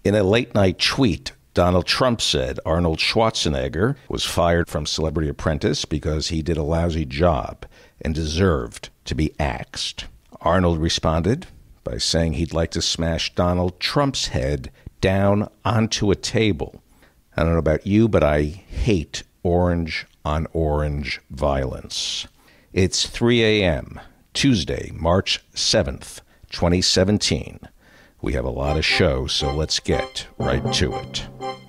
In a late-night tweet, Donald Trump said Arnold Schwarzenegger was fired from Celebrity Apprentice because he did a lousy job and deserved to be axed. Arnold responded by saying he'd like to smash Donald Trump's head down onto a table. I don't know about you, but I hate orange on orange violence. It's 3 a.m., Tuesday, March 7th, 2017. We have a lot of show, so let's get right to it.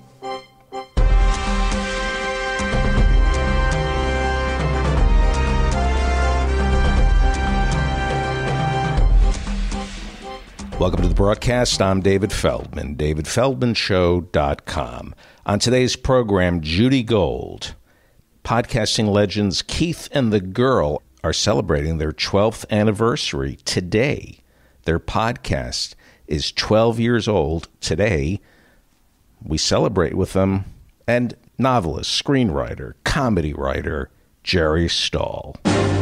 Welcome to the broadcast. I'm David Feldman, davidfeldmanshow.com. On today's program, Judy Gold. Podcasting legends Keith and the Girl are celebrating their 12th anniversary today. Their podcast is 12 years old today. We celebrate with them. And novelist, screenwriter, comedy writer, Jerry Stahl.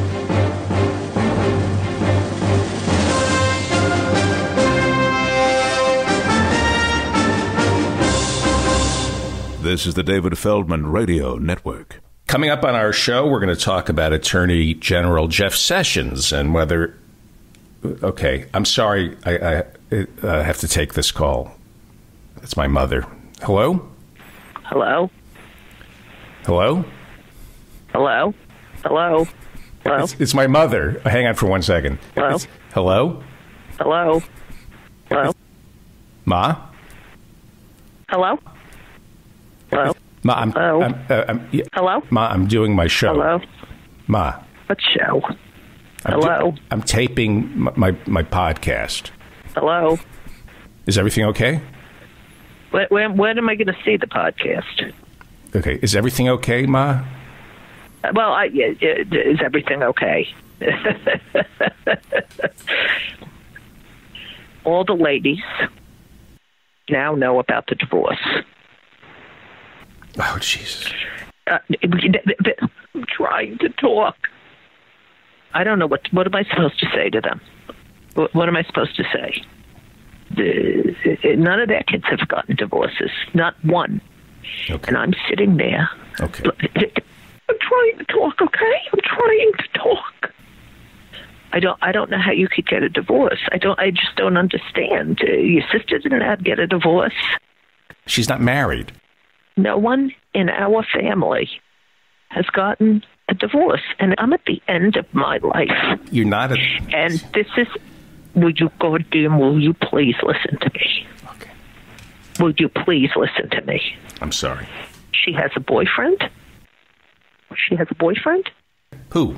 This is the David Feldman Radio Network. Coming up on our show, we're going to talk about Attorney General Jeff Sessions and whether... Okay, I'm sorry. I have to take this call. It's my mother. Hello? Hello? Hello? Hello? Hello? Hello? It's my mother. Hang on for 1 second. Hello? Hello? Hello? Hello? Ma? Hello? Hello? Ma, I'm Hello? Ma, I'm doing my show. Hello? Ma. What show? Hello? I'm taping my podcast. Hello? Is everything okay? When am I going to see the podcast? Okay. Is everything okay, Ma? Well, is everything okay? All the ladies now know about the divorce. Oh, Jesus. I'm trying to talk. I don't know what am I supposed to say to them? What am I supposed to say? None of their kids have gotten divorces, not one. Okay. And I'm sitting there. Okay. I'm trying to talk. Okay, I'm trying to talk. I don't know how you could get a divorce. I just don't understand. Your sister didn't have to get a divorce. She's not married. No one in our family has gotten a divorce, and I'm at the end of my life. You're not And this is... will you please listen to me? Okay. Will you please listen to me? I'm sorry. She has a boyfriend? She has a boyfriend? Who?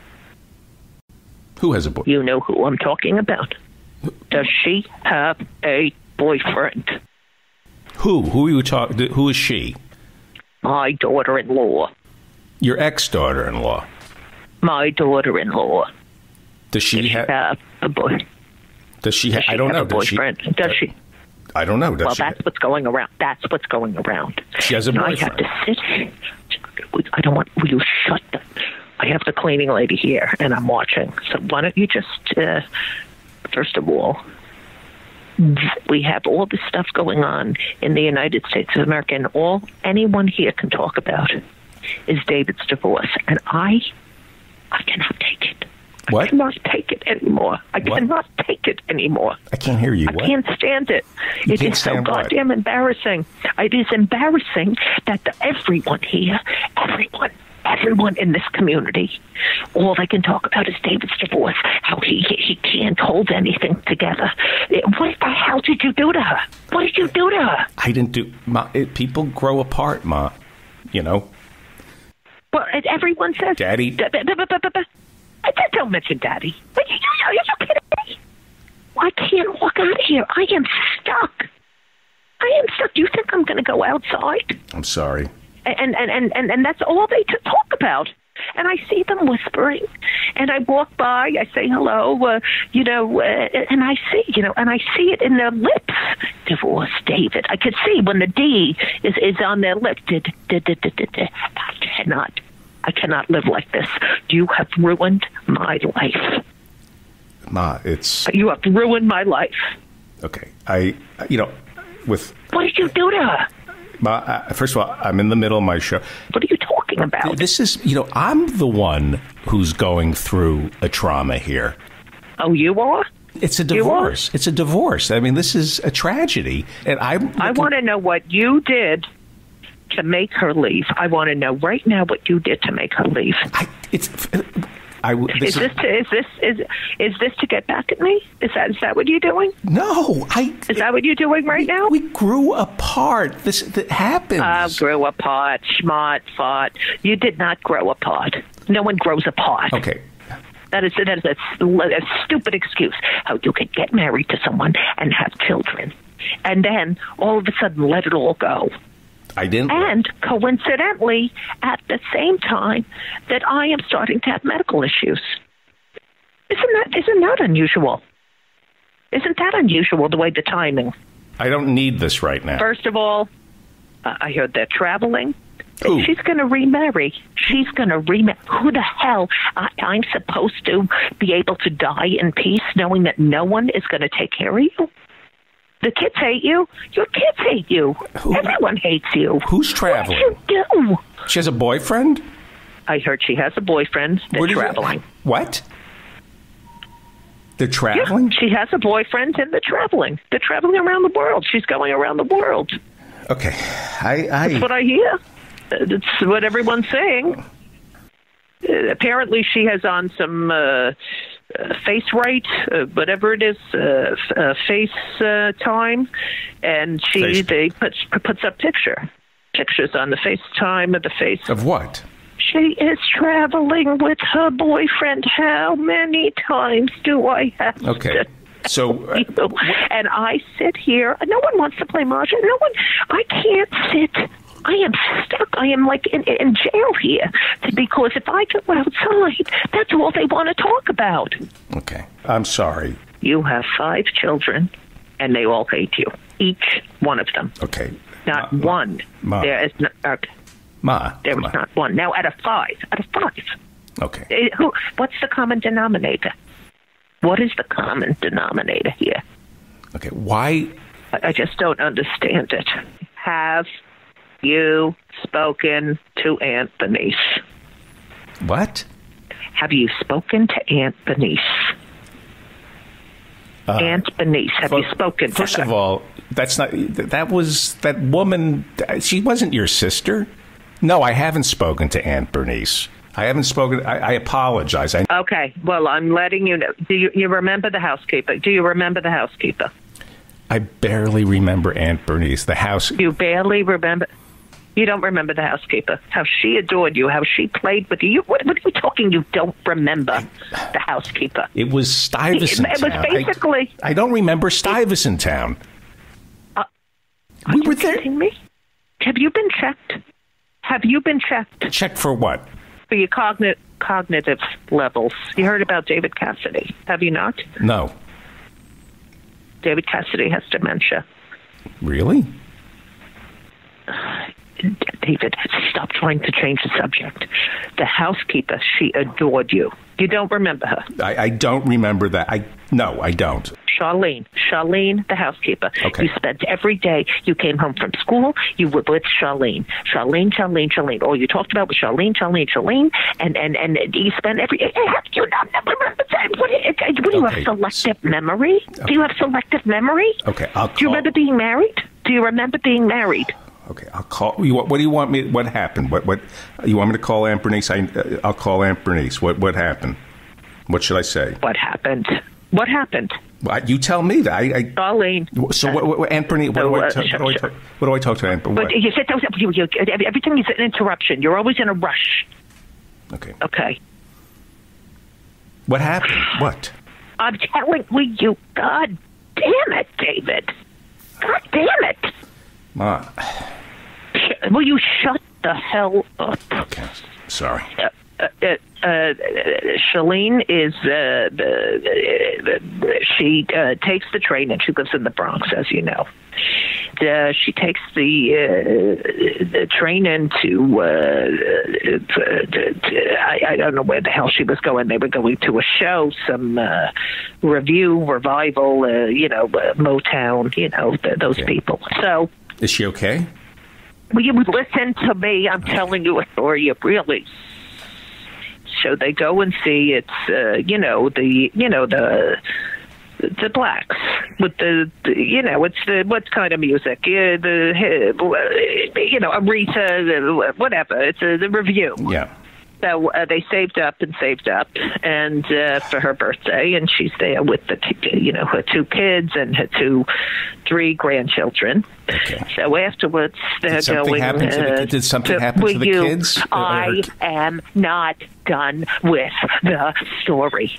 Who has a boyfriend? You know who I'm talking about. Does she have a boyfriend? Who? Who are you talking? Who is she? My daughter-in-law. Your ex-daughter-in-law. My daughter-in-law. Does she have a boy? Does she? I don't know. A boyfriend? Does she? I don't know. Well, that's what's going around. That's what's going around. She has a boyfriend. I have to sit. I don't want. Will you shut the? I have the cleaning lady here, and I'm watching. So why don't you just? First of all, we have all this stuff going on in the United States of America, and all anyone here can talk about is David's divorce, and I cannot take it. What? I cannot take it anymore. I cannot take it anymore. I can't hear you. I can't stand it. It is so goddamn embarrassing. It is embarrassing that everyone here, everyone in this community, all they can talk about is David's divorce, how he can't hold anything together. What the hell did you do to her? What did you do to her? I didn't do... Ma, people grow apart, Ma. You know? Well, everyone says... Daddy... Don't mention Daddy. Are you kidding me? I can't walk out of here. I am stuck. Do you think I'm going to go outside? I'm sorry. And that's all they talk about. And I see them whispering, and I walk by, I say hello, and I see, and I see it in their lips. Divorce, David. I could see when the D is on their lip. I cannot live like this. You have ruined my life. Ma, You have ruined my life. Okay. With What did you do to her? First of all, I'm in the middle of my show. What are you talking about? This is, I'm the one who's going through a trauma here. Oh, you are? It's a divorce. It's a divorce. I mean, this is a tragedy. And I want to know what you did to make her leave. I want to know right now what you did to make her leave. Is this to get back at me? Is that what you're doing? No, Is that what you're doing right now? We grew apart. That happens. Grew apart. Schmart, fought. You did not grow apart. No one grows apart. Okay. That is a stupid excuse. How you could get married to someone and have children, and then all of a sudden let it all go. I didn't. And coincidentally, at the same time that I am starting to have medical issues. Isn't that unusual? Isn't that unusual, the way the timing? I don't need this right now. First of all, I heard they're traveling. Ooh. She's going to remarry. She's going to remarry. Who the hell? I'm supposed to be able to die in peace knowing that no one is going to take care of you? The kids hate you. Your kids hate you. Everyone hates you. Who's traveling? What did you do? She has a boyfriend? I heard she has a boyfriend. They're traveling. What? They're traveling? Yeah, she has a boyfriend and they're traveling. They're traveling around the world. She's going around the world. Okay. That's what I hear. That's what everyone's saying. Apparently she has on some face right, whatever it is, face time, and they puts up pictures on the FaceTime of the face. Of what? She is traveling with her boyfriend. How many times do I have to? So, and I sit here. No one wants to play mahjong. No one. I can't sit. I am stuck. I am like in jail here because if I go outside, that's all they want to talk about. Okay. I'm sorry. You have 5 children, and they all hate you. Each one of them. Okay. Not one. Ma. There is not. Okay. Ma. There was not one. Now, out of 5. Okay. What's the common denominator? What is the common denominator here? Okay. Why? I just don't understand it. Have you spoken to Aunt Bernice? What? Have you spoken to Aunt Bernice? Aunt Bernice, have you spoken to her? First of all, that was that woman. She wasn't your sister. No, I haven't spoken to Aunt Bernice. I haven't spoken. I apologize. Okay, well, I'm letting you know. Do you remember the housekeeper? Do you remember the housekeeper? I barely remember Aunt Bernice. The house. You barely remember. You don't remember the housekeeper. How she adored you. How she played with you. What are you talking? You don't remember the housekeeper. It was Stuyvesant Town. It was basically. I don't remember Stuyvesant Town. We were there. Kidding me? Have you been checked? Have you been checked? Checked for what? For your cognitive levels. You heard about David Cassidy, have you not? No. David Cassidy has dementia. Really? David, stop trying to change the subject. The housekeeper, she adored you. You don't remember her? I don't remember that. No, I don't. Charlene, the housekeeper. Okay. You spent every day, you came home from school, you were with Charlene. All you talked about was Charlene, and you spent every day. Do you not remember that? What do you have, selective memory? Okay. Do you have selective memory? Okay, I'll call. Do you remember being married? Okay, I'll call. What do you want me? What happened? What? You want me to call Aunt Bernice? I'll call Aunt Bernice. What happened? What should I say? What happened? You tell me that. Charlene. So what Aunt Bernice? What do I talk to Aunt Bernice? But you said everything is an interruption. You're always in a rush. Okay. What happened? What? I'm telling you. God damn it, David. God damn it. Ma. Will you shut the hell up? Okay. Sorry. Charlene is she takes the train, and she lives in the Bronx, as you know. She takes the train into I don't know where the hell she was going. They were going to a show, some revival, Motown, those people. So Is she okay? Will you listen to me? I'm telling you a story of really. So they go and see it's the blacks with the it's the what kind of music? Aretha, whatever. It's the review. Yeah. So they saved up, and for her birthday, and she's there with her 2 kids and her 3 grandchildren. Okay. So afterwards, they're did something going. Happen did something happen to the kids? I am not done with the story.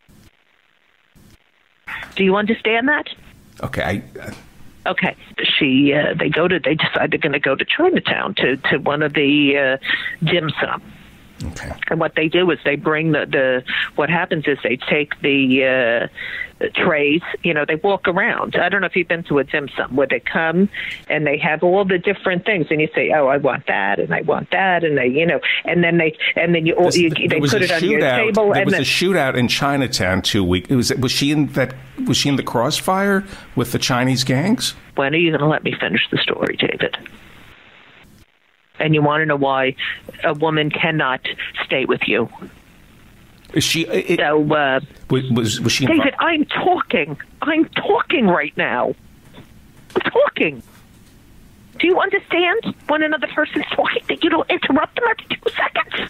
Do you understand that? Okay. Okay. They decide they're going to go to Chinatown to one of the dim sum. Okay. And what they do is they bring what happens is they take the trays, they walk around. I don't know if you've been to a dim sum where they come and they have all the different things, and you say, oh, I want that, and I want that, and they they put it on your table. There was a shootout in Chinatown 2 weeks. Was she in the crossfire with the Chinese gangs? When are you going to let me finish the story, David? And you want to know why a woman cannot stay with you? Is she? Was she? David, I'm talking. I'm talking right now. I'm talking. Do you understand when another person's talking that you don't interrupt them every 2 seconds?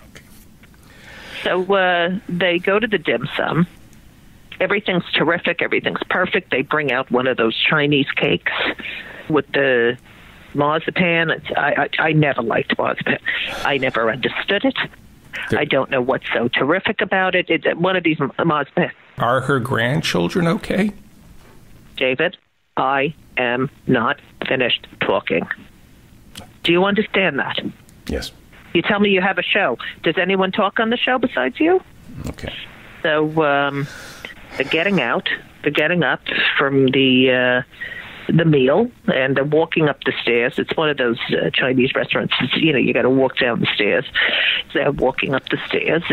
So they go to the dim sum. Everything's terrific. Everything's perfect. They bring out one of those Chinese cakes with the marzipan. I never liked marzipan. I never understood it. I don't know what's so terrific about it. It's one of these marzipan. Are her grandchildren okay? David, I am not finished talking. Do you understand that? Yes. You tell me you have a show. Does anyone talk on the show besides you? Okay. So they're getting out. They're getting up from the meal, and they're walking up the stairs. It's one of those Chinese restaurants. You got to walk down the stairs. They're walking up the stairs.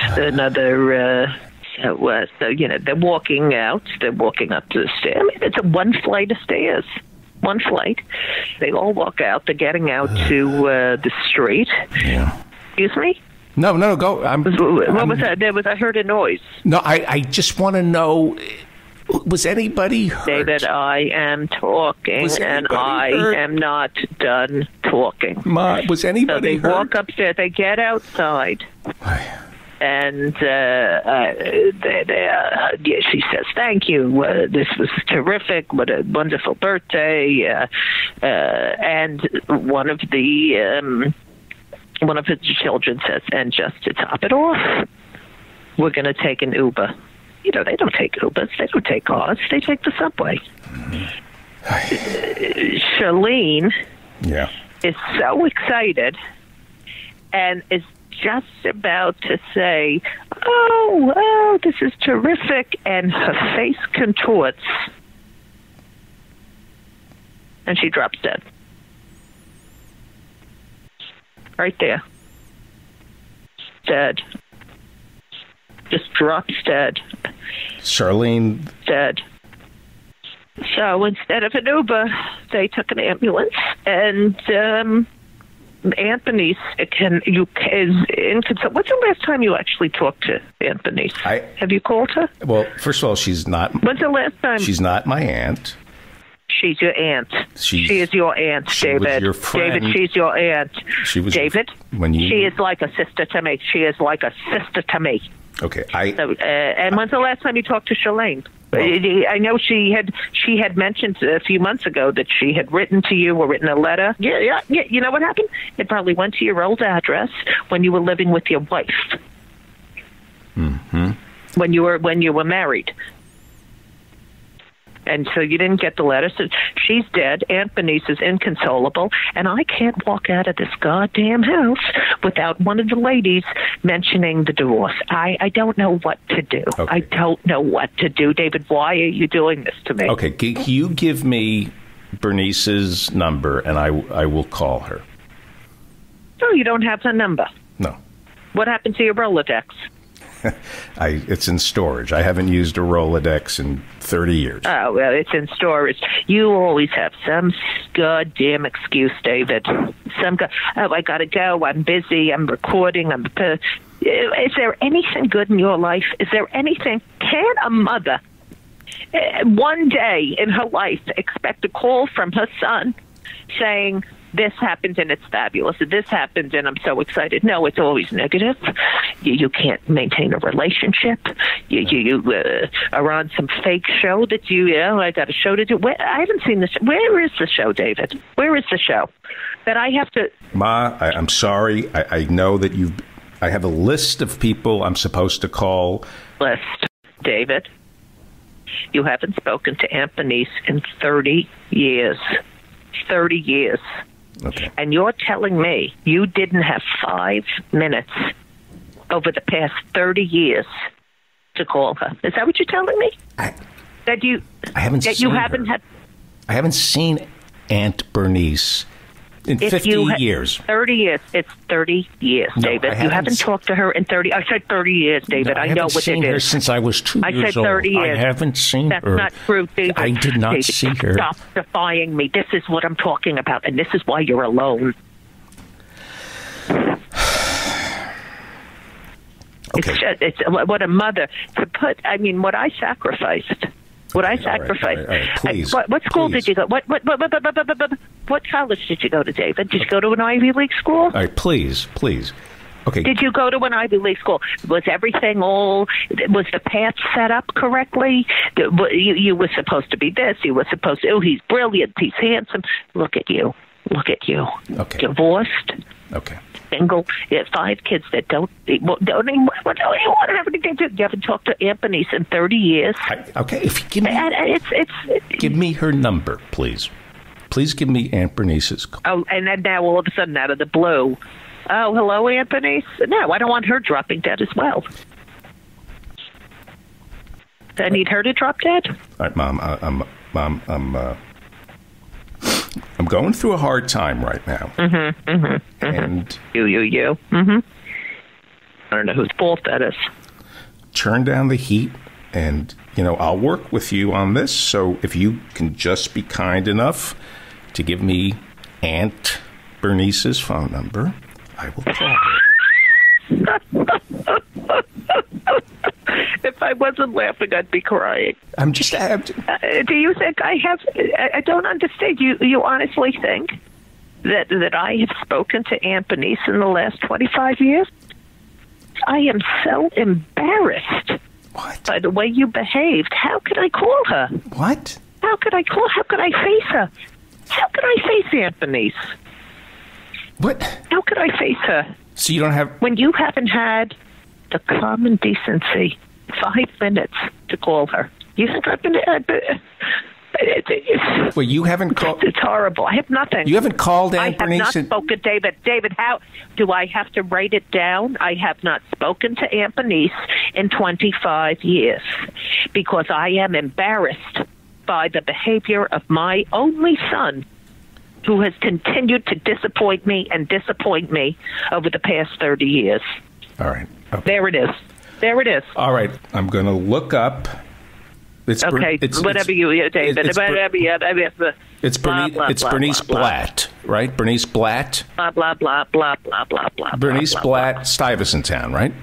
They're walking out. They're walking up the stairs. I mean, it's a 1 flight of stairs. 1 flight. They all walk out. They're getting out to the street. Yeah. Excuse me? No, go. What was that? I heard a noise. No, I just want to know. Was anybody hurt? David, I am talking, and I am not done talking. Was anybody hurt? So they walk upstairs. They get outside. And she says, thank you. This was terrific. What a wonderful birthday. And one of the children says, and just to top it off, we're going to take an Uber. They don't take Ubers. They don't take cars. They take the subway. Charlene is so excited and is just about to say, oh, this is terrific, and her face contorts, and she drops dead. Right there. Dead. Just drops dead. Charlene. Dead. So instead of an Uber, they took an ambulance, and Anthony's is inconsistent. What's the last time you actually talked to Anthony? Have you called her? Well, first of all, she's not. When's the last time? She's not my aunt. She's your aunt. She is your aunt, David. Was your friend. David, she's your aunt. She was David. She is like a sister to me. She is like a sister to me. Okay. And when's the last time you talked to Charlene? I know she had mentioned a few months ago that she had written to you or written a letter. Yeah. You know what happened? It probably went to your old address when you were living with your wife. Mm-hmm. When you were married. And so you didn't get the letter. So she's dead. Aunt Bernice is inconsolable. And I can't walk out of this goddamn house without one of the ladies mentioning the divorce. I don't know what to do. Okay. I don't know what to do. David, why are you doing this to me? Okay, you give me Bernice's number, and I will call her. No, you don't have her number. No. What happened to your Rolodex? It's in storage. I haven't used a Rolodex in 30 years. Oh, well, it's in storage. You always have some goddamn excuse, David. I got to go. I'm busy. I'm recording. Is there anything good in your life? Is there anything? Can a mother one day in her life expect a call from her son saying, this happened and it's fabulous, this happened and I'm so excited? No, it's always negative. You can't maintain a relationship. You are on some fake show that I got a show to do. I haven't seen the show. Where is the show, David? Where is the show that I have to... Ma, I'm sorry. I know that I have a list of people I'm supposed to call. List, David. You haven't spoken to Aunt Bernice in 30 years. 30 years. Okay. And you're telling me you didn't have 5 minutes over the past 30 years to call her. Is that what you're telling me? I haven't seen Aunt Bernice in 50 years. 30 years. It's 30 years, no, David. You haven't talked to her in 30... I said 30 years, David. No, I know what it is. I haven't seen her since I was 2 years old. I said 30 years. I haven't seen her. That's not true, David. I did not David, see her. Stop defying me. This is what I'm talking about, and this is why you're alone. Okay. It's what a mother... what I sacrificed... What I sacrificed. All right, please. What school did you go? What college did you go to, David? Did you go to an Ivy League school? All right, please. Okay. Did you go to an Ivy League school? Was everything was the path set up correctly? You were supposed to be this. You were supposed to, he's brilliant. He's handsome. Look at you. Okay. Divorced. Okay. Single. You have 5 kids that don't even want to have anything to do. You haven't talked to Aunt Bernice in 30 years. Okay. If you give me her number, please. Please give me Aunt Bernice's call. Oh, and then now all of a sudden, out of the blue, oh, hello, Aunt Bernice. No, I don't want her dropping dead as well. I need her to drop dead. All right, Mom. I'm going through a hard time right now. And you. I don't know whose fault that is. Turn down the heat, and I'll work with you on this. So if you can just be kind enough to give me Aunt Bernice's phone number, I will call her. If I wasn't laughing, I'd be crying. Do you think I have? I don't understand. You honestly think that I have spoken to Aunt Bernice in the last 25 years? I am so embarrassed by the way you behaved. How could I call her? What? How could I face her? How could I face Aunt Bernice? What? How could I face her? So you don't have... When you haven't had the common decency, 5 minutes to call her. You think I've been... Well, you haven't called... It's horrible. I have nothing. You haven't called Aunt Bernice? I have not spoken, David. David, how... Do I have to write it down? I have not spoken to Aunt Bernice in 25 years because I am embarrassed by the behavior of my only son, who has continued to disappoint me over the past 30 years. All right. Okay. There it is. All right. I'm going to look up. Whatever you, David. It's Bernice Blatt, right? Bernice Blatt? Blah, blah, blah, blah, blah, blah, blah. Bernice Blatt, Stuyvesant Town, right?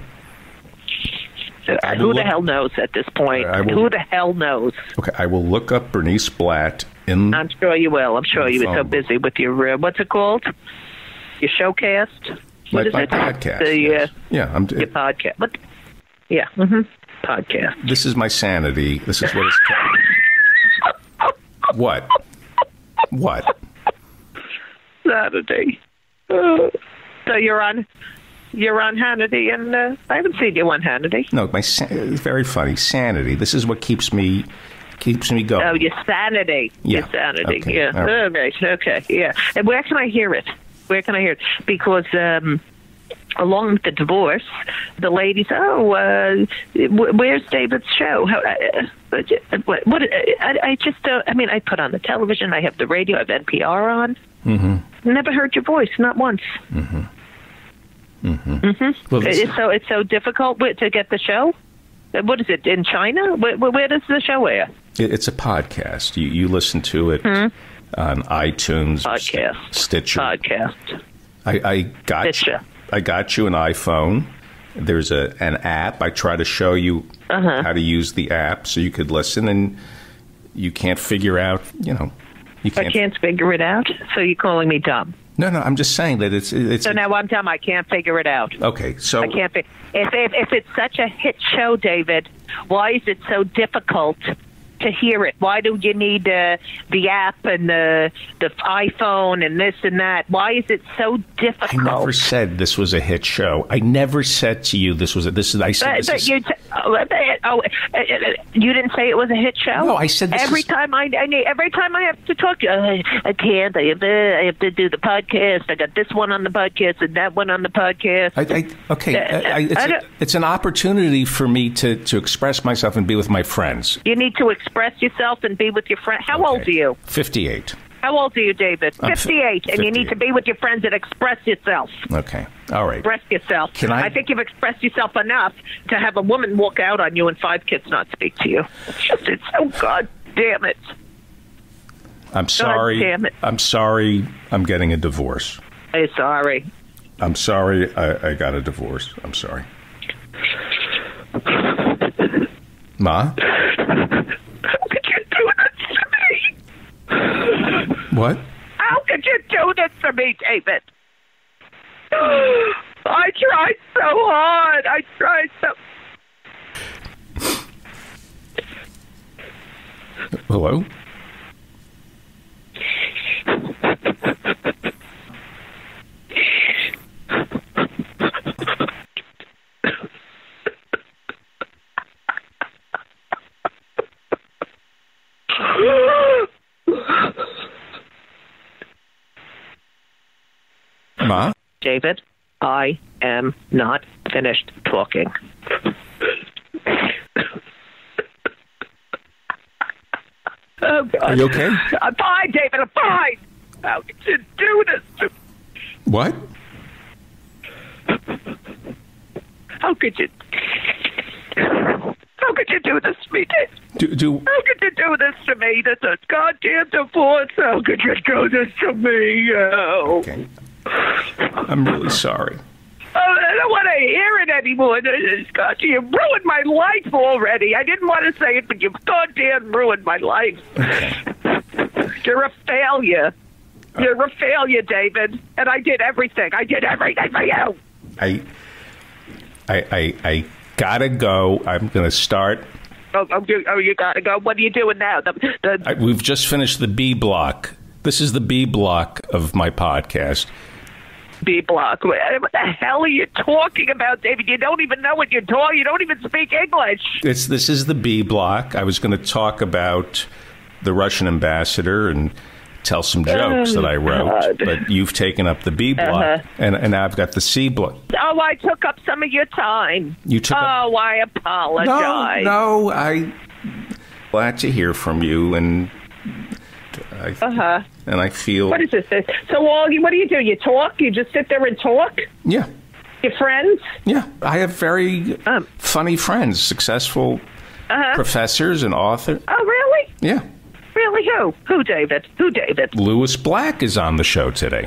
Who the hell knows at this point? Who the hell knows? Okay, I will look up Bernice Blatt in... I'm sure you will. I'm sure you were so busy with your... what's it called? Your showcast? What is my it? Podcast. Your podcast. What? Yeah. Podcast. This is my sanity. This is what it's called. What? Saturday. So you're on Hannity, and I haven't seen you on Hannity. No, it's very funny. Sanity. This is what keeps me going. Oh, your sanity. Yeah. Your sanity. Okay. Yeah. Right. Okay. Yeah. And where can I hear it? Because along with the divorce, the ladies, where's David's show? What? I just don't. I mean, I put on the television. I have the radio. I have NPR on. Mm-hmm. Never heard your voice, not once. Mm-hmm. Well, It's so difficult to get the show. What is it, in China? Where does the show air? it's a podcast. You listen to it on iTunes, Podcast. Stitcher. Podcast. I got Stitcher. I got you an iPhone. There's an app. I try to show you how to use the app so you could listen, and you can't figure out, you can't. I can't figure it out? So you're calling me dumb? No, I'm just saying that it's So now I'm dumb. I can't figure it out. okay, so I can't. If it's such a hit show, David, why is it so difficult to hear it? Why do you need the app and the iPhone and this and that? Why is it so difficult? I never said this was a hit show. I never said to you this was a. This is. I said. This is, you didn't say it was a hit show. No, I said this every time I have to talk. I can't. I have to do the podcast. I got this one on the podcast and that one on the podcast. It's an opportunity for me to express myself and be with my friends. You need to express yourself and be with your friends. How old are you? 58. How old are you, David? I'm 58, and you need to be with your friends and express yourself. Okay. All right. Express yourself. I think you've expressed yourself enough to have a woman walk out on you and 5 kids not speak to you. It's so God damn it. I'm sorry. God damn it. I'm sorry. I'm getting a divorce. I'm sorry. I'm sorry. I got a divorce. I'm sorry. Ma? How could you do this to me? What? How could you do this to me, David? I tried so hard. I tried so... Hello? Ma? David, I am not finished talking. Oh, God. Are you okay? I'm fine, David. I'm fine. How could you do this to me? What? How could you do this to me, David? How could you do this to me? That's a goddamn divorce. How could you do this to me? Oh. Okay. I'm really sorry. I don't want to hear it anymore. God, you ruined my life already. I didn't want to say it, but you goddamn ruined my life. Okay. You're a failure. You're a failure, David. And I did everything. I did everything for you. I gotta go. I'm gonna start. Oh, you gotta go. What are you doing now? We've just finished the B block. This is the B block of my podcast. B block. What the hell are you talking about, David? You don't even know what you're talking. You don't even speak English. This is the B block. I was going to talk about the Russian ambassador and tell some jokes that I wrote, but you've taken up the B block, and now I've got the C block. Oh, I took up some of your time. You took up... I apologize. No, I'm glad to hear from you, and and I feel... What is this? So what do you do? You talk? You just sit there and talk? Yeah. Your friends? Yeah. I have very funny friends, successful professors and authors. Oh, really? Yeah. Really? Who? Who, David? Louis Black is on the show today.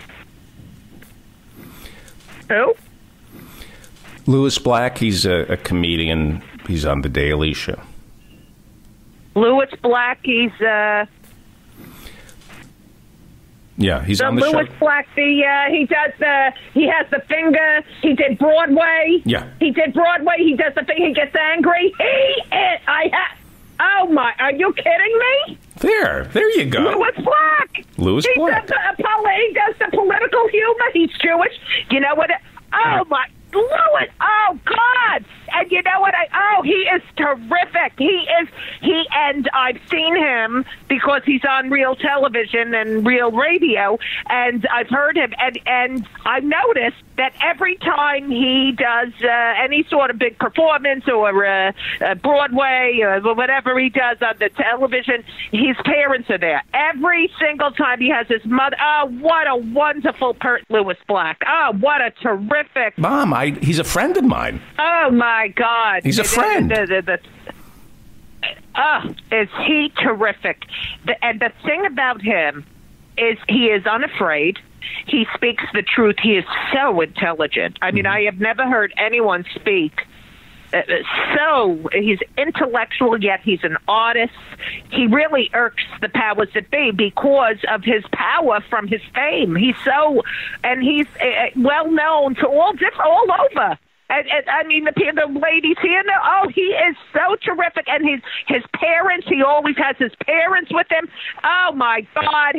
Who? Louis Black, he's a comedian. He's on The Daily Show. Louis Black, he's... Yeah, he's on the show. Louis Black, he has the finger. He did Broadway. Yeah. He did Broadway. He does the thing. He gets angry. Oh my! Are you kidding me? There you go. Louis Black. Louis Black. He does the political humor. He's Jewish. You know what? Oh my, Louis! Oh God! And you know what? He is terrific. And I've seen him because he's on real television and real radio, and I've heard him, and I've noticed that every time he does any sort of big performance or Broadway or whatever he does on the television, his parents are there. Every single time he has his mother. Oh, what a wonderful Louis Black. Oh, what a terrific... Mom, he's a friend of mine. Oh, my God. He's a friend. Is he terrific? And the thing about him is he is unafraid. He speaks the truth. He is so intelligent. I mean, I have never heard anyone speak so. He's intellectual, yet he's an artist. He really irks the powers that be because of his power from his fame. He's well known to all over. I mean, the ladies here know, he is so terrific. And his parents, he always has his parents with him. Oh, my God.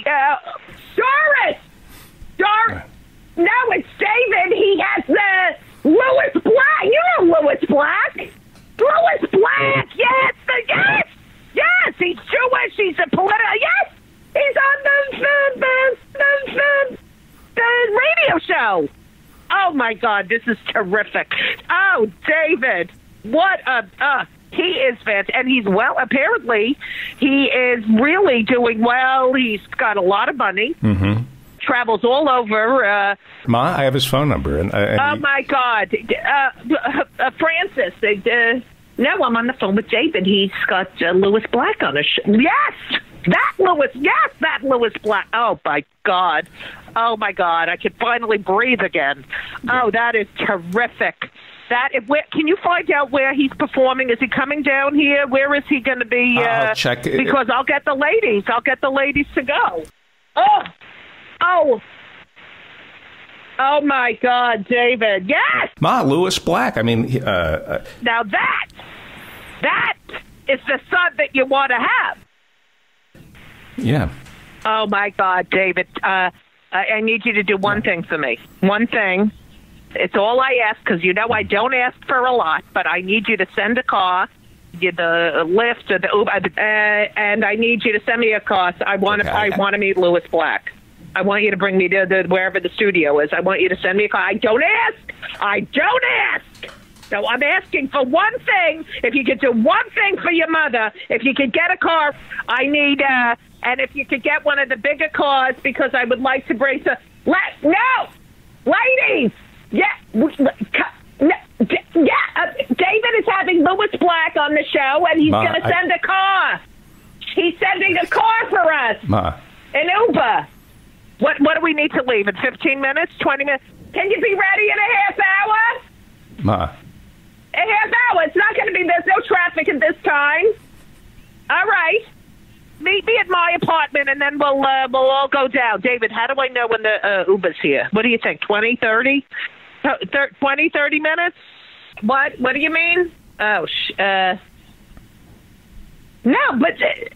Doris! No, it's David. He has the Louis Black. You know Louis Black. Louis Black. Yes. He's Jewish. He's a political. Yes. He's on the radio show. Oh, my God, this is terrific. Oh, David, what he is fantastic. And he's, apparently, he is really doing well. He's got a lot of money. Mm-hmm. Travels all over. Ma, I have his phone number. Oh, my God. Francis, no, I'm on the phone with David. He's got Louis Black on his show. Yes! That Louis Black. Oh, my God. I can finally breathe again. Oh, that is terrific. Can you find out where he's performing? Is he coming down here? Where is he going to be? I'll check. Because I'll get the ladies. To go. Oh, my God, David. Yes! Ma, Louis Black. I mean... now that is the son that you want to have. Yeah. Oh, my God, David. I need you to do one thing for me. One thing. It's all I ask, because I don't ask for a lot, but I need you to send a car, the Lyft or the Uber, and I need you to send me a car. I want to meet Louis Black. I want you to bring me to wherever the studio is. I want you to send me a car. I don't ask. So I'm asking for one thing. If you could do one thing for your mother, if you could get a car, I need, and if you could get one of the bigger cars, because I would like to bring ladies! David is having Louis Black on the show, and he's going to send a car. He's sending a car for us. An Uber. What do we need to leave in 15 minutes, 20 minutes? Can you be ready in a half hour? A half hour. It's not going to be, there's no traffic at this time. All right. Meet me at my apartment, and then we'll all go down. David, how do I know when the Uber's here? What do you think, 20, 30? 20, 30 minutes? What do you mean? Oh, no, but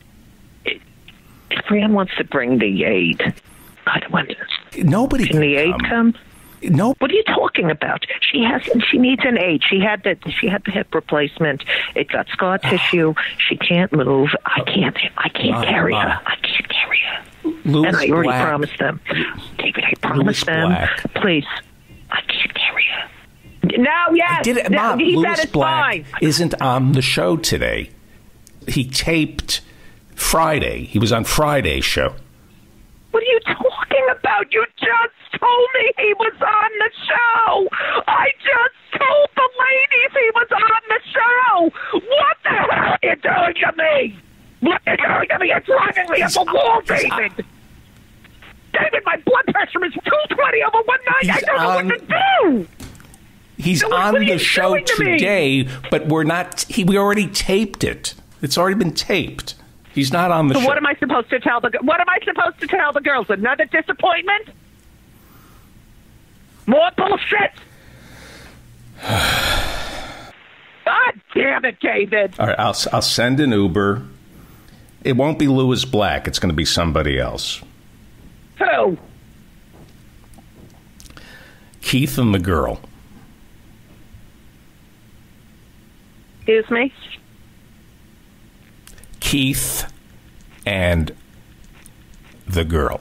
if Fran wants to bring the aid, I don't want to. Nobody can the aid come? No. What are you talking about? She needs an aid. She had the hip replacement. It got scar tissue. She can't move. I can't carry her. I can't carry her. Louis and I already Black. Promised them. David, I promised them. Black. Please. I can't carry her. No, yes. Mom, he Louis said it's Black fine. isn't on the show today. He taped Friday. He was on Friday's show. What are you talking about? You just told me he was on the show. I just told the ladies he was on the show. What the hell are you doing to me? What are you doing to me? You're driving me up the wall, David. David, my blood pressure is 220 over 190. I don't know what to do. He's on the show today, but we already taped it. It's already been taped. He's not on the show. What am I supposed to tell the girls? Another disappointment? More bullshit? God damn it, David. All right, I'll send an Uber. It won't be Louis Black. It's going to be somebody else. Who? Keith and the girl. Excuse me? Keith and the girl.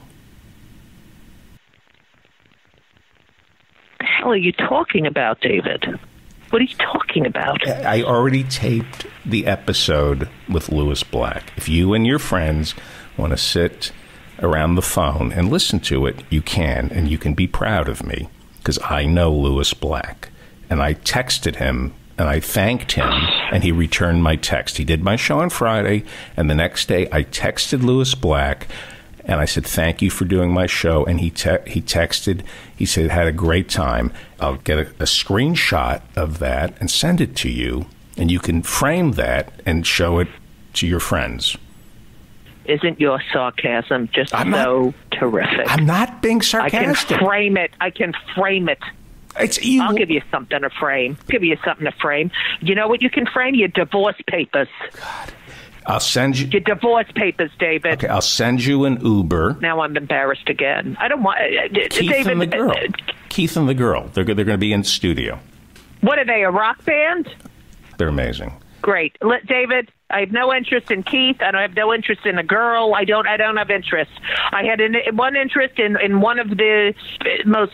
The hell are you talking about, David? What are you talking about? I already taped the episode with Louis Black. If you and your friends want to sit around the phone and listen to it, you can, and you can be proud of me, because I know Louis Black. And I texted him, and I thanked him, and he returned my text. He did my show on Friday, and the next day I texted Louis Black, and I said, thank you for doing my show. And he texted, he said, had a great time. I'll get a screenshot of that and send it to you, and you can frame that and show it to your friends. Isn't your sarcasm just terrific? I'm not being sarcastic. I can frame it. I'll give you something to frame. You know what you can frame? Your divorce papers. God. I'll send you... Your divorce papers, David. Okay, I'll send you an Uber. Now I'm embarrassed again. I don't want... Keith David, and the girl. Keith and the girl. They're going to be in studio. What are they, a rock band? They're amazing. Great. David, I have no interest in Keith. I have no interest in a girl. I don't have interest. I had one interest in one of the most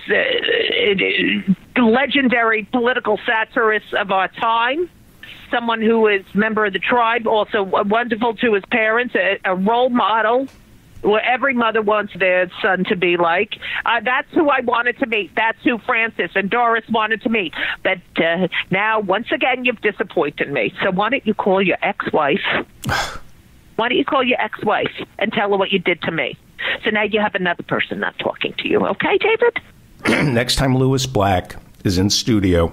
legendary political satirists of our time. Someone who is a member of the tribe, also wonderful to his parents, a role model where every mother wants their son to be like. That's who I wanted to meet. That's who Francis and Doris wanted to meet. But now, once again, you've disappointed me. So why don't you call your ex-wife? Why don't you call your ex-wife and tell her what you did to me? So now you have another person not talking to you. Okay, David? Next time Louis Black is in studio,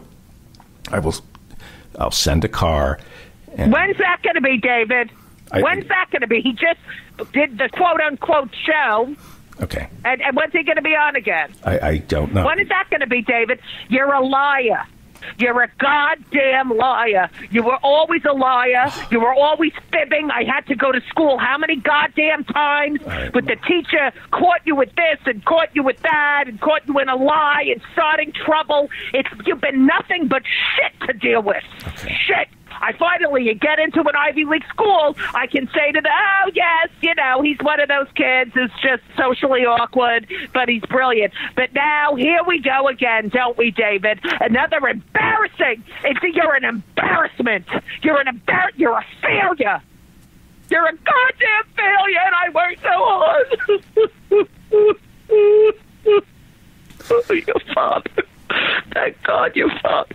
I'll send a car. When's that going to be, David? When's that going to be? He just did the quote-unquote show. Okay. And when's he going to be on again? I don't know. When is that going to be, David? You're a liar. You're a goddamn liar. You were always a liar. You were always fibbing. I had to go to school how many goddamn times? Right. But the teacher caught you with this and caught you with that and caught you in a lie and starting trouble. You've been nothing but shit to deal with. Okay. Shit. You get into an Ivy League school, I can say to them, oh, yes, he's one of those kids who's just socially awkward, but he's brilliant. But now, here we go again, don't we, David? Another embarrassing. You're an embarrassment. You're a failure. You're a goddamn failure, and I worked so hard. Your father. Thank God your father.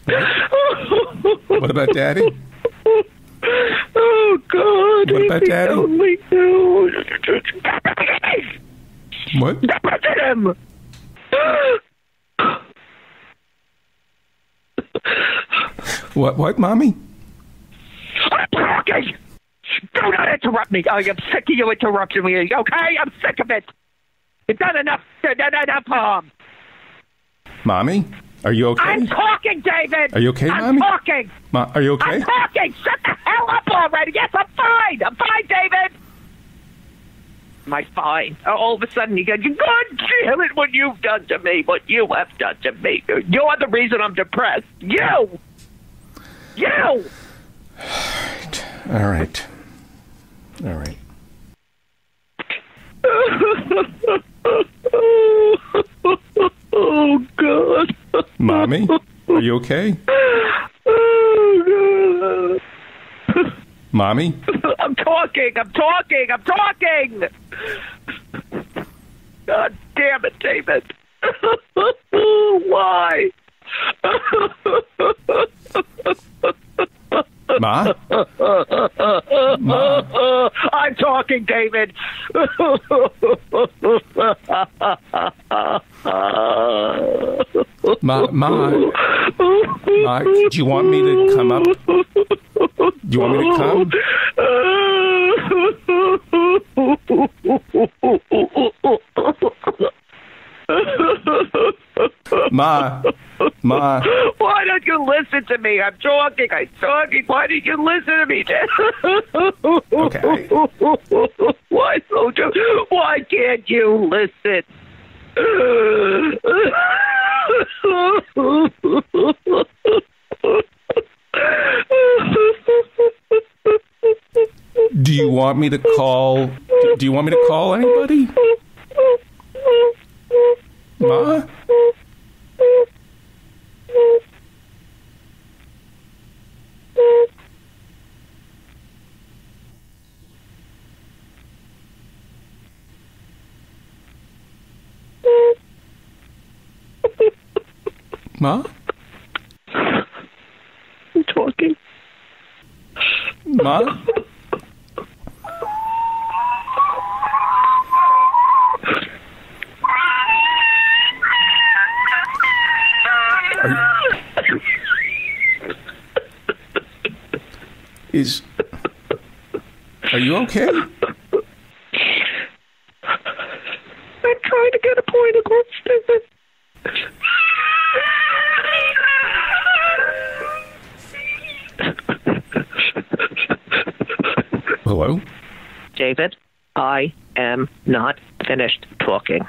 What about Daddy? Oh, God. What about Daddy? What? Him. What, Mommy? I'm talking. Do not interrupt me. I am sick of you interrupting me, okay? I'm sick of it. You've done enough harm. Mommy? Are you okay? I'm talking, David. Are you okay, Mommy? I'm talking. Are you okay? I'm talking. Shut the hell up already. Yes, I'm fine. I'm fine, David. Am I fine? All of a sudden you go, God damn it, what you've done to me, what you have done to me. You're the reason I'm depressed. You. All right. Oh, God. Mommy, are you okay? Oh, God. Mommy? I'm talking. God damn it, David. Why? Ma? Ma? I'm talking, David. Ma, do you want me to come up? Do you want me to come? Ma. Why don't you listen to me? I'm talking. Why don't you listen to me? Okay. Why can't you listen? Do you want me to call? Do you want me to call anybody? Ma? Ma? I'm talking. Ma? Are you okay? I'm trying to get a point across. Hello? David, I am not finished talking.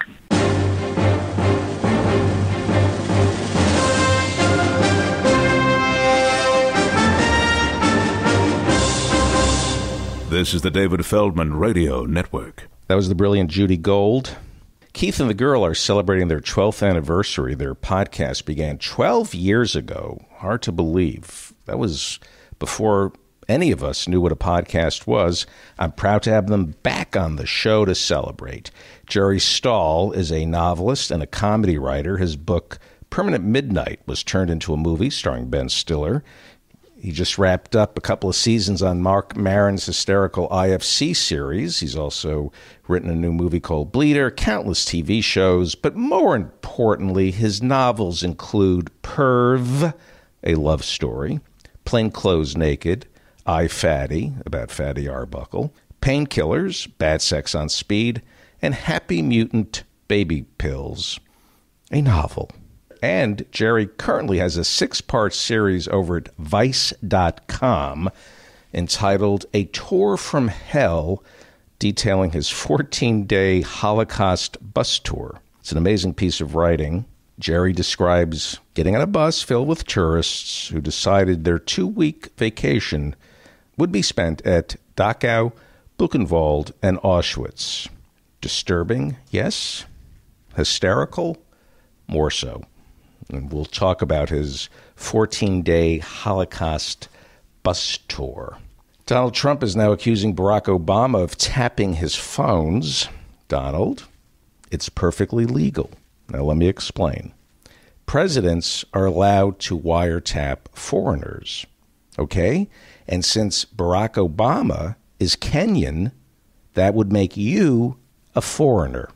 This is the David Feldman Radio Network. That was the brilliant Judy Gold. Keith and the girl are celebrating their 12th anniversary. Their podcast began 12 years ago. Hard to believe. That was before any of us knew what a podcast was. I'm proud to have them back on the show to celebrate. Jerry Stahl is a novelist and a comedy writer. His book, Permanent Midnight, was turned into a movie starring Ben Stiller. He just wrapped up a couple of seasons on Marc Maron's hysterical IFC series. He's also written a new movie called Bleeder, countless TV shows, but more importantly, his novels include Perv, a love story, Plainclothes Naked, I Fatty, about Fatty Arbuckle, Painkillers, Bad Sex on Speed, and Happy Mutant Baby Pills, a novel. And Jerry currently has a 6-part series over at Vice.com entitled A Tour from Hell, detailing his 14-day Holocaust bus tour. It's an amazing piece of writing. Jerry describes getting on a bus filled with tourists who decided their 2-week vacation would be spent at Dachau, Buchenwald, and Auschwitz. Disturbing, yes. Hysterical, more so. And we'll talk about his 14-day Holocaust bus tour. Donald Trump is now accusing Barack Obama of tapping his phones. Donald, it's perfectly legal. Now let me explain. Presidents are allowed to wiretap foreigners, okay? And since Barack Obama is Kenyan, that would make you a foreigner.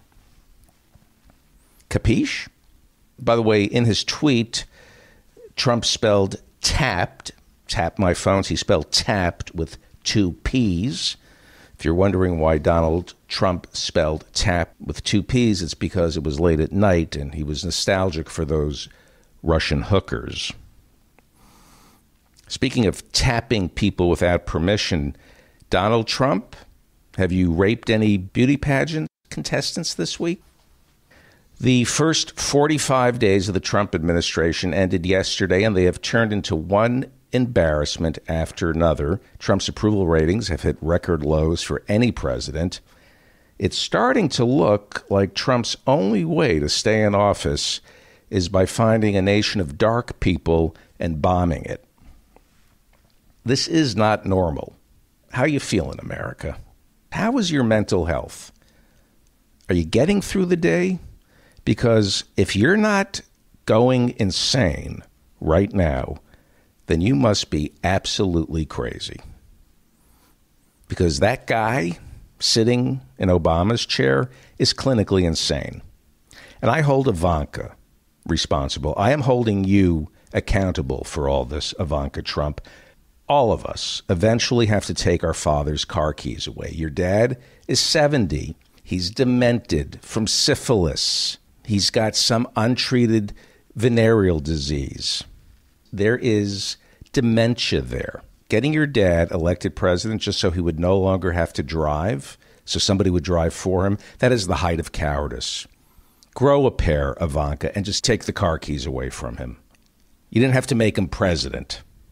Capiche? By the way, in his tweet, Trump spelled tapped, tap my phones. He spelled tapped with 2 P's. If you're wondering why Donald Trump spelled tap with 2 P's, it's because it was late at night and he was nostalgic for those Russian hookers. Speaking of tapping people without permission, Donald Trump, have you raped any beauty pageant contestants this week? The first 45 days of the Trump administration ended yesterday, and they have turned into one embarrassment after another. Trump's approval ratings have hit record lows for any president. It's starting to look like Trump's only way to stay in office is by finding a nation of dark people and bombing it. This is not normal. How you feeling, America? How is your mental health? Are you getting through the day? Because if you're not going insane right now, then you must be absolutely crazy. Because that guy sitting in Obama's chair is clinically insane. And I hold Ivanka responsible. I am holding you accountable for all this, Ivanka Trump. All of us eventually have to take our father's car keys away. Your dad is 70. He's demented from syphilis. He's got some untreated venereal disease. There is dementia there. Getting your dad elected president just so he would no longer have to drive, so somebody would drive for him, that is the height of cowardice. Grow a pair, Ivanka, and just take the car keys away from him. You didn't have to make him president.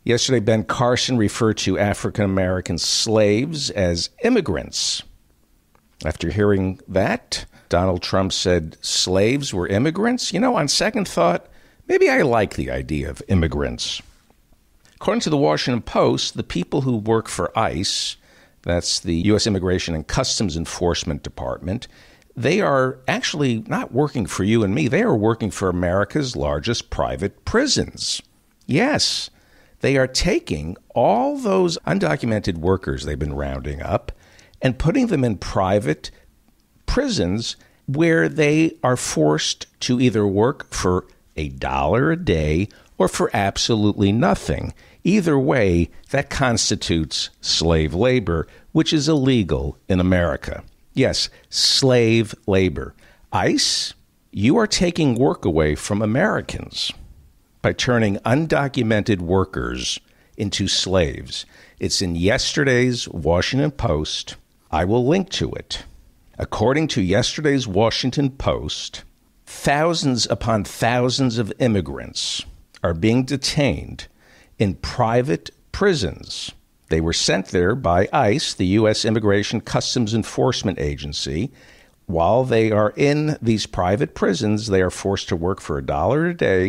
Yesterday, Ben Carson referred to African-American slaves as immigrants. After hearing that, Donald Trump said slaves were immigrants. You know, on second thought, maybe I like the idea of immigrants. According to the Washington Post, the people who work for ICE, that's the U.S. Immigration and Customs Enforcement Department, they are actually not working for you and me. They are working for America's largest private prisons. Yes, they are taking all those undocumented workers they've been rounding up and putting them in private prisons where they are forced to either work for $1 a day or for absolutely nothing. Either way, that constitutes slave labor, which is illegal in America. Yes, slave labor. ICE, you are taking work away from Americans by turning undocumented workers into slaves. It's in yesterday's Washington Post. I will link to it. According to yesterday's Washington Post, thousands upon thousands of immigrants are being detained in private prisons. They were sent there by ICE, the U.S. Immigration Customs Enforcement Agency. While they are in these private prisons, they are forced to work for $1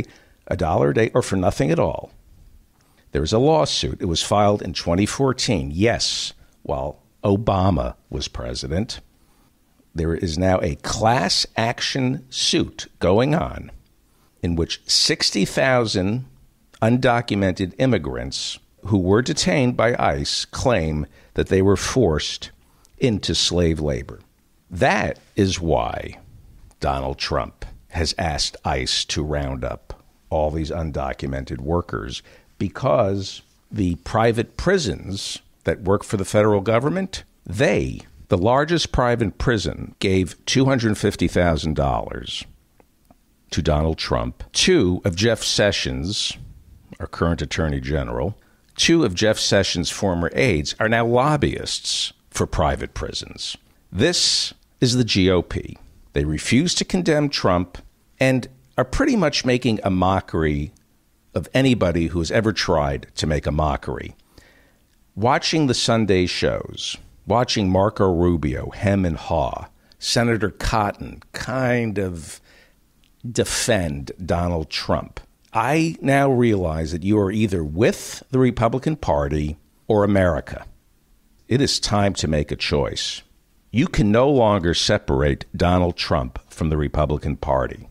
a day, or for nothing at all. There is a lawsuit. It was filed in 2014. Yes, while Obama was president. There is now a class action suit going on in which 60,000 undocumented immigrants who were detained by ICE claim that they were forced into slave labor. That is why Donald Trump has asked ICE to round up all these undocumented workers, because the private prisons that work for the federal government, the largest private prison, gave $250,000 to Donald Trump. Two of Jeff Sessions, our current attorney general, two of Jeff Sessions' former aides are now lobbyists for private prisons. This is the GOP. They refuse to condemn Trump and are pretty much making a mockery of anybody who has ever tried to make a mockery. Watching the Sunday shows, watching Marco Rubio hem and haw, Senator Cotton kind of defend Donald Trump, I now realize that you are either with the Republican Party or America. It is time to make a choice. You can no longer separate Donald Trump from the Republican Party.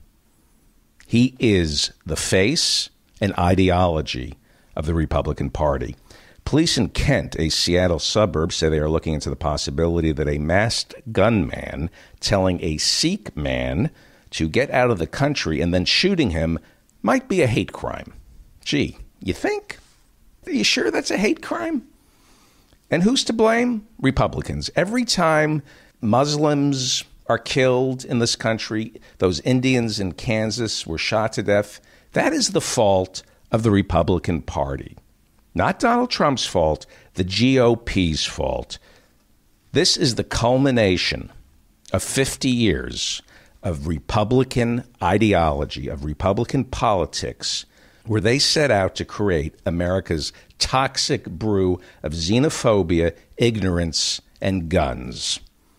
He is the face and ideology of the Republican Party. Police in Kent, a Seattle suburb, say they are looking into the possibility that a masked gunman telling a Sikh man to get out of the country and then shooting him might be a hate crime. Gee, you think? Are you sure that's a hate crime? And who's to blame? Republicans. Every time Muslims are killed in this country, those Indians in Kansas were shot to death, that is the fault of the Republican Party. Not Donald Trump's fault, the GOP's fault. This is the culmination of 50 years of Republican ideology, of Republican politics, where they set out to create America's toxic brew of xenophobia, ignorance, and guns.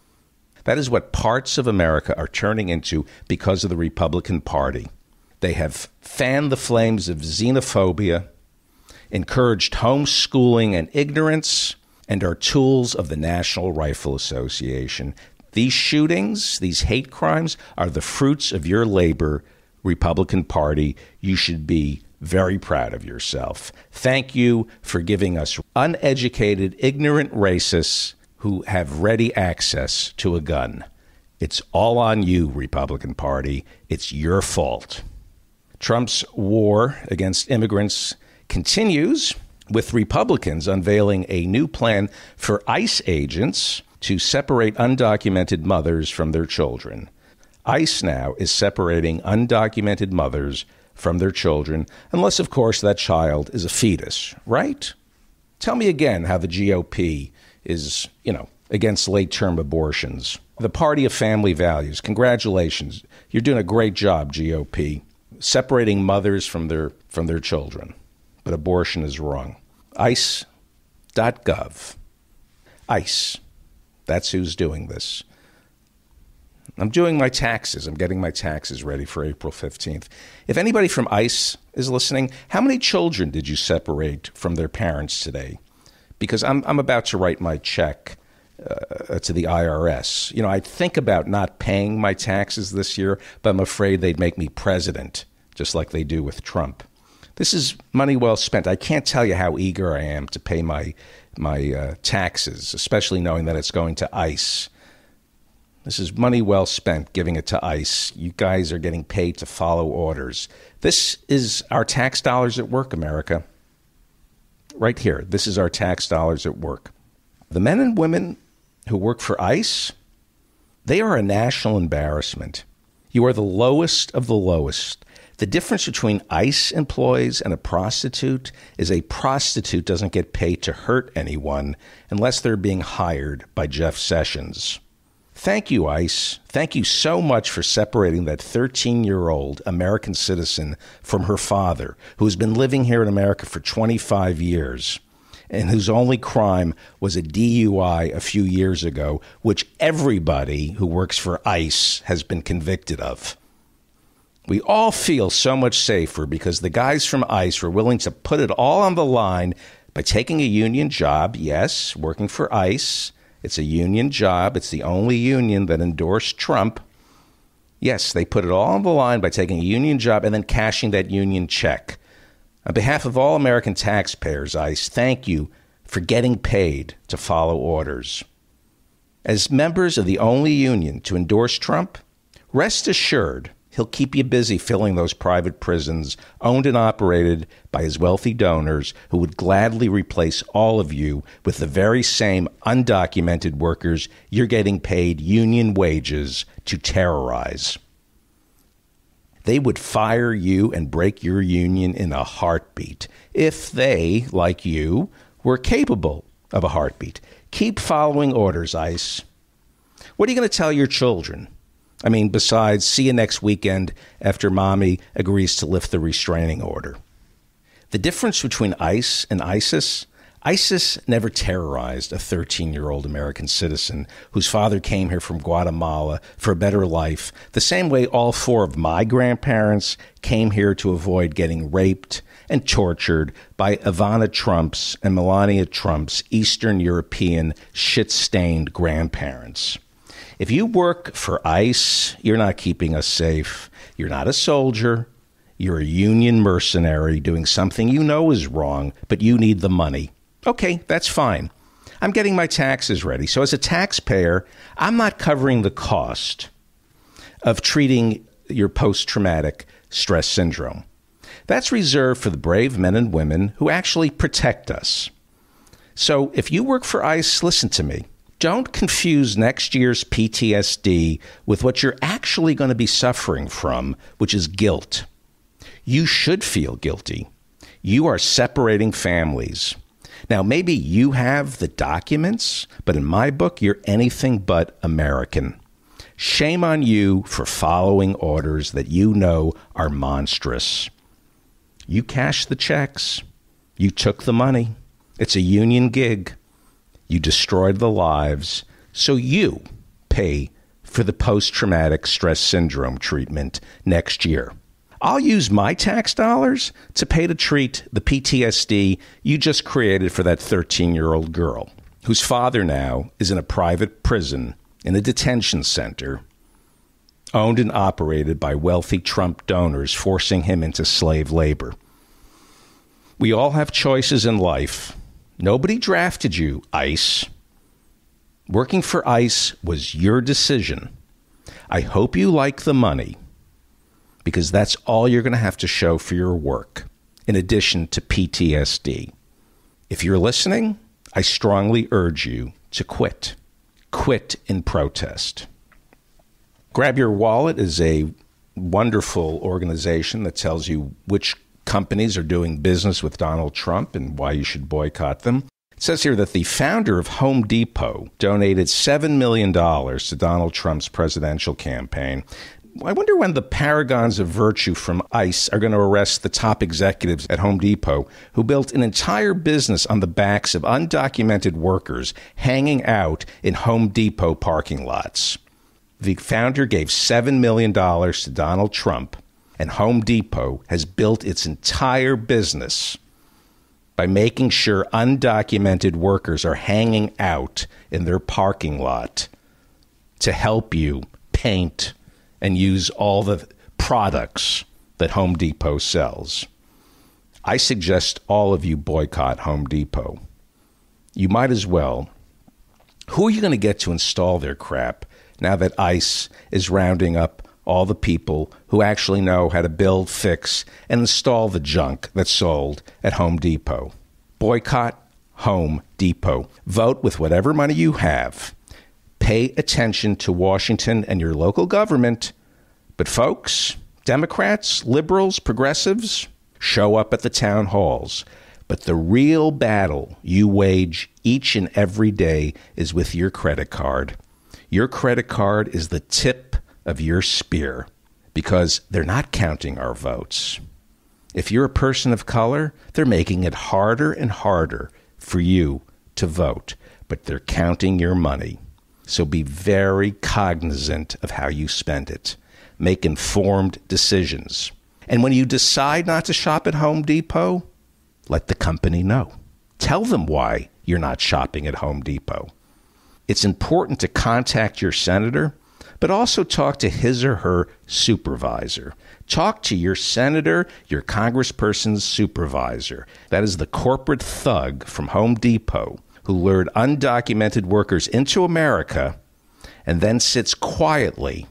That is what parts of America are turning into because of the Republican Party. They have fanned the flames of xenophobia, encouraged homeschooling and ignorance, and are tools of the National Rifle Association. These shootings, these hate crimes, are the fruits of your labor, Republican Party. You should be very proud of yourself. Thank you for giving us uneducated, ignorant racists who have ready access to a gun. It's all on you, Republican Party. It's your fault. Trump's war against immigrants continues, with Republicans unveiling a new plan for ICE agents to separate undocumented mothers from their children. ICE now is separating undocumented mothers from their children, unless, of course, that child is a fetus, right? Tell me again how the GOP is, against late-term abortions. The party of family values. Congratulations. You're doing a great job, GOP, separating mothers from their children. but abortion is wrong. ICE.gov. ICE. That's who's doing this. I'm doing my taxes. I'm getting my taxes ready for April 15th. If anybody from ICE is listening, how many children did you separate from their parents today? Because I'm about to write my check to the IRS. You know, I think about not paying my taxes this year, but I'm afraid they'd make me president, just like they do with Trump. This is money well spent. I can't tell you how eager I am to pay my taxes, especially knowing that it's going to ICE. This is money well spent, giving it to ICE. You guys are getting paid to follow orders. This is our tax dollars at work, America. Right here. This is our tax dollars at work. The men and women who work for ICE, they are a national embarrassment. You are the lowest of the lowest. The difference between ICE employees and a prostitute is a prostitute doesn't get paid to hurt anyone unless they're being hired by Jeff Sessions. Thank you, ICE. Thank you so much for separating that 13-year-old American citizen from her father, who's been living here in America for 25 years, and whose only crime was a DUI a few years ago, which everybody who works for ICE has been convicted of. We all feel so much safer because the guys from ICE were willing to put it all on the line by taking a union job, yes, working for ICE. It's a union job. It's the only union that endorsed Trump. Yes, they put it all on the line by taking a union job and then cashing that union check. On behalf of all American taxpayers, ICE, thank you for getting paid to follow orders. As members of the only union to endorse Trump, rest assured he'll keep you busy filling those private prisons owned and operated by his wealthy donors who would gladly replace all of you with the very same undocumented workers you're getting paid union wages to terrorize. They would fire you and break your union in a heartbeat if they, like you, were capable of a heartbeat. Keep following orders, ICE. What are you going to tell your children? I mean, besides, see you next weekend after Mommy agrees to lift the restraining order. The difference between ICE and ISIS, ISIS never terrorized a 13-year-old American citizen whose father came here from Guatemala for a better life, the same way all four of my grandparents came here to avoid getting raped and tortured by Ivana Trump's and Melania Trump's Eastern European shit-stained grandparents. If you work for ICE, you're not keeping us safe. You're not a soldier. You're a union mercenary doing something you know is wrong, but you need the money. Okay, that's fine. I'm getting my taxes ready. So as a taxpayer, I'm not covering the cost of treating your post-traumatic stress syndrome. That's reserved for the brave men and women who actually protect us. So if you work for ICE, listen to me. Don't confuse next year's PTSD with what you're actually going to be suffering from, which is guilt. You should feel guilty. You are separating families. Now, maybe you have the documents, but in my book, you're anything but American. Shame on you for following orders that you know are monstrous. You cashed the checks. You took the money. It's a union gig. You destroyed the lives, so you pay for the post-traumatic stress syndrome treatment next year. I'll use my tax dollars to pay to treat the PTSD you just created for that 13-year-old girl, whose father now is in a private prison in a detention center owned and operated by wealthy Trump donors forcing him into slave labor. We all have choices in life. Nobody drafted you, ICE. Working for ICE was your decision. I hope you like the money, because that's all you're going to have to show for your work, in addition to PTSD. If you're listening, I strongly urge you to quit. Quit in protest. Grab Your Wallet is a wonderful organization that tells you which companies are doing business with Donald Trump and why you should boycott them. It says here that the founder of Home Depot donated $7 million to Donald Trump's presidential campaign. I wonder when the paragons of virtue from ICE are going to arrest the top executives at Home Depot who built an entire business on the backs of undocumented workers hanging out in Home Depot parking lots. The founder gave $7 million to Donald Trump, and Home Depot has built its entire business by making sure undocumented workers are hanging out in their parking lot to help you paint and use all the products that Home Depot sells. I suggest all of you boycott Home Depot. You might as well. Who are you going to get to install their crap now that ICE is rounding up all the people who actually know how to build, fix, and install the junk that's sold at Home Depot? Boycott Home Depot. Vote with whatever money you have. Pay attention to Washington and your local government. But folks, Democrats, liberals, progressives, show up at the town halls. But the real battle you wage each and every day is with your credit card. Your credit card is the tip of your spear because they're not counting our votes. If you're a person of color, they're making it harder and harder for you to vote, but they're counting your money. So be very cognizant of how you spend it. Make informed decisions. And when you decide not to shop at Home Depot, let the company know. Tell them why you're not shopping at Home Depot. It's important to contact your senator, but also talk to his or her supervisor. Talk to your senator, your congressperson's supervisor. That is the corporate thug from Home Depot who lured undocumented workers into America and then sits quietly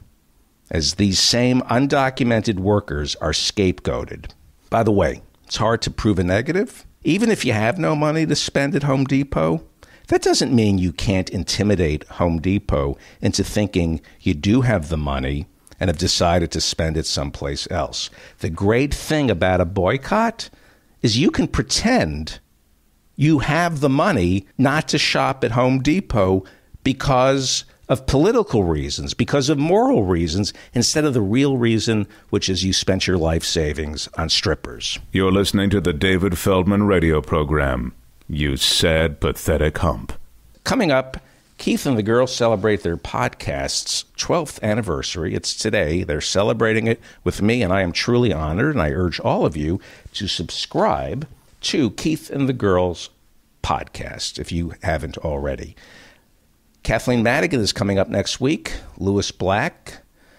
as these same undocumented workers are scapegoated. By the way, it's hard to prove a negative. Even if you have no money to spend at Home Depot, that doesn't mean you can't intimidate Home Depot into thinking you do have the money and have decided to spend it someplace else. The great thing about a boycott is you can pretend you have the money not to shop at Home Depot because of political reasons, because of moral reasons, instead of the real reason, which is you spent your life savings on strippers. You're listening to the David Feldman radio program. You sad, pathetic hump. Coming up, Keith and the girls celebrate their podcast's 12th anniversary. It's today. They're celebrating it with me, and I am truly honored, and I urge all of you to subscribe to Keith and the Girls podcast if you haven't already. Kathleen Madigan is coming up next week. Louis Black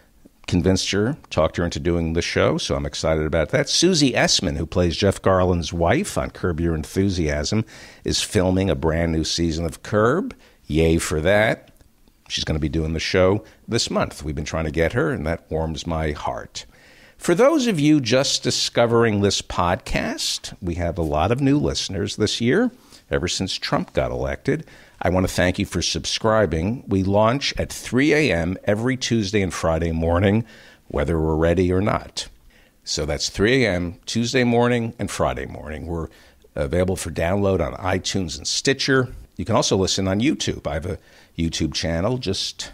talked her into doing the show, so I'm excited about that. Susie Essman, who plays Jeff Garland's wife on Curb Your Enthusiasm, is filming a brand new season of Curb. Yay for that. She's going to be doing the show this month. We've been trying to get her, and that warms my heart. For those of you just discovering this podcast, we have a lot of new listeners this year, ever since Trump got elected. I want to thank you for subscribing. We launch at 3 a.m. every Tuesday and Friday morning, whether we're ready or not. So that's 3 a.m. Tuesday morning and Friday morning. We're available for download on iTunes and Stitcher. You can also listen on YouTube. I have a YouTube channel. Just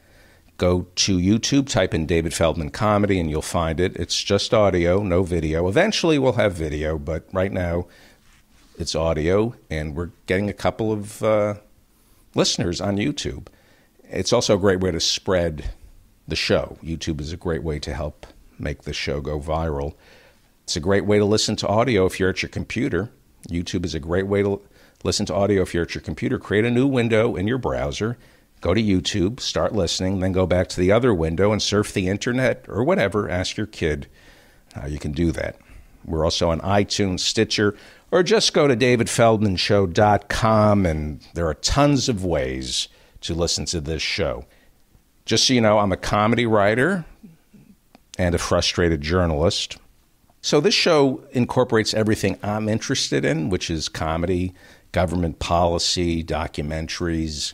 go to YouTube, type in David Feldman Comedy, and you'll find it. It's just audio, no video. Eventually we'll have video, but right now it's audio, and we're getting a couple of listeners on YouTube. It's also a great way to spread the show. YouTube is a great way to help make the show go viral. It's a great way to listen to audio if you're at your computer. YouTube is a great way to listen to audio if you're at your computer. Create a new window in your browser, go to YouTube, start listening, then go back to the other window and surf the internet or whatever. Ask your kid how you can do that. We're also on iTunes, Stitcher, or just go to davidfeldmanshow.com, and there are tons of ways to listen to this show. Just so you know, I'm a comedy writer and a frustrated journalist. So this show incorporates everything I'm interested in, which is comedy, government policy, documentaries,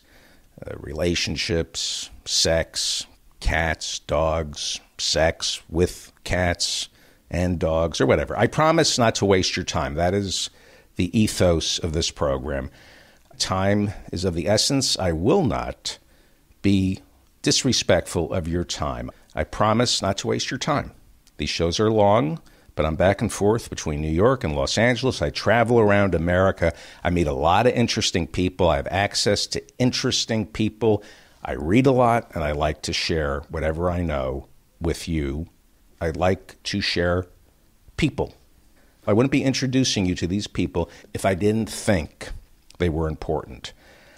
relationships, sex, cats, dogs, sex with cats and dogs, or whatever. I promise not to waste your time. That is the ethos of this program. Time is of the essence. I will not be disrespectful of your time. I promise not to waste your time. These shows are long, but I'm back and forth between New York and Los Angeles. I travel around America. I meet a lot of interesting people. I have access to interesting people. I read a lot, and I like to share whatever I know with you. I like to share people. I wouldn't be introducing you to these people if I didn't think they were important.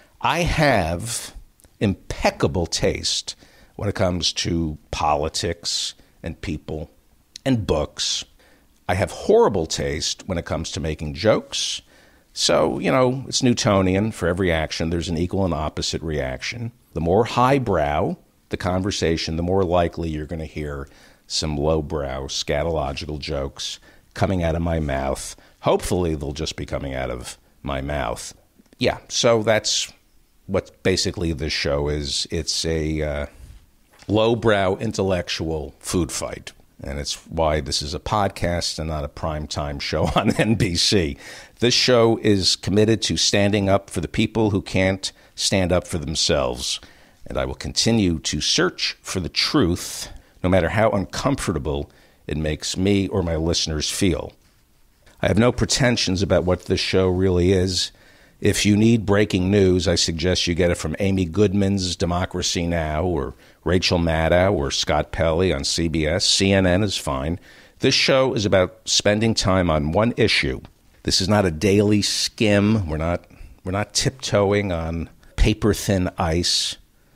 I have impeccable taste when it comes to politics and people and books. I have horrible taste when it comes to making jokes. So, it's Newtonian. For every action, there's an equal and opposite reaction. The more highbrow the conversation, the more likely you're going to hear some lowbrow, scatological jokes coming out of my mouth. Hopefully, they'll just be coming out of my mouth. Yeah, so that's what basically this show is. It's a lowbrow intellectual food fight. And it's why this is a podcast and not a primetime show on NBC. This show is committed to standing up for the people who can't stand up for themselves. And I will continue to search for the truth, no matter how uncomfortable it makes me or my listeners feel. I have no pretensions about what this show really is. If you need breaking news, I suggest you get it from Amy Goodman's Democracy Now! Or Rachel Maddow or Scott Pelley on CBS. CNN is fine. This show is about spending time on one issue. This is not a daily skim. We're not tiptoeing on paper-thin ice.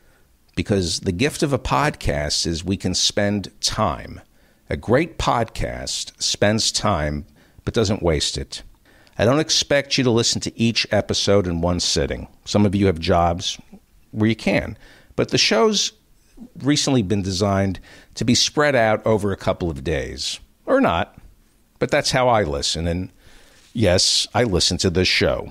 Because the gift of a podcast is we can spend time. A great podcast spends time but doesn't waste it. I don't expect you to listen to each episode in one sitting. Some of you have jobs where you can. But the show's recently been designed to be spread out over a couple of days. Or not. But that's how I listen. And yes, I listen to this show.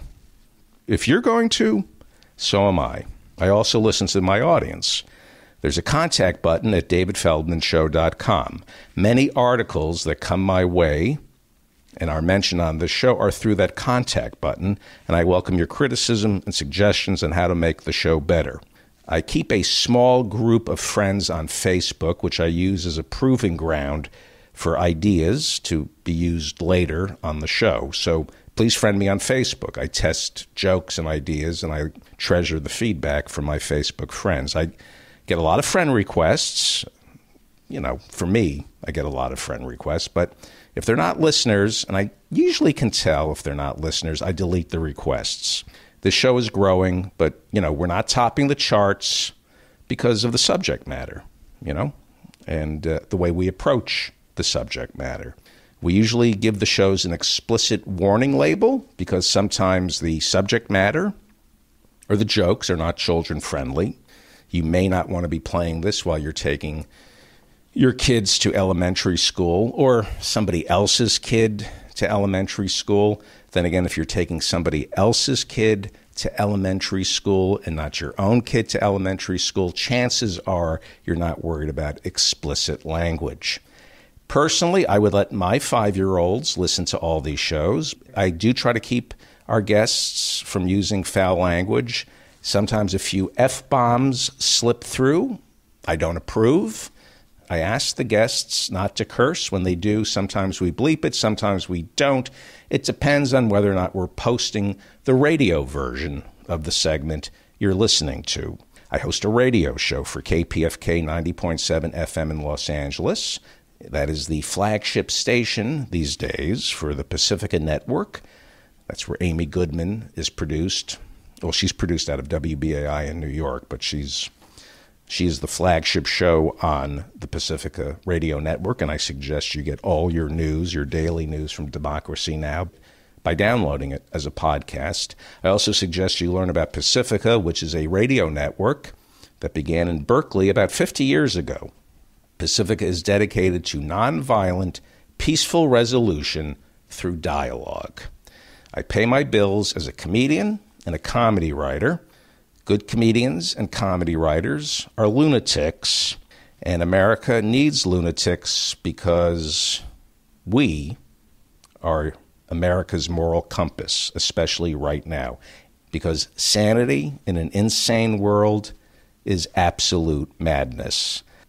If you're going to, so am I. I also listen to my audience. There's a contact button at davidfeldmanshow.com. Many articles that come my way and are mentioned on this show are through that contact button, and I welcome your criticism and suggestions on how to make the show better. I keep a small group of friends on Facebook, which I use as a proving ground for ideas to be used later on the show. So please friend me on Facebook. I test jokes and ideas, and I treasure the feedback from my Facebook friends. I get a lot of friend requests. For me, I get a lot of friend requests, but if they're not listeners, and I usually can tell if they're not listeners, I delete the requests. This show is growing, but, we're not topping the charts because of the subject matter, and the way we approach the subject matter. We usually give the shows an explicit warning label because sometimes the subject matter or the jokes are not children-friendly. You may not want to be playing this while you're taking your kids to elementary school or somebody else's kid to elementary school. Then again, if you're taking somebody else's kid to elementary school and not your own kid to elementary school, chances are you're not worried about explicit language. Personally, I would let my 5-year-olds listen to all these shows. I do try to keep our guests from using foul language. Sometimes a few F-bombs slip through. I don't approve. I ask the guests not to curse. When they do, sometimes we bleep it, sometimes we don't. It depends on whether or not we're posting the radio version of the segment you're listening to. I host a radio show for KPFK 90.7 FM in Los Angeles. That is the flagship station these days for the Pacifica Network. That's where Amy Goodman is produced. Well, she's produced out of WBAI in New York, but she's the flagship show on the Pacifica Radio Network, and I suggest you get all your news, your daily news from Democracy Now! By downloading it as a podcast. I also suggest you learn about Pacifica, which is a radio network that began in Berkeley about 50 years ago. Pacifica is dedicated to nonviolent, peaceful resolution through dialogue. I pay my bills as a comedian and a comedy writer. Good comedians and comedy writers are lunatics, and America needs lunatics because we are America's moral compass, especially right now, because sanity in an insane world is absolute madness.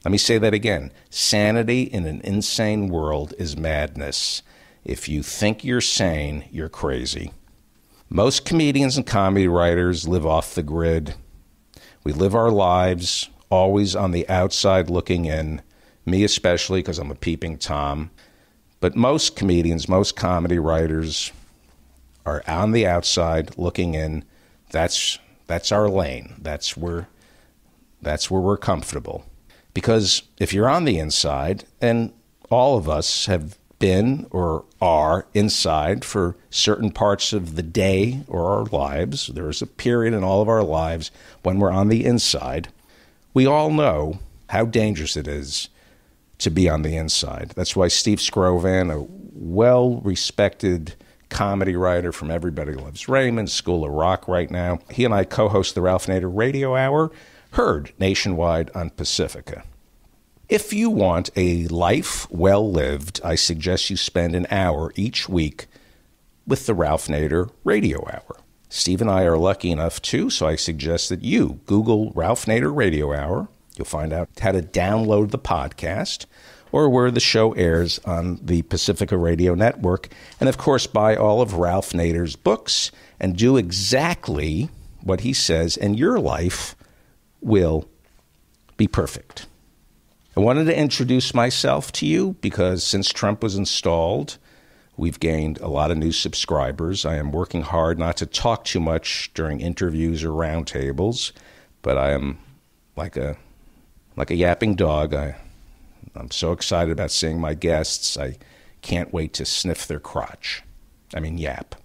Let me say that again. Sanity in an insane world is madness. If you think you're sane, you're crazy. Most comedians and comedy writers live off the grid. We live our lives always on the outside looking in. Me especially, because I'm a peeping Tom. But most comedians, most comedy writers are on the outside looking in. That's our lane. That's where we're comfortable. Because if you're on the inside, and all of us have been or are inside for certain parts of the day or our lives, there is a period in all of our lives when we're on the inside, we all know how dangerous it is to be on the inside. That's why Steve Scrovan, a well-respected comedy writer from Everybody Loves Raymond, School of Rock right now, he and I co-host the Ralph Nader Radio Hour, heard nationwide on Pacifica. If you want a life well lived, I suggest you spend an hour each week with the Ralph Nader Radio Hour. Steve and I are lucky enough too, so I suggest that you Google Ralph Nader Radio Hour. You'll find out how to download the podcast or where the show airs on the Pacifica Radio Network. And, of course, buy all of Ralph Nader's books and do exactly what he says, and your life will be perfect. I wanted to introduce myself to you because since Trump was installed, we've gained a lot of new subscribers. I am working hard not to talk too much during interviews or roundtables, but I am like a yapping dog. I'm so excited about seeing my guests. I can't wait to sniff their crotch. I mean, yap.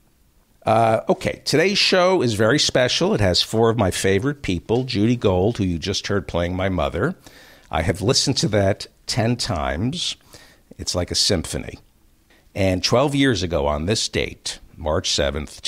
Okay, today's show is very special. It has 4 of my favorite people. Judy Gold, who you just heard playing my mother. I have listened to that 10 times. It's like a symphony. And 12 years ago on this date, March 7th,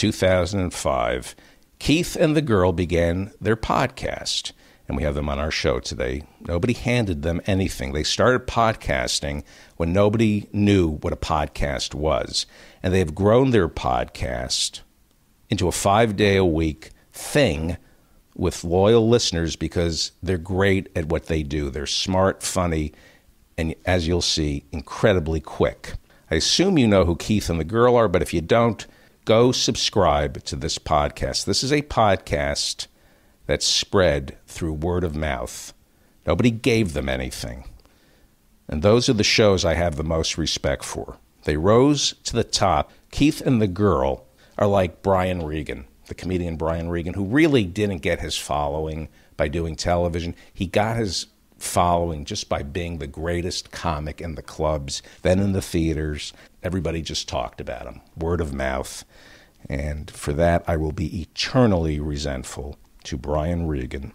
2005, Keith and the girl began their podcast. And we have them on our show today. Nobody handed them anything. They started podcasting when nobody knew what a podcast was. And they've grown their podcast into a 5-day-a-week thing with loyal listeners because they're great at what they do. They're smart, funny, and as you'll see, incredibly quick. I assume you know who Keith and the girl are, but if you don't, go subscribe to this podcast. This is a podcast that's spread through word of mouth. Nobody gave them anything. And those are the shows I have the most respect for. They rose to the top. Keith and the girl are like Brian Regan, the comedian Brian Regan, who really didn't get his following by doing television. He got his following just by being the greatest comic in the clubs, then in the theaters. Everybody just talked about him, word of mouth. And for that, I will be eternally resentful to Brian Regan.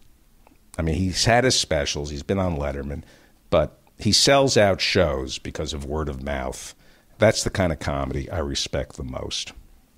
I mean, he's had his specials. He's been on Letterman, but he sells out shows because of word of mouth. That's the kind of comedy I respect the most.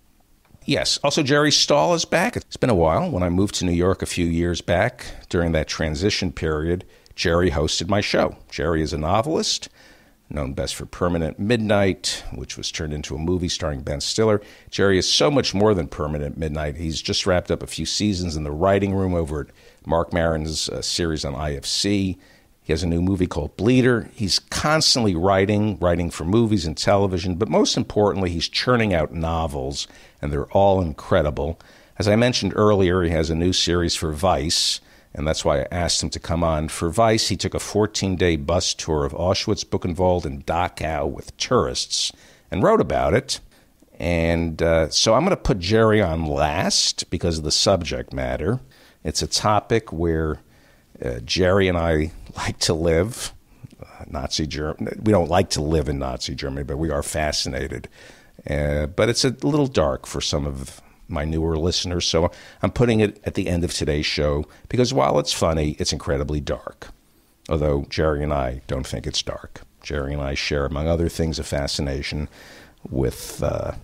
Yes, also Jerry Stahl is back. It's been a while. When I moved to New York a few years back, during that transition period, Jerry hosted my show. Jerry is a novelist, known best for Permanent Midnight, which was turned into a movie starring Ben Stiller. Jerry is so much more than Permanent Midnight. He's just wrapped up a few seasons in the writing room over at Marc Maron's series on IFC. He has a new movie called Bleeder. He's constantly writing for movies and television, but most importantly, he's churning out novels, and they're all incredible. As I mentioned earlier, he has a new series for Vice, and that's why I asked him to come on. For Vice, he took a 14-day bus tour of Auschwitz, Buchenwald, and Dachau with tourists and wrote about it. And so I'm going to put Jerry on last because of the subject matter. It's a topic where Jerry and I like to live. Nazi Germany. We don't like to live in Nazi Germany, but we are fascinated. But it's a little dark for some of my newer listeners, so I'm putting it at the end of today's show because while it's funny, it's incredibly dark. Although Jerry and I don't think it's dark. Jerry and I share, among other things, a fascination with the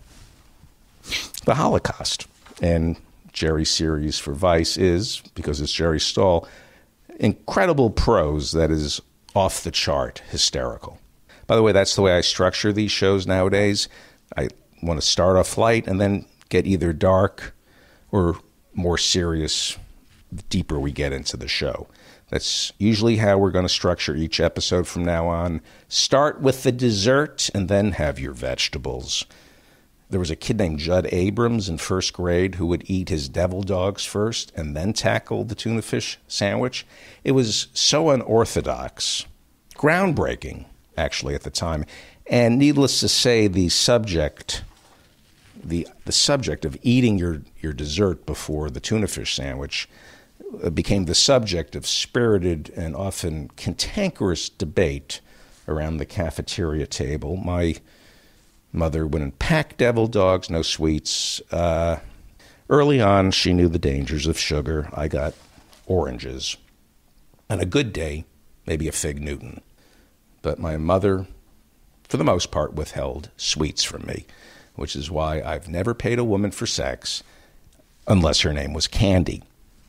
Holocaust. And Jerry's series for Vice is, because it's Jerry Stahl, incredible prose that is off the chart, hysterical. By the way, that's the way I structure these shows nowadays. I want to start off light and then get either dark or more serious the deeper we get into the show. That's usually how we're going to structure each episode from now on. Start with the dessert and then have your vegetables. There was a kid named Judd Abrams in first grade who would eat his devil dogs first and then tackle the tuna fish sandwich. It was so unorthodox, groundbreaking, actually, at the time. And needless to say, the subject of eating your dessert before the tuna fish sandwich became the subject of spirited and often cantankerous debate around the cafeteria table. My mother wouldn't pack devil dogs, no sweets. Early on, she knew the dangers of sugar. I got oranges. On a good day, maybe a Fig Newton. But my mother, for the most part, withheld sweets from me, which is why I've never paid a woman for sex unless her name was Candy.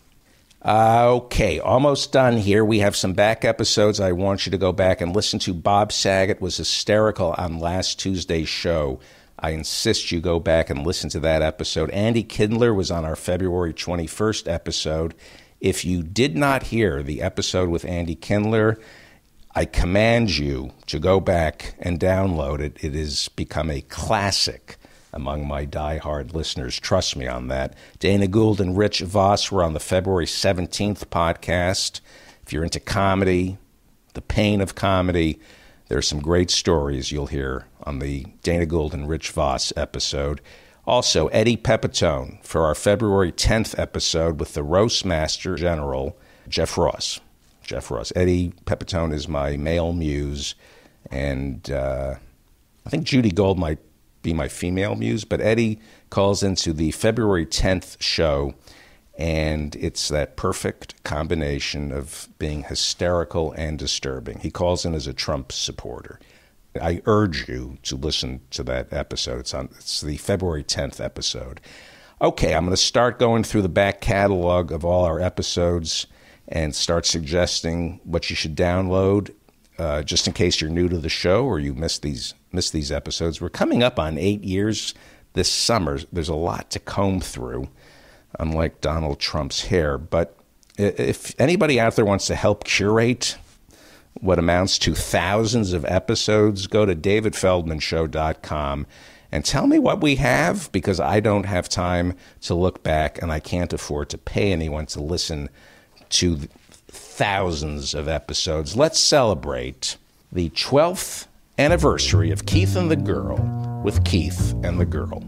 Okay, almost done here. We have some back episodes. I want you to go back and listen to. Bob Saget was hysterical on last Tuesday's show. I insist you go back and listen to that episode. Andy Kindler was on our February 21st episode. If you did not hear the episode with Andy Kindler, I command you to go back and download it. It has become a classic among my diehard listeners. Trust me on that. Dana Gould and Rich Voss were on the February 17th podcast. If you're into comedy, the pain of comedy, there's some great stories you'll hear on the Dana Gould and Rich Voss episode. Also, Eddie Pepitone for our February 10th episode with the Roast Master General, Jeff Ross. Eddie Pepitone is my male muse, and I think Judy Gold might be my female muse, but Eddie calls into the February 10th show, and it's that perfect combination of being hysterical and disturbing. He calls in as a Trump supporter. I urge you to listen to that episode. It's the February 10th episode. Okay, I'm going to start going through the back catalog of all our episodes and start suggesting what you should download, just in case you're new to the show or you missed these episodes. We're coming up on 8 years this summer. There's a lot to comb through, unlike Donald Trump's hair. But if anybody out there wants to help curate what amounts to thousands of episodes, go to davidfeldmanshow.com and tell me what we have, because I don't have time to look back and I can't afford to pay anyone to listen to thousands of episodes. Let's celebrate the 12th anniversary of Keith and the Girl with Keith and the Girl.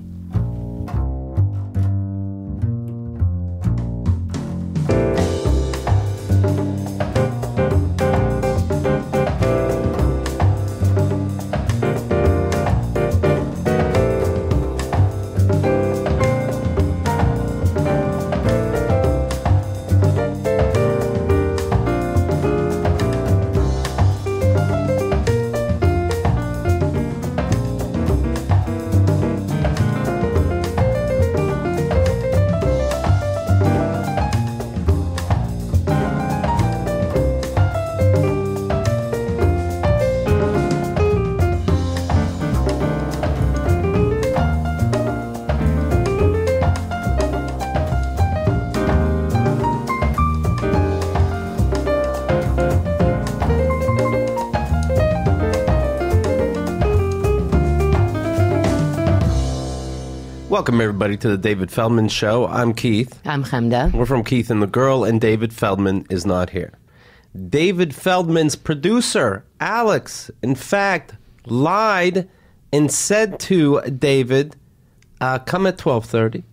Welcome, everybody, to the David Feldman Show. I'm Keith. I'm Chemda. We're from Keith and the Girl, and David Feldman is not here. David Feldman's producer, Alex, in fact, lied and said to David, come at 12:30.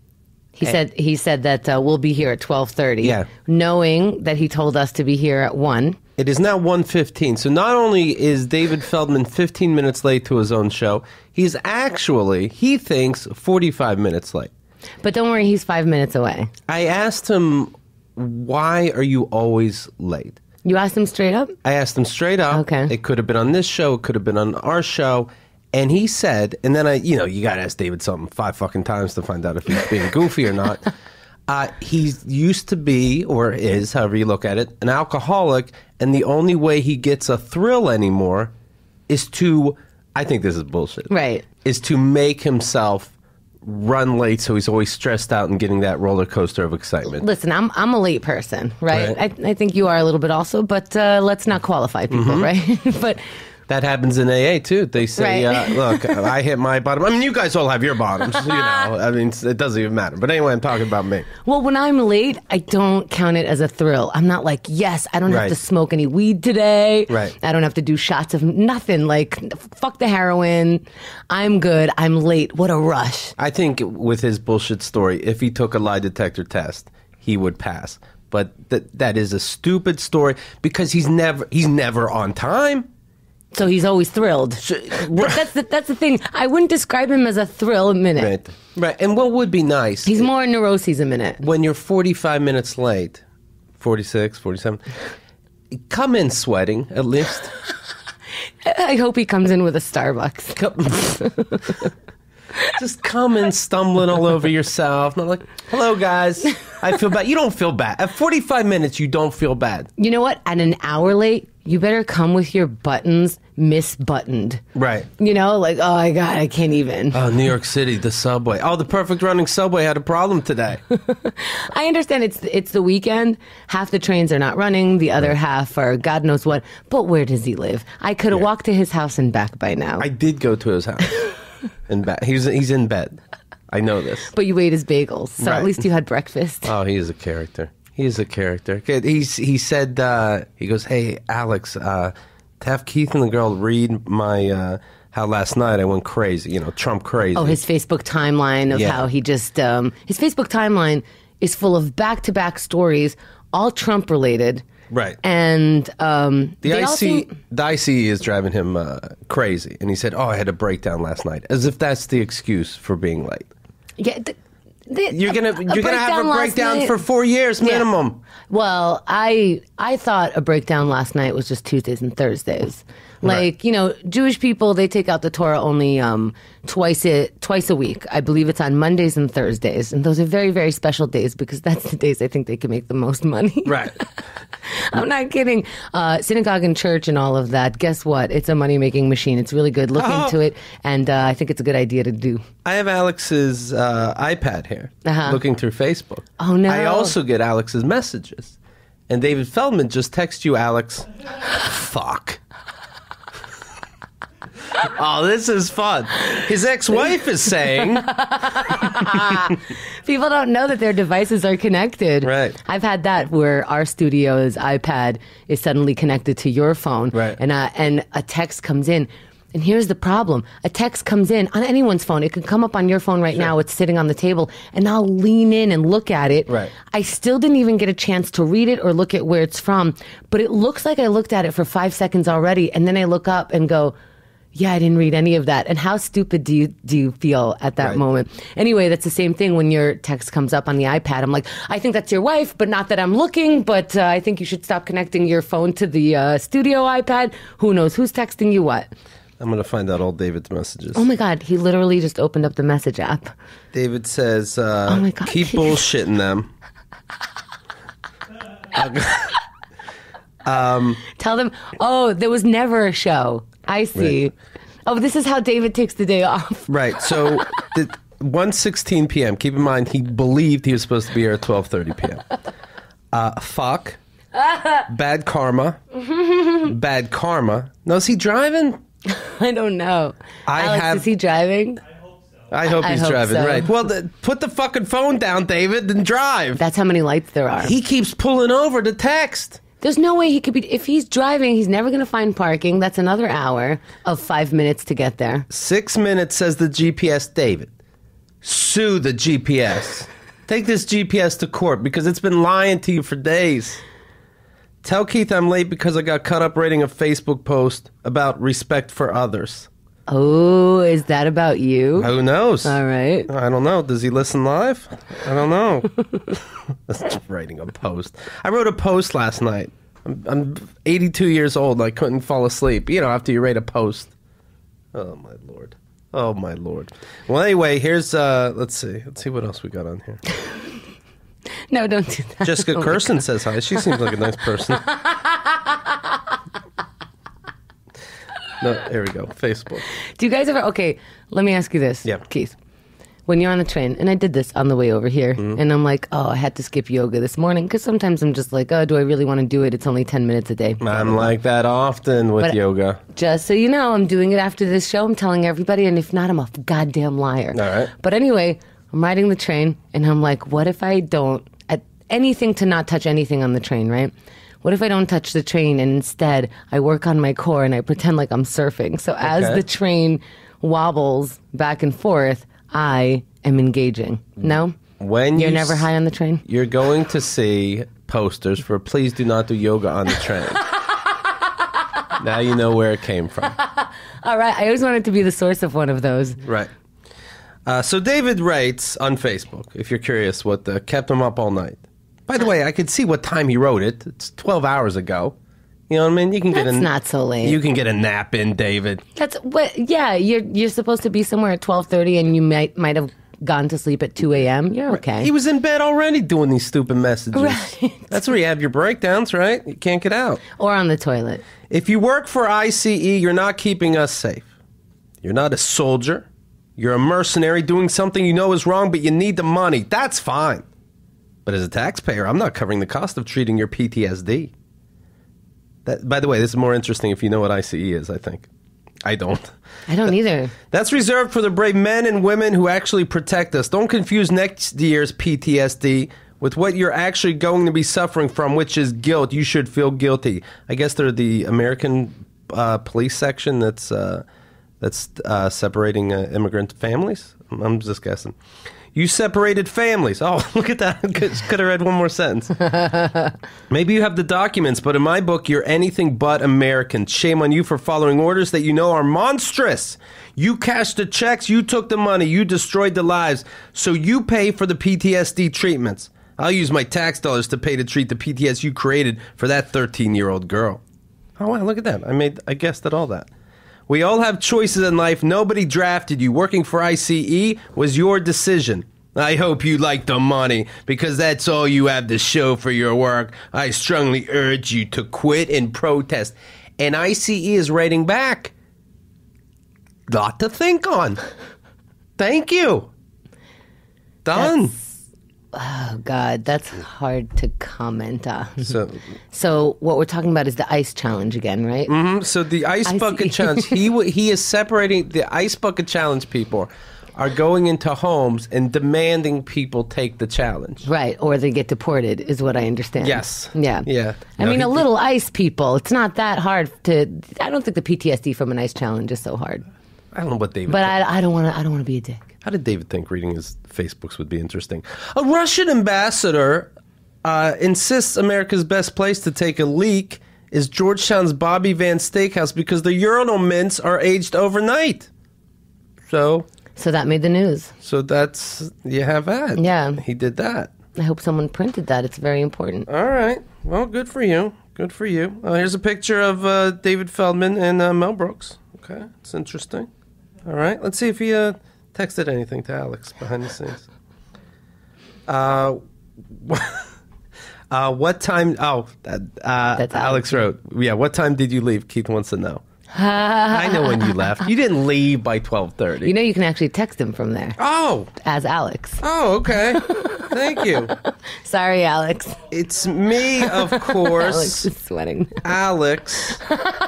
He said that we'll be here at 12:30. Yeah. Knowing that he told us to be here at 1. It is now 1:15. So not only is David Feldman 15 minutes late to his own show, he's actually, he thinks, 45 minutes late. But don't worry, he's 5 minutes away. I asked him, why are you always late? You asked him straight up? I asked him straight up. Okay. It could have been on this show. It could have been on our show. And he said, and then you got to ask David something 5 fucking times to find out if he's being goofy or not. He used to be, or is, however you look at it, an alcoholic, and the only way he gets a thrill anymore is to, I think this is bullshit. Right. Is to make himself run late, so he's always stressed out and getting that roller coaster of excitement. Listen, I'm a late person, right? I think you are a little bit also, but let's not qualify people, right? But that happens in AA too. They say, Right. "Look, I hit my bottom." I mean, you guys all have your bottoms, you know. I mean, it doesn't even matter. But anyway, I'm talking about me. well, when I'm late, I don't count it as a thrill. I'm not like, yes, I don't have Right. to smoke any weed today. Right. I don't have to do shots of nothing. Like, fuck the heroin. I'm good. I'm late. What a rush. I think with his bullshit story, if he took a lie detector test, he would pass. But that is a stupid story because he's never on time. So he's always thrilled. But that's the thing. I wouldn't describe him as a thrill a minute. Right. And what would be nice, He's more neuroses a minute. when you're 45 minutes late, 46, 47, come in sweating at least. I hope he comes in with a Starbucks. Just come in stumbling all over yourself. Not like, hello, guys. I feel bad. You don't feel bad. At 45 minutes, you don't feel bad. You know what? At an hour late, you better come with your buttons misbuttoned. Right. You know, like, oh my God, I can't even. Oh, New York City, the subway. Oh, the perfect running subway had a problem today. I understand it's the weekend. Half the trains are not running. The other half are God knows what. But where does he live? I could have walked to his house and back by now. I did go to his house. In bed. He's in bed. I know this. But you ate his bagels. So Right. at least you had breakfast. Oh, he is a character. He is a character. He said, he goes, hey, Alex, to have Keith and the girl read my, how last night I went crazy, Trump crazy. Oh, his Facebook timeline of how he just, his Facebook timeline is full of back-to-back stories, all Trump related. Right. And The IC is driving him crazy. And he said, I had a breakdown last night. As if that's the excuse for being late. Yeah, You're gonna have a last breakdown night- for 4 years minimum. Well, I thought a breakdown last night was just Tuesdays and Thursdays. Like, Jewish people, they take out the Torah only twice a week. I believe it's on Mondays and Thursdays. And those are very, very special days because that's the days I think they can make the most money. Right. I'm not kidding. Synagogue and church and all of that. Guess what? It's a money-making machine. It's really good. Look into it. And I think it's a good idea to do. I have Alex's iPad here, looking through Facebook. Oh, no. I also get Alex's messages. And David Feldman just texted you, Alex. Fuck. Oh, this is fun. His ex-wife is saying. People don't know that their devices are connected. Right. I've had that where our studio's iPad is suddenly connected to your phone. Right. And a text comes in. And here's the problem. A text comes in on anyone's phone. It can come up on your phone right now. It's sitting on the table. And I'll lean in and look at it. Right. I still didn't even get a chance to read it or look at where it's from. But it looks like I looked at it for 5 seconds already. And then I look up and go, yeah, I didn't read any of that. And how stupid do you feel at that moment? Anyway, that's the same thing when your text comes up on the iPad. I'm like, I think that's your wife, but not that I'm looking. But I think you should stop connecting your phone to the studio iPad. Who knows who's texting you what? I'm going to find out all David's messages. Oh my God, he literally just opened up the message app. David says, my God, keep Keith. bullshitting them. Tell them, oh, there was never a show. I see. Right. Oh, this is how David takes the day off. Right. So, 1:16 p.m. Keep in mind, he believed he was supposed to be here at 12:30 p.m. Fuck. Bad karma. Bad karma. No, is he driving? I don't know. Alex, is he driving? I hope he's hope driving. so. Right. Well, put the fucking phone down, David, and drive. That's how many lights there are. He keeps pulling over to text. There's no way he could be. If he's driving, he's never going to find parking. That's another hour of 5 minutes to get there. 6 minutes, says the GPS. David, sue the GPS. Take this GPS to court because it's been lying to you for days. Tell Keith I'm late because I got caught up writing a Facebook post about respect for others. Oh, is that about you? Who knows? All right. I don't know. Does he listen live? I don't know. Just writing a post. I wrote a post last night. I'm 82 years old. I couldn't fall asleep. After you write a post. Oh, my Lord. Oh, my Lord. Well, anyway, here's, let's see. Let's see what else we got on here. No, don't do that. Jessica Oh my Kirsten God. says hi. She seems like a nice person. No, here we go. Facebook. Do you guys ever? Okay, let me ask you this, Yeah. Keith. when you're on the train, and I did this on the way over here, and I'm like, oh, I had to skip yoga this morning because sometimes I'm just like, oh, do I really want to do it? It's only 10 minutes a day. I'm like that often with yoga. Just so you know, I'm doing it after this show. I'm telling everybody, and if not, I'm a goddamn liar. All right. But anyway, I'm riding the train, and I'm like, what if I don't, at anything to not touch anything on the train, right? What if I don't touch the train and instead I work on my core and I pretend like I'm surfing? So as the train wobbles back and forth, I am engaging. No? When You're never high on the train? You're going to see posters for please do not do yoga on the train. Now you know where it came from. All right. I always wanted to be the source of one of those. Right. So David writes on Facebook, if you're curious, what kept him up all night. By the way, I could see what time he wrote it. It's 12 hours ago. You know what I mean? You can That's not so late. You can get a nap in, David. That's what. Yeah, you're supposed to be somewhere at 12:30, and you might have gone to sleep at 2 a.m. You're okay. He was in bed already doing these stupid messages. Right. That's where you have your breakdowns, right? You can't get out. Or on the toilet. If you work for ICE, you're not keeping us safe. You're not a soldier. You're a mercenary doing something you know is wrong, but you need the money. That's fine. But as a taxpayer, I'm not covering the cost of treating your PTSD. By the way, this is more interesting if you know what ICE is, I think. I don't. I don't either. That's reserved for the brave men and women who actually protect us. Don't confuse next year's PTSD with what you're actually going to be suffering from, which is guilt. You should feel guilty. I guess they're the American police section that's separating immigrant families. I'm just guessing. You separated families. Oh, look at that. Could have read one more sentence. Maybe you have the documents, but in my book, you're anything but American. Shame on you for following orders that you know are monstrous. You cashed the checks. You took the money. You destroyed the lives. So you pay for the PTSD treatments. I'll use my tax dollars to pay to treat the PTSD you created for that 13-year-old girl. Oh, wow, look at that. I guessed at all that. We all have choices in life. Nobody drafted you. Working for ICE was your decision. I hope you like the money, because that's all you have to show for your work. I strongly urge you to quit and protest. And ICE is writing back. Lot to think on. Thank you. Done. Oh, God, that's hard to comment on. So what we're talking about is the ice challenge again, right? Mm-hmm. So the ice bucket challenge, he is separating the ice bucket challenge people are going into homes and demanding people take the challenge. Right, or they get deported, is what I understand. Yes. Yeah. Yeah. I mean, a little ice people, it's not that hard to... I don't think the PTSD from an ice challenge is so hard. I don't know what David... But I don't want to be a dick. How did David think reading his Facebooks would be interesting? A Russian ambassador insists America's best place to take a leak is Georgetown's Bobby Van Steakhouse because the urinal mints are aged overnight. So that made the news. So that's... You have that. Yeah. He did that. I hope someone printed that. It's very important. All right. Well, good for you. Good for you. Here's a picture of David Feldman and Mel Brooks. Okay. It's interesting. All right. Let's see if he... texted anything to Alex behind the scenes. What time... Oh, that's Alex wrote. Yeah, what time did you leave? Keith wants to know. I know when you left. You didn't leave by 12:30. You know you can actually text him from there. Oh. As Alex. Oh, okay. Thank you. Sorry, Alex. It's me, of course. Alex is sweating. Alex.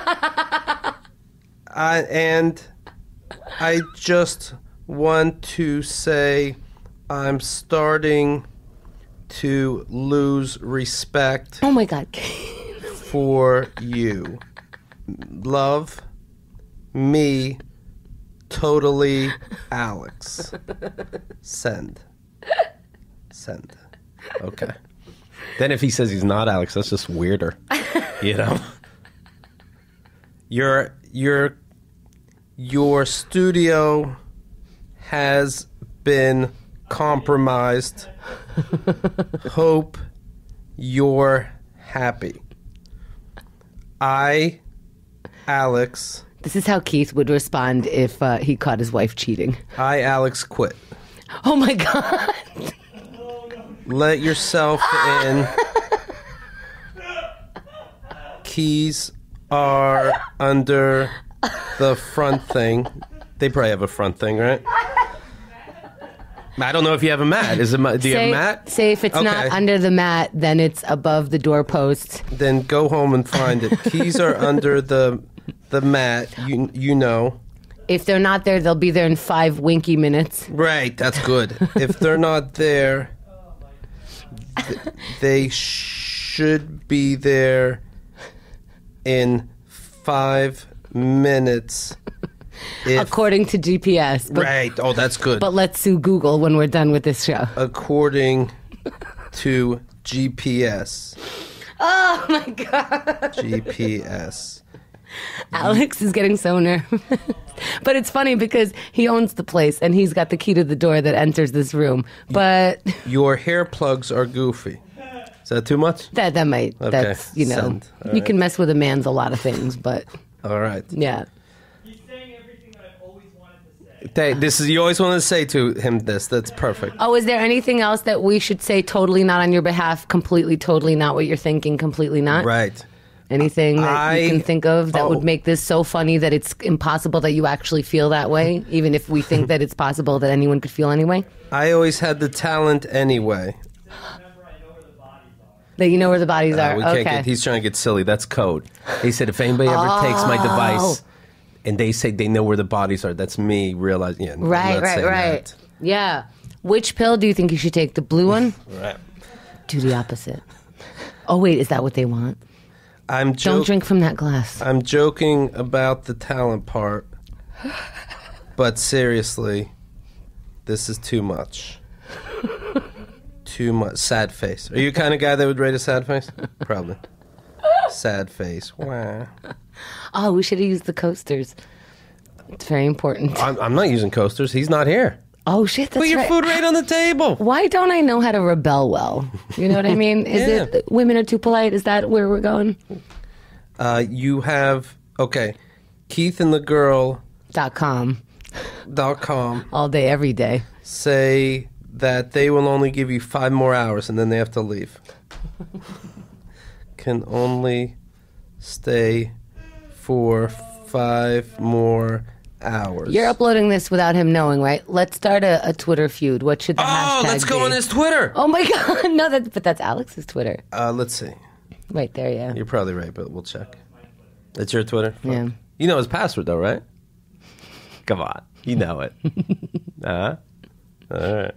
And I just... want to say I'm starting to lose respect. Oh my God. For you. Love me totally, Alex. Send. Okay. Then if he says he's not Alex, that's just weirder. You know? Your studio has been compromised. Hope you're happy. Alex. This is how Keith would respond if he caught his wife cheating. Alex, quit. Oh my God. Let yourself in. Keys are under the front thing. They probably have a front thing, right? I don't know if you have a mat. Do you have a mat? Say if it's not under the mat, then it's above the doorpost. Then go home and find it. Keys are under the mat. You know. If they're not there, they'll be there in 5 winky minutes. Right, that's good. If they're not there, they should be there in 5 minutes. According to GPS. Right. Oh, that's good. But let's sue Google when we're done with this show. According to GPS. Oh, my God. GPS. Alex is getting so nervous. But it's funny because he owns the place and he's got the key to the door that enters this room. But your hair plugs are goofy. Is that too much? That might. Okay. That's, you know, you can mess with a man's a lot of things, but. All right. Yeah. He's saying everything that I've always wanted to say. You always wanted to say to him this. That's perfect. Oh, is there anything else that we should say totally not on your behalf, completely, totally not what you're thinking, completely not? Right. Anything that you can think of that would make this so funny that it's impossible that you actually feel that way, even if we think that it's possible that anyone could feel anyway? I always had the talent anyway. That you know where the bodies are. We can't he's trying to get silly. That's code. He said if anybody ever takes my device and they say they know where the bodies are, that's me realizing. Yeah, right. That. Yeah. Which pill do you think you should take? The blue one? Right. Do the opposite. Oh, wait, is that what they want? Don't drink from that glass. I'm joking about the talent part, but seriously, this is too much. Too much. Sad face. Are you the kind of guy that would rate a sad face? Probably. Sad face. Wow. Oh, we should have used the coasters. It's very important. I'm not using coasters. He's not here. Oh, shit, that's Put your food right on the table. Why don't I know how to rebel well? You know what I mean? Is it women are too polite? Is that where we're going? You have, Keith and the Girl.com. All day, every day. Say that they will only give you 5 more hours and then they have to leave. Can only stay for 5 more hours. You're uploading this without him knowing, right? Let's start a Twitter feud. What should the hashtag let's go be? on his Twitter. Oh my God. No, but that's Alex's Twitter. Let's see. Right there, yeah. You're probably right, but we'll check. That's your Twitter? Yeah. You know his password though, right? Come on. You know it. All right.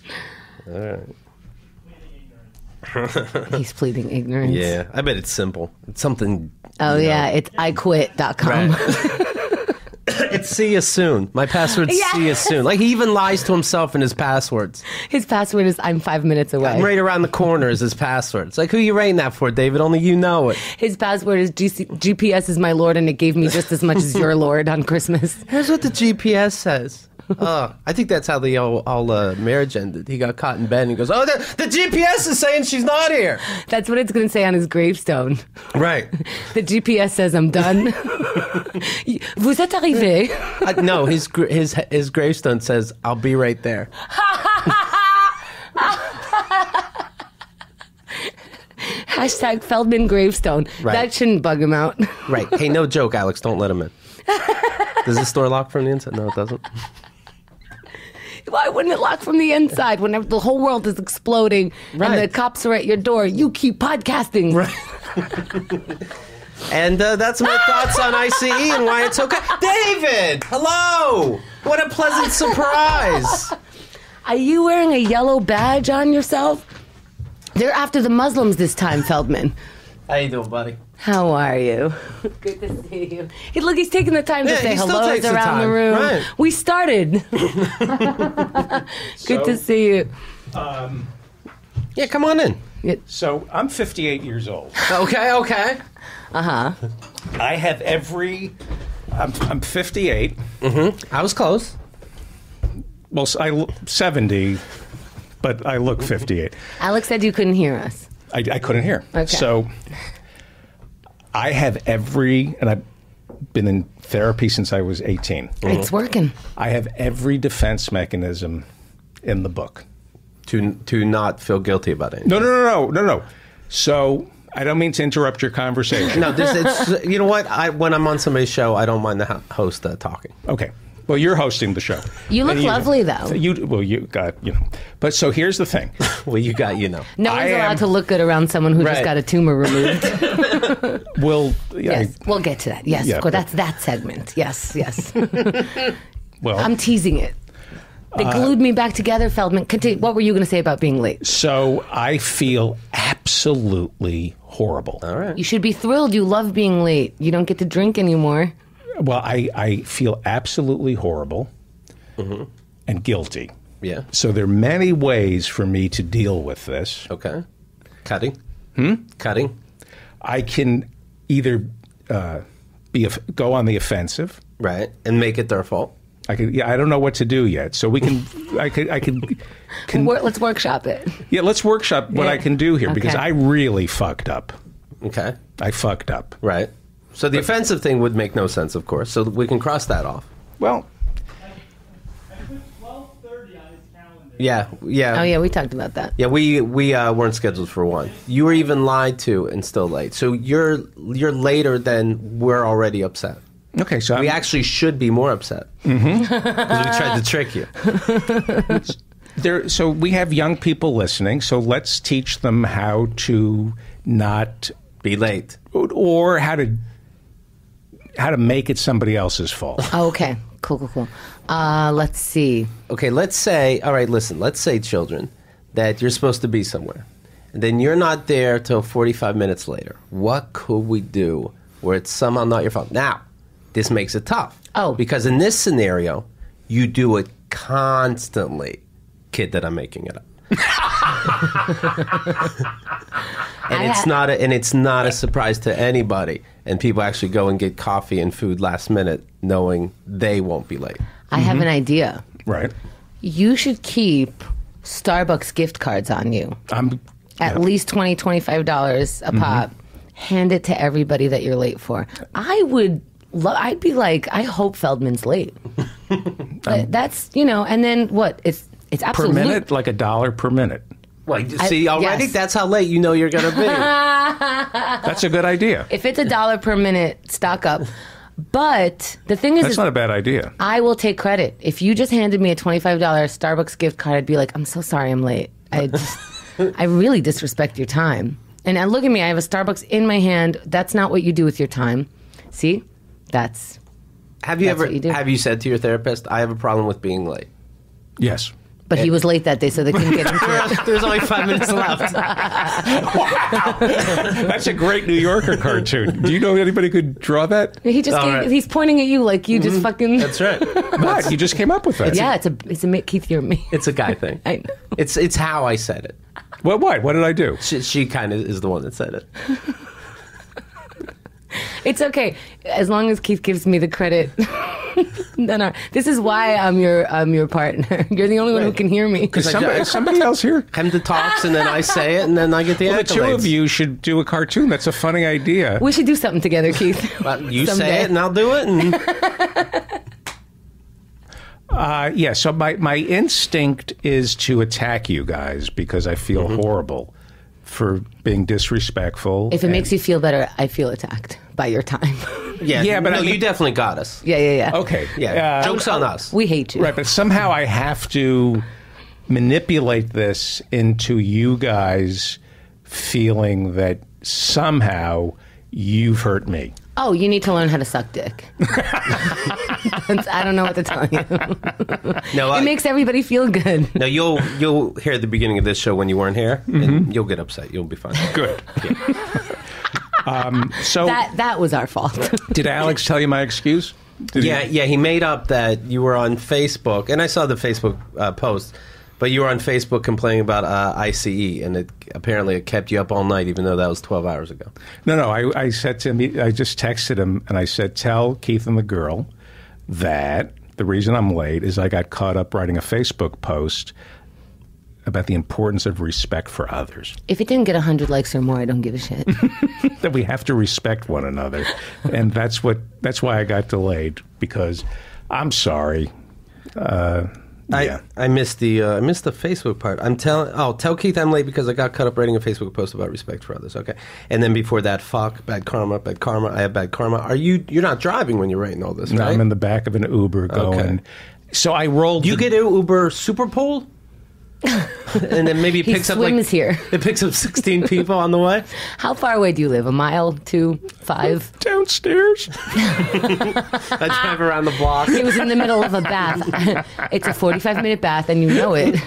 He's pleading ignorance. Yeah, I bet it's simple. It's something. Oh, yeah. It's iquit.com. Right. It's see you soon. My password's see you soon. Like, he even lies to himself in his passwords. His password is I'm 5 minutes away. I'm right around the corner is his password. It's like, who are you writing that for, David? Only you know it. His password is GPS is my lord, and it gave me just as much as your lord on Christmas. Here's what the GPS says. I think that's how the all marriage ended. He got caught in bed and he goes, the GPS is saying she's not here. That's what it's going to say on his gravestone. Right. The GPS says I'm done. Vous êtes arrivé. No, his gravestone says, I'll be right there. Hashtag Feldman gravestone. Right. That shouldn't bug him out. Right. Hey, no joke, Alex. Don't let him in. Does this door lock from the inside? No, it doesn't. Why wouldn't it lock from the inside when the whole world is exploding and the cops are at your door? You keep podcasting. Right. And that's my thoughts on ICE and why it's okay. David, hello. What a pleasant surprise. Are you wearing a yellow badge on yourself? They're after the Muslims this time, Feldman. How you doing, buddy? How are you? Good to see you. Hey, look, he's taking the time to say hellos around the room. Right. We started. Good to see you. Yeah, come on in. So I'm 58 years old. Okay. Uh-huh. I have I'm 58. Mm-hmm. I was close. Well, I 70, but I look 58. Alex said you couldn't hear us. I couldn't hear. Okay. So I have and I've been in therapy since I was 18. Mm-hmm. It's working. I have every defense mechanism in the book. To not feel guilty about it. No. So I don't mean to interrupt your conversation. No, you know what? When I'm on somebody's show, I don't mind the host talking. Okay. Well, you're hosting the show. You look lovely, though. You got, But so here's the thing. Well, you got, No one's allowed to look good around someone who just got a tumor removed. Yes, we'll get to that. Yes, Yeah, of course. That's that segment. Yes. well, I'm teasing it. They glued me back together, Feldman. Continue. What were you going to say about being late? So I feel absolutely horrible. All right. You should be thrilled. You love being late. You don't get to drink anymore. Well, I feel absolutely horrible and guilty. Yeah. So there are many ways for me to deal with this. Okay. Cutting. Cutting. I can either go on the offensive. Right. And make it their fault. I don't know what to do yet. So we can. Let's workshop it. Yeah, let's workshop what I can do here because I really fucked up. Okay. I fucked up. Right. So the offensive thing would make no sense, of course. So we can cross that off. Well, I put 12:30 on his calendar. Yeah. Oh, yeah, we talked about that. Yeah, we weren't scheduled for 1. You were even lied to and still late. So you're later than we're already upset. okay. So We actually should be more upset because we tried to trick you. so we have young people listening. So let's teach them how to not Be late. or how to make it somebody else's fault. Oh, okay. Cool. Let's see. Okay, let's say, all right, listen, let's say, children, that you're supposed to be somewhere. And then you're not there till 45 minutes later. What could we do where it's somehow not your fault? Now, this makes it tough. Oh. Because in this scenario, you do it constantly. Kid, that I'm making it up. And it's not a surprise to anybody. And people actually go and get coffee and food last minute knowing they won't be late. I have an idea. Right. You should keep Starbucks gift cards on you. At least $20, $25 a pop. Hand it to everybody that you're late for. I'd be like, I hope Feldman's late. But that's, and then what? It's Per absolutely... minute, like $1 per minute. Well, you see, already yes. that's how late you know you're going to be. That's a good idea. If it's $1 per minute, stock up. But the thing is... That's not a bad idea. I will take credit. If you just handed me a $25 Starbucks gift card, I'd be like, I'm so sorry I'm late. I really disrespect your time. And look at me, I have a Starbucks in my hand. That's not what you do with your time. See? That's Have you what you do. have you said to your therapist, I have a problem with being late? Yes. But he was late that day, so they couldn't get into it. There's only 5 minutes left. That's a great New Yorker cartoon. Do you know anybody who could draw that? He's pointing at you like you just fucking... That's right. What? You just came up with that. Yeah, it's a Keith, you're me. It's a guy thing. I know. It's how I said it. What did I do? She kind of is the one that said it. It's okay. As long as Keith gives me the credit. This is why I'm your partner. You're the only one who can hear me. Because somebody else here. Chemda talks, and then I say it, and then I get the Well, accolades. the two of you should do a cartoon. That's a funny idea. We should do something together, Keith. Well, you Someday. say it, and I'll do it. And So my instinct is to attack you guys because I feel horrible for being disrespectful. If it makes you feel better, I feel attacked by your time. yeah, but I mean- you definitely got us. Yeah. Okay. Yeah, joke's on us. We hate you. Right, but somehow I have to manipulate this into you guys feeling that somehow you've hurt me. Oh, you need to learn how to suck dick. I don't know what to tell you. No, It makes everybody feel good. No, you'll hear the beginning of this show when you weren't here, and you'll get upset. You'll be fine. Good. So That was our fault. did Alex tell you my excuse? Yeah, he made up that you were on Facebook, and I saw the Facebook post, but you were on Facebook complaining about ICE, and it kept you up all night, even though that was 12 hours ago. No. I said to him, I just texted him, and I said, tell Keith and the girl that the reason I'm late is I got caught up writing a Facebook post about the importance of respect for others. If it didn't get 100 likes or more, I don't give a shit. That we have to respect one another. And that's why I got delayed, because I'm sorry. I missed the Facebook part. Tell Keith I'm late because I got caught up writing a Facebook post about respect for others. Okay, and then before that, fuck, bad karma. I have bad karma. You're not driving when you're writing all this, No, right? I'm in the back of an Uber going. Okay. So I rolled. You get an Uber Super Bowl? And then maybe it picks up here. It picks up 16 people on the way. How far away do you live? A mile, 2, 5? Downstairs. I drive around the block. He was in the middle of a bath. It's a 45-minute bath, and you know it.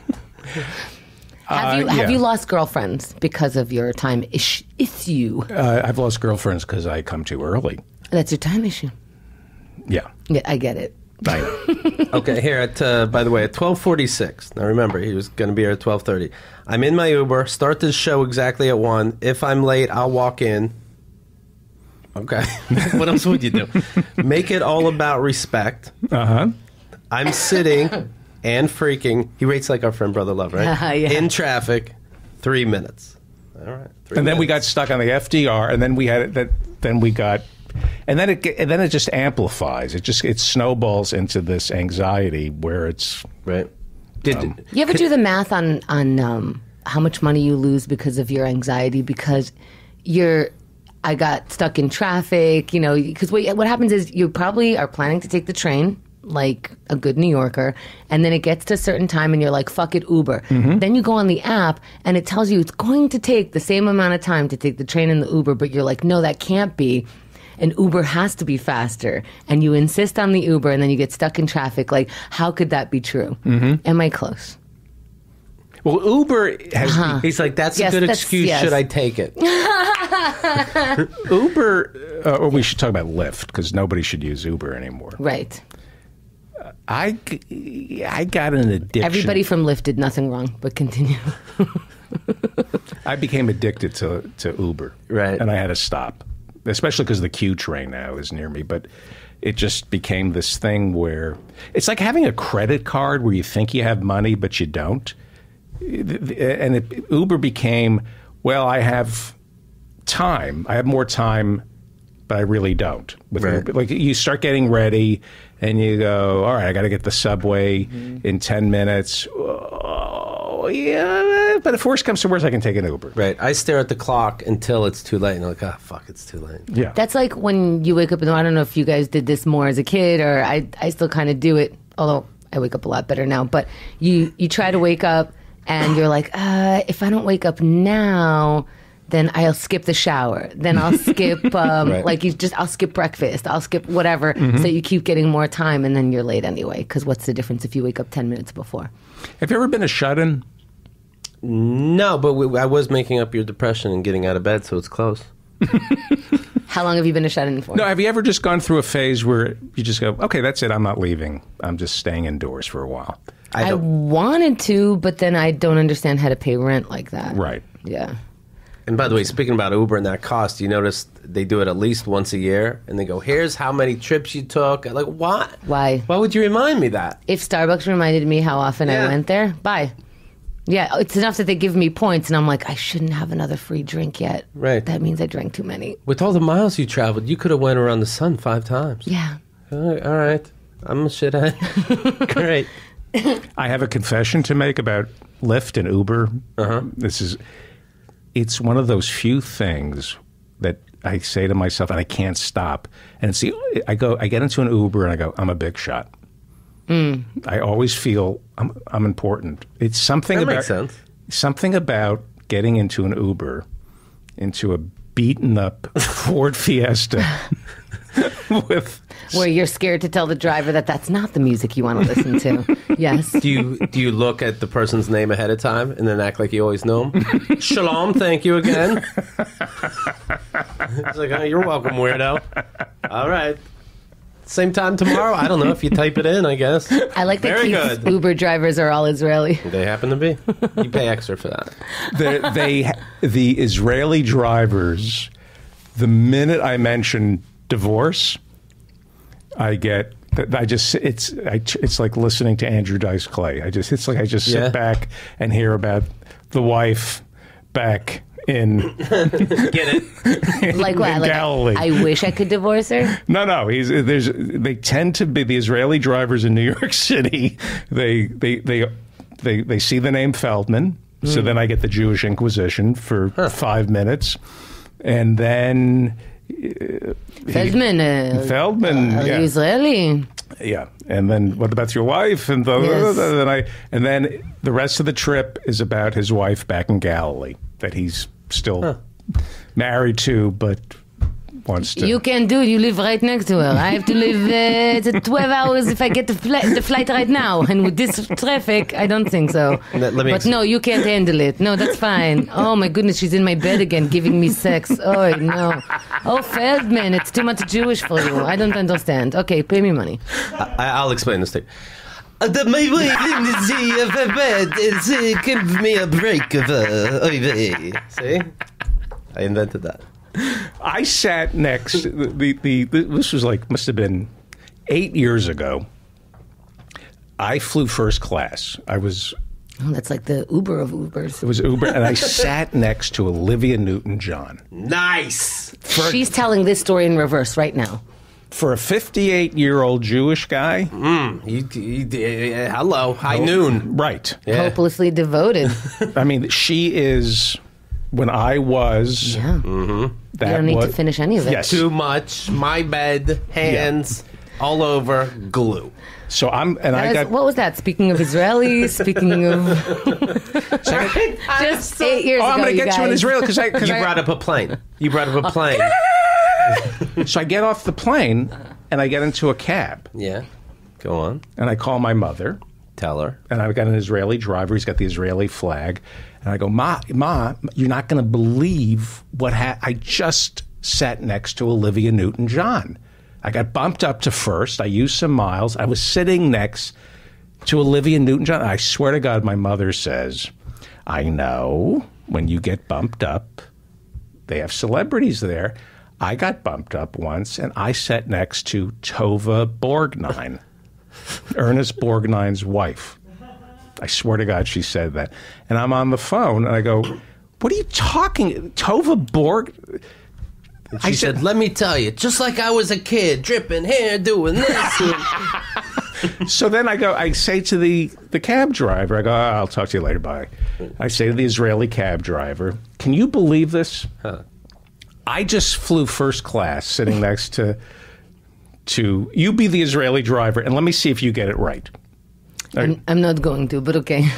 Have you lost girlfriends because of your time issue? I've lost girlfriends because I come too early. That's your time issue. Yeah. Yeah, I get it. Okay, here at by the way, at 12:46. Now remember, he was going to be here at 12:30. I'm in my Uber. Start this show exactly at 1. If I'm late, I'll walk in. Okay. What else would you do? Make it all about respect. I'm sitting and freaking. He rates like our friend Brother Love, right? Yeah. In traffic, 3 minutes. All right. Then we got stuck on the FDR, and then we had that. Then we got. And then it just amplifies. It snowballs into this anxiety where it's right. You ever do the math on how much money you lose because of your anxiety? Because I got stuck in traffic. You know, because what happens is you probably are planning to take the train like a good New Yorker, and then it gets to a certain time and you're like, fuck it, Uber. Then you go on the app and it tells you it's going to take the same amount of time to take the train and the Uber, but you're like, no, that can't be. And Uber has to be faster. And you insist on the Uber, and then you get stuck in traffic. Like, how could that be true? Am I close? Well, Uber has... He's like, that's a good excuse. Yes. Should I take it? Uber... or we should talk about Lyft, because nobody should use Uber anymore. Right. I got an addiction. Everybody from Lyft did nothing wrong, but continue. I became addicted to Uber. Right. And I had to stop. Especially because the Q train now is near me. But it just became this thing where it's like having a credit card where you think you have money, but you don't. And Uber became, well, I have time. I have more time, but I really don't. With Uber. Like you start getting ready and you go, all right, I got to get the subway in 10 minutes. Oh, yeah, but if worse comes to worse, I can take an Uber. Right. I stare at the clock until it's too late, and I'm like, oh, fuck, it's too late. Yeah. That's like when you wake up, and I don't know if you guys did this more as a kid, or I still kind of do it, although I wake up a lot better now, but you try to wake up, and you're like, if I don't wake up now, then I'll skip the shower. Then I'll skip, I'll skip breakfast. I'll skip whatever. So you keep getting more time, and then you're late anyway, because what's the difference if you wake up 10 minutes before? Have you ever been a shut-in? No, but I was making up your depression and getting out of bed, so it's close. How long have you been a shut-in for? No, have you ever just gone through a phase where you just go, okay, that's it, I'm not leaving. I'm just staying indoors for a while. I wanted to, but then I don't understand how to pay rent like that. Right. Yeah. And by the way, speaking about Uber and that cost, you notice they do it at least once a year, and they go, here's how many trips you took. Like, what? Why? Why would you remind me that? If Starbucks reminded me how often I went there, bye. Yeah, it's enough that they give me points, and I'm like, I shouldn't have another free drink yet. Right. That means I drank too many. With all the miles you traveled, you could have went around the sun 5 times. Yeah. All right. I'm a shithead. Great. I have a confession to make about Lyft and Uber. It's one of those few things that I say to myself, and I can't stop. And it's I get into an Uber, and I go, I'm a big shot. I always feel I'm important. It's something that makes sense. Something about getting into an Uber, into a beaten up Ford Fiesta where you're scared to tell the driver that that's not the music you want to listen to. Yes. Do you look at the person's name ahead of time and then act like you always know them? Shalom, thank you again. It's like, oh, you're welcome, weirdo. All right. Same time tomorrow? I don't know if you type it in, I guess. I like that Keith's Uber drivers are all Israeli. They happen to be. You pay extra for that. The Israeli drivers, the minute I mention divorce, it's like listening to Andrew Dice Clay. I just sit back and hear about the wife back in Get it? Like what? in Like, Galilee. I wish I could divorce her. No. They tend to be the Israeli drivers in New York City. They see the name Feldman. So then I get the Jewish Inquisition for 5 minutes, and then Feldman. yeah. Israeli. Yeah, and then what about your wife? And Yes. then the rest of the trip is about his wife back in Galilee that he's still married to, but wants to. You can do. You live right next to her. I have to live 12 hours if I get the flight right now. And with this traffic, I don't think so. But no, you can't handle it. No, that's fine. Oh my goodness, she's in my bed again, giving me sex. Oh no. Oh Feldman, it's too much Jewish for you. I don't understand. Okay, pay me money. I'll explain this to you. My wife in the bed give me a break of See? I invented that. I sat next. This was must have been 8 years ago. I flew first class. Oh, that's like the Uber of Ubers. It was Uber, and I sat next to Olivia Newton-John. Nice. She's telling this story in reverse right now. For a 58-year-old Jewish guy, Hello, high noon. right? Yeah. Hopelessly devoted. I mean, she is. When I was, Yeah. that You don't need was, to finish any of it. Yes. Too much. My bed, hands, all over, glue. So What was that? Speaking of Israelis, speaking of just 8 years ago, I'm going to get you to an guys. Israeli because You brought up a plane. So I get off the plane and I get into a cab Yeah. Go on. and I call my mother Tell her. and I've got an Israeli driver. He's got the Israeli flag, and I go, Ma, you're not going to believe what I just sat next to Olivia Newton-John. I got bumped up to first. I used some miles. I was sitting next to Olivia Newton-John. I swear to God, my mother says, I know when you get bumped up, they have celebrities there. I got bumped up once, and I sat next to Tova Borgnine, Ernest Borgnine's wife. I swear to God, she said that. And I'm on the phone, and I go, what are you talking? Tova Borg? She said, let me tell you, just like I was a kid, dripping hair, doing this. So then I say to the cab driver, I go, I'll talk to you later, bye. I say to the Israeli cab driver, can you believe this? I just flew first class sitting next to you be the Israeli driver, and let me see if you get it right. I'm not going to, but okay.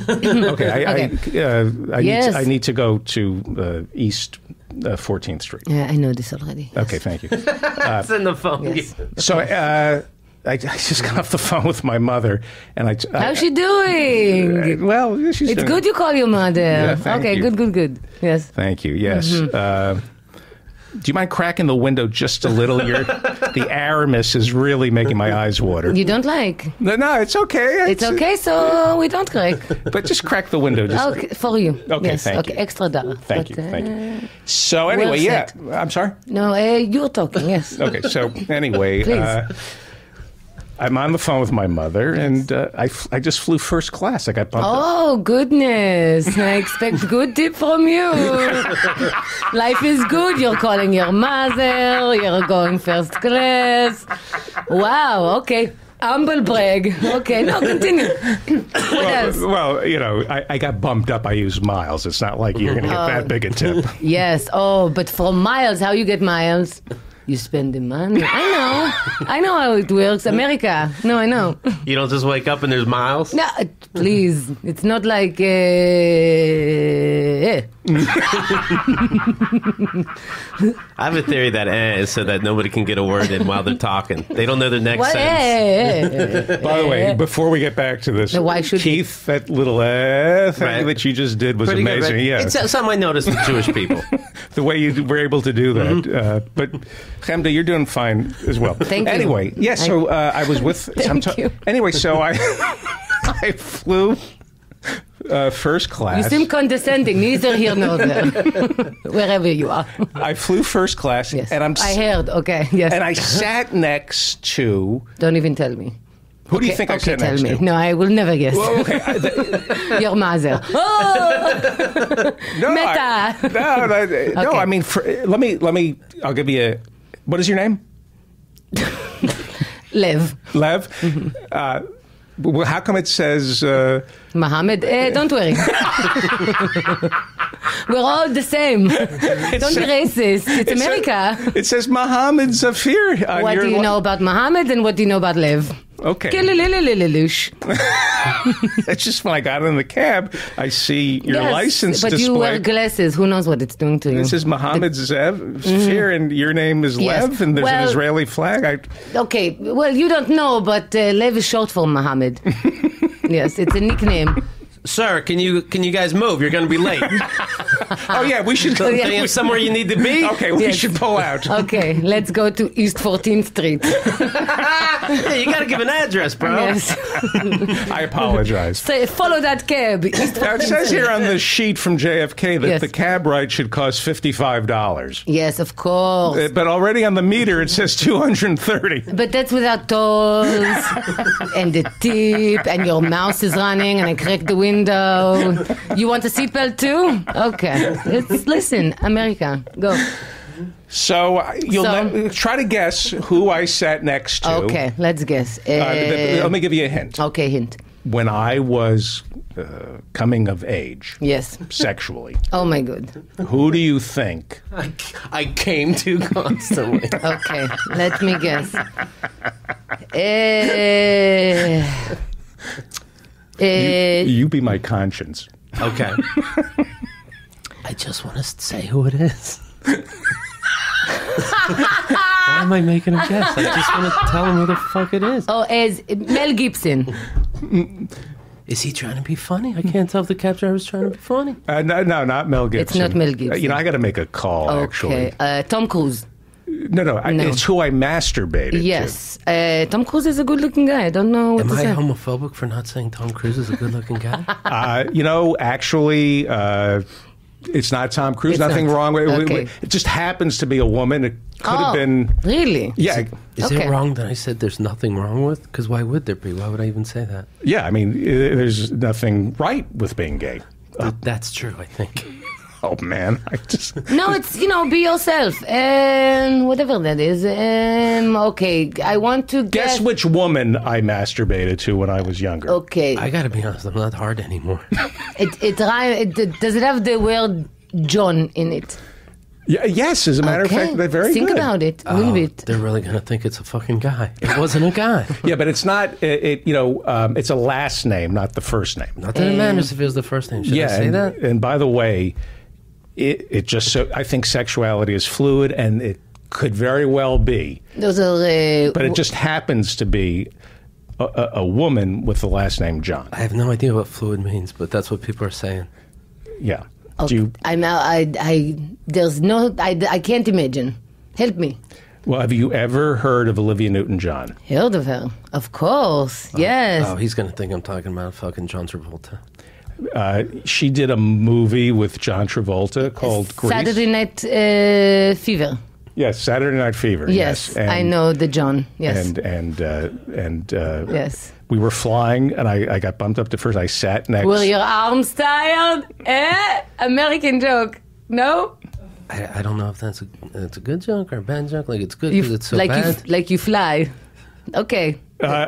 Okay. I need to go to East 14th Street. Yeah, I know this already. Yes. Okay, thank you. It's in the phone. Yes. So I just got off the phone with my mother, and How's she doing? well, she's It's doing, good you call your mother. Yeah, thank Okay, you. good. Yes. Thank you. Yes. Do you mind cracking the window just a little? The Aramis is really making my eyes water. You don't like? No, it's okay. It's okay, so we don't crack. But just crack the window. Just, Okay, for you. Okay, yes. thank okay, you. extra dollar. Thank you. So anyway, well yeah. said. I'm sorry? No, you're talking, yes. Okay, so anyway, Please. I'm on the phone with my mother, and I just flew first class. I got bumped up. Oh, goodness. I expect good tip from you. Life is good. You're calling your mother. You're going first class. Wow, okay. Humble brag. Okay, no, continue. What else? Well, I got bumped up. I use miles. It's not like you're going to get that big a tip. Yes. Oh, but for miles, how you get miles? You spend the money. I know how it works. America. No, I know. You don't just wake up and there's miles? No, please. It's not like... I have a theory that is so that nobody can get a word in while they're talking. They don't know their next What? sentence. By the way, before we get back to this, No, why should we? Keith, that little thing Right. that you just did was Pretty good, amazing. right? Yeah, It's something I noticed with Jewish people. the way you were able to do that. But Chemda, you're doing fine as well. Thank you. Anyway, yes. So I was with. Thank you. Anyway, so I flew first class. You seem condescending. Neither here nor there. Wherever you are. I flew first class, Yes. and I heard. Okay. Yes. and I sat next to Don't even tell me. Who do you think I sat tell next me. to? No, I will never guess. Well, okay. Your mother. Oh! No, Meta. No, I mean, let me. I'll give you a. What is your name? Lev. Lev. Well, how come it says Mohammed? Don't worry. We're all the same. Don't be racist. It's America. It says Mohammed Zafir. What do you know about Mohammed and what do you know about Lev? Okay. It's just when I got in the cab, I see your license but display. you wear glasses. Who knows what it's doing to you? This is Mohammed Zafir, and your name is Lev, and there's an Israeli flag. Okay, well, you don't know, but Lev is short for Mohammed. Yes, it's a nickname. Sir, can you guys move? You're going to be late. Oh, yeah, we should go. Yeah. You have somewhere you need to be? Okay, we should pull out. Okay, let's go to East 14th Street. Yeah, you got to give an address, bro. Yes. I apologize. So follow that cab. East Now, it 14th says Street. here on the sheet from JFK that Yes. the cab ride should cost $55. Yes, of course. But already on the meter, it says $230. But that's without tolls and the tip, and your mouse is running, and I cracked the window. You want a seatbelt too? Okay. Listen, America, go. So you'll try to guess who I sat next to. Okay, let's guess. Let me give you a hint. Okay, hint. When I was coming of age, Yes. sexually, Oh my God. who do you think? I came to constantly. Okay, let me guess. You be my conscience. Okay. I just want to say who it is. Why am I making a guess? I just want to tell him who the fuck it is. Oh, as Mel Gibson. Is he trying to be funny? I can't tell if the cab driver's trying to be funny. No, not Mel Gibson. It's not Mel Gibson. I got to make a call, actually. Okay, Tom Cruise. No. It's who I masturbated Yes. Tom Cruise is a good-looking guy. I don't know what Am to I say. homophobic for not saying Tom Cruise is a good-looking guy? to. Actually, it's not Tom Cruise. It's Nothing not. wrong with it. Okay. It just happens to be a woman. It could have been. Really? Yeah. Is Okay. it wrong that I said there's nothing wrong with? Because why would there be? Why would I even say that? Yeah, I mean, there's nothing right with being gay. That's true, I think. Oh, man. I just. No, it's, be yourself. Whatever that is. Okay, I want to Guess which woman I masturbated to when I was younger. Okay. I got to be honest, I'm not hard anymore. Does it have the word John in it? Yeah, yes, as a matter of fact, they're very Think good. about it a little bit. They're really going to think it's a fucking guy. It wasn't a guy. Yeah, but it's not. It's a last name, not the first name. Not that it matters if it was the first name. Should I say and, that? And by the way, it just so I think sexuality is fluid, and it could very well be, Those are. but it just happens to be a woman with the last name John. I have no idea what fluid means, but that's what people are saying. Yeah. Okay. Do you, There's no. I can't imagine. Help me. well, have you ever heard of Olivia Newton-John? Heard of her? Of course. Yes. Oh, he's going to think I'm talking about fucking John Travolta. She did a movie with John Travolta called Grease. Saturday Night Fever. Yes, Saturday Night Fever. Yes, And- I know the John. Yes. And Yes. we were flying, and I got bumped up to first. I sat next. Were your arms tired? American joke. No? I don't know if it's a good joke or a bad joke. Like, it's good because it's so like bad. you fly. Okay.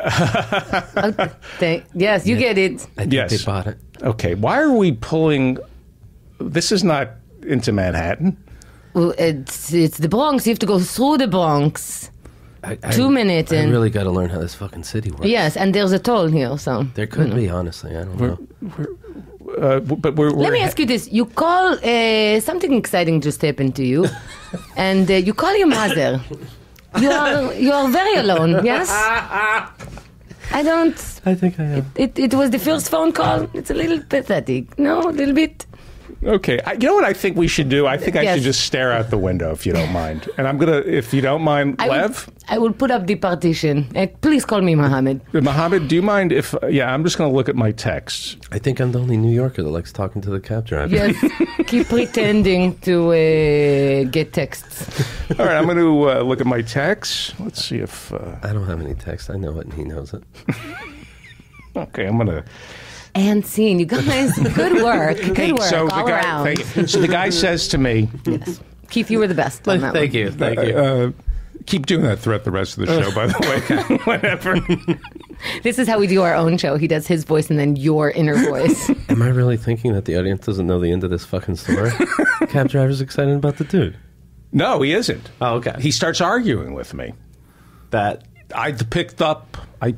Yes, you get it. I think Yes. they bought it. Okay, why are we pulling? This is not into Manhattan. Well, it's the Bronx. You have to go through the Bronx. 2 minutes I in. really got to learn how this fucking city works. Yes, and there's a toll here. So There could be, honestly. I don't know. But we're let me ask you this: you call something exciting just happened to you, and you call your mother. You are very alone. Yes. I don't. I think I am. It was the first phone call. It's a little pathetic. No, a little bit. Okay, you know what I think we should do? I think I should just stare out the window, if you don't mind. And I'm going to, if you don't mind, Lev? I will put up the partition. Please call me Mohammed. Mohammed, do you mind if, I'm just going to look at my texts. I think I'm the only New Yorker that likes talking to the cab driver. Yes, keep pretending to get texts. All right, I'm going to look at my texts. Let's see if... I don't have any text. I know it and he knows it. Okay, I'm going to... And scene, you guys, good work. Good work so all around. So the guy says to me... Yes. Keith, you were the best on that Thank you. Thank you. Keep doing that throughout the rest of the show, by the way. Whatever. This is how we do our own show. He does his voice and then your inner voice. Am I really thinking that the audience doesn't know the end of this fucking story? Cab driver's excited about the dude. No, he isn't. Oh, okay. He starts arguing with me. That I picked up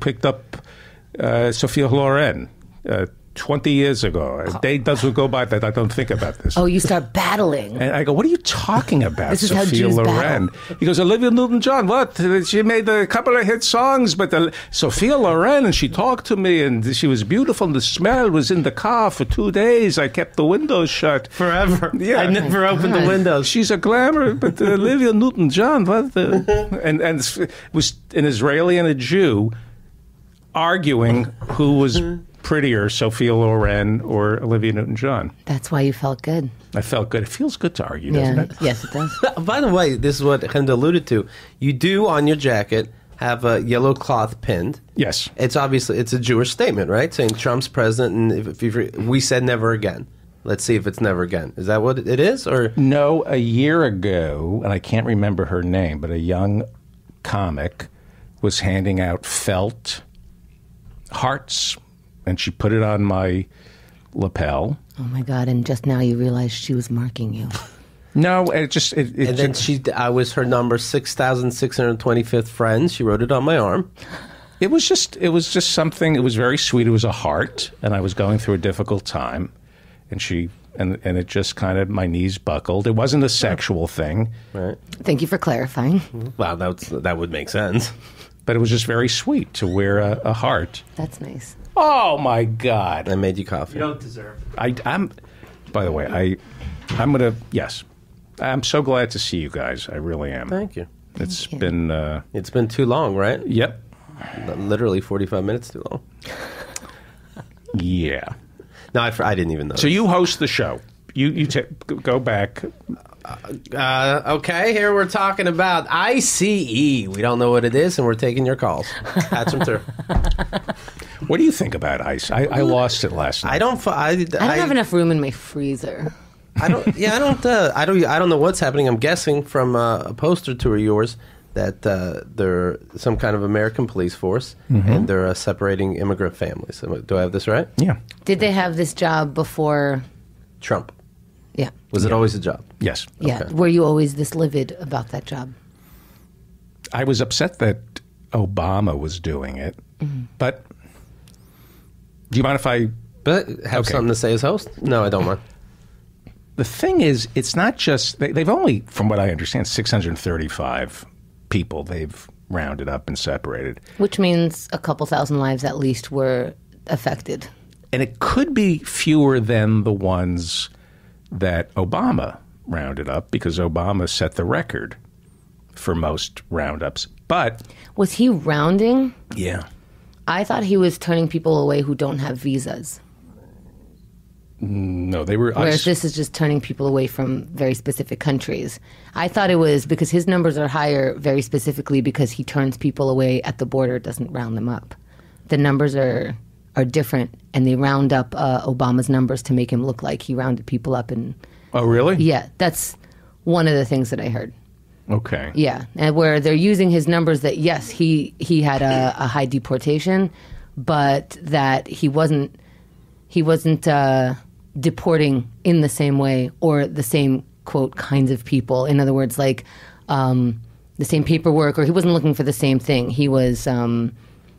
Sophia Loren 20 years ago. A day doesn't go by that I don't think about this. Oh, you start battling. And I go, what are you talking about, This is how Sophia Jews Loren? battle. He goes, Olivia Newton-John, what? She made a couple of hit songs, but Sophia Loren, and she talked to me, and she was beautiful, and the smell was in the car for 2 days. I kept the windows shut. forever. Yeah. I never opened the windows. She's a glamour, but Olivia Newton-John, what the... And it was an Israeli and a Jew arguing who was prettier, Sophia Loren or Olivia Newton-John. That's why you felt good. I felt good. It feels good to argue, doesn't it? Yes, it does. By the way, this is what Chemda alluded to. You do on your jacket have a yellow cloth pinned. Yes. It's obviously it's a Jewish statement, right? Saying Trump's president, and if we said never again. Let's see if it's never again. Is that what it is, or No, a year ago, and I can't remember her name, but a young comic was handing out felt hearts, and she put it on my lapel. Oh my God! And just now you realized she was marking you. No, it just... and then I was her number 6,625th friend. She wrote it on my arm. It was just something. It was very sweet. It was a heart, and I was going through a difficult time, and and it just kind of, my knees buckled. It wasn't a sexual thing, Right. Thank you for clarifying. Wow, that would make sense. but it was just very sweet to wear a heart. That's nice. Oh my God! I made you coffee. You don't deserve it. I'm. By the way, I'm gonna. Yes, I'm so glad to see you guys. I really am. Thank you. It's been. It's been too long, right? Yep. Literally 45 minutes too long. Yeah. No, I didn't even know. So you host the show. You go back. Okay, here we're talking about ICE. We don't know what it is, and we're taking your calls. Patch them through. What do you think about ICE? I lost it last night. I don't have enough room in my freezer. I don't. Yeah, I don't know what's happening. I'm guessing from a poster tour of yours that they're some kind of American police force, and they're separating immigrant families. Do I have this right? Yeah. Did they have this job before Trump. Yeah. Was it always a job? Yes. Yeah. Okay. Were you always this livid about that job? I was upset that Obama was doing it, but do you mind if I... But have something to say as host? No, I don't mind. The thing is, it's not just... They've only, from what I understand, 635 people they've rounded up and separated. Which means a couple thousand lives at least were affected. And it could be fewer than the ones that Obama rounded up, because Obama set the record for most roundups. But... Was he rounding? Yeah. I thought he was turning people away who don't have visas. No, they were... Whereas this is just turning people away from very specific countries. I thought it was because his numbers are higher very specifically because he turns people away at the border, doesn't round them up. The numbers are different, and they round up Obama's numbers to make him look like he rounded people up. And Oh, really? yeah, that's one of the things that I heard. Okay. Yeah, and where they're using his numbers that, yes, he had a high deportation, but that he wasn't deporting in the same way or the same, quote, kinds of people. In other words, like the same paperwork, or he wasn't looking for the same thing. He was, and